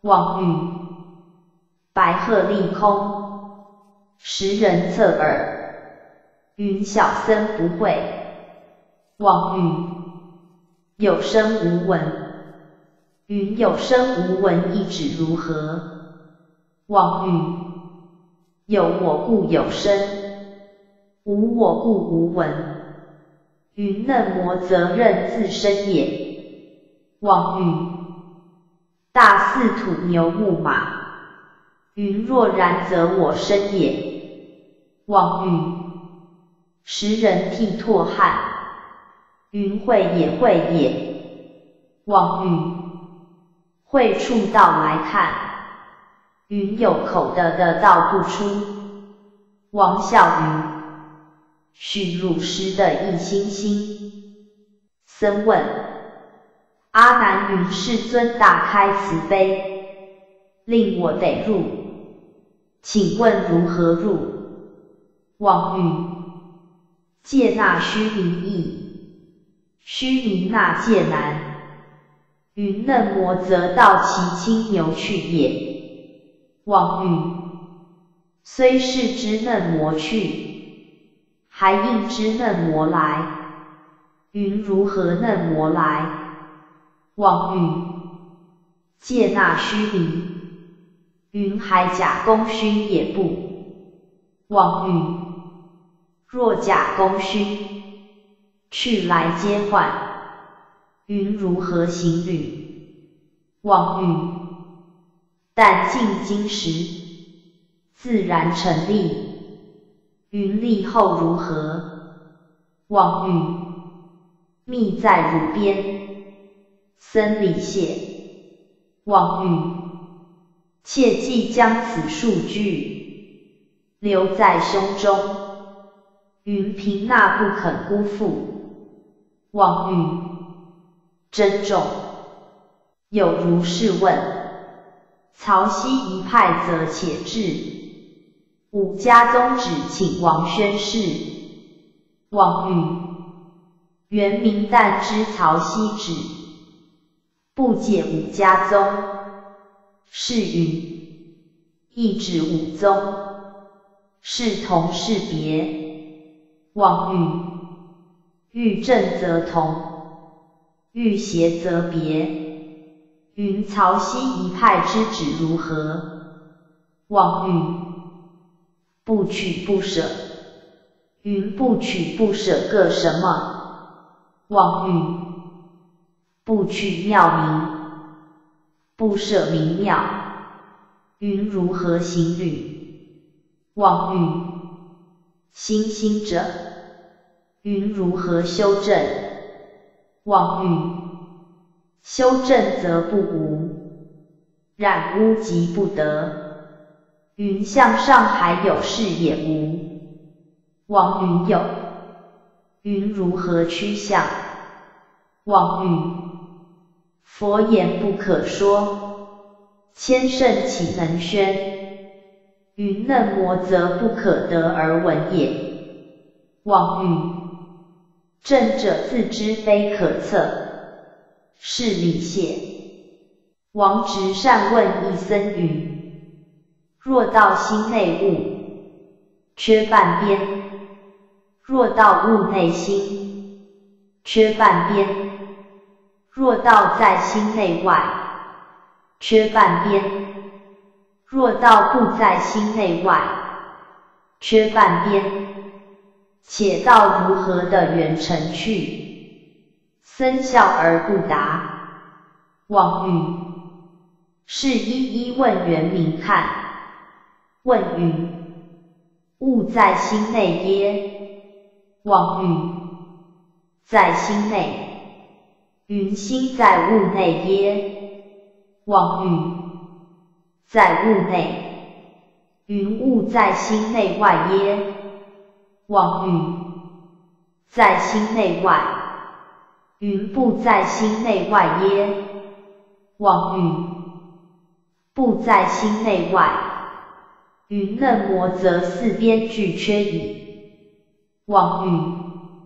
妄语，白鹤立空，时人侧耳，云小僧不会。妄语，有声无闻，云有声无闻一指如何？妄语，有我故有声，无我故无闻，云嫩模则认自身也。妄语，大似土牛木马，云若然则我身也。妄语，时人涕唾汗，云会也会也。妄语，会触道来看，云有口的的道不出。王笑云，许汝师的一星星。僧问：阿难云世尊大开慈悲，令我得入，请问如何入？妄语，戒那须弥易，须弥那戒难。云嫩模则道其青牛去也。妄语，虽是知嫩模去，还应知嫩模来。云如何嫩模来？妄语，戒那须弥，云还假功勋也不。妄语，若假功勋，去来皆换，云如何行旅？妄语，但尽今时，自然成立，云立后如何？妄语，密在汝边，僧礼谢。妄语，切记将此数句留在胸中，云凭那不肯辜负。妄语，珍重。有如是问，曹溪一派则且至，五家宗旨请王宣示。妄语，原明但知曹溪旨，不解五家宗。是云，亦指五宗，是同是别。妄语，欲正则同，欲邪则别。云曹溪一派之旨如何？妄语，不取不舍。云不取不舍个什么？妄语，不取妙名，不舍名妙。云如何行旅？妄语，心心者，云如何修正？妄语，修正则不无，染污即不得。云向上还有事也无。妄云有，云如何趋向？妄语，佛言不可说，千圣岂能宣？云嫩模则不可得而闻也。妄语，正者自知非可测，是礼谢。王直善问一僧云：若到心内物，缺半边；若到物内心，缺半边；若到在心内外，缺半边；若到不在心内外，缺半边。且道如何的圆成去？僧笑而不答。妄语，是一一问圆明看。问云：物在心内耶？妄语，在心内。云心在物内耶？妄语，在物内。云物在心内外耶？妄语，在心内外。云不在心内外耶？妄语，不在心内外。云嫩模则四边俱缺矣。妄语，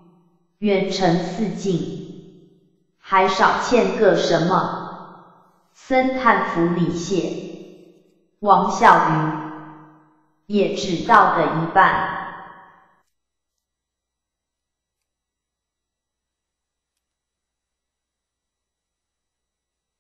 圆成四境，还少欠个什么？ 僧叹服礼谢。王孝瑜也只道的一半。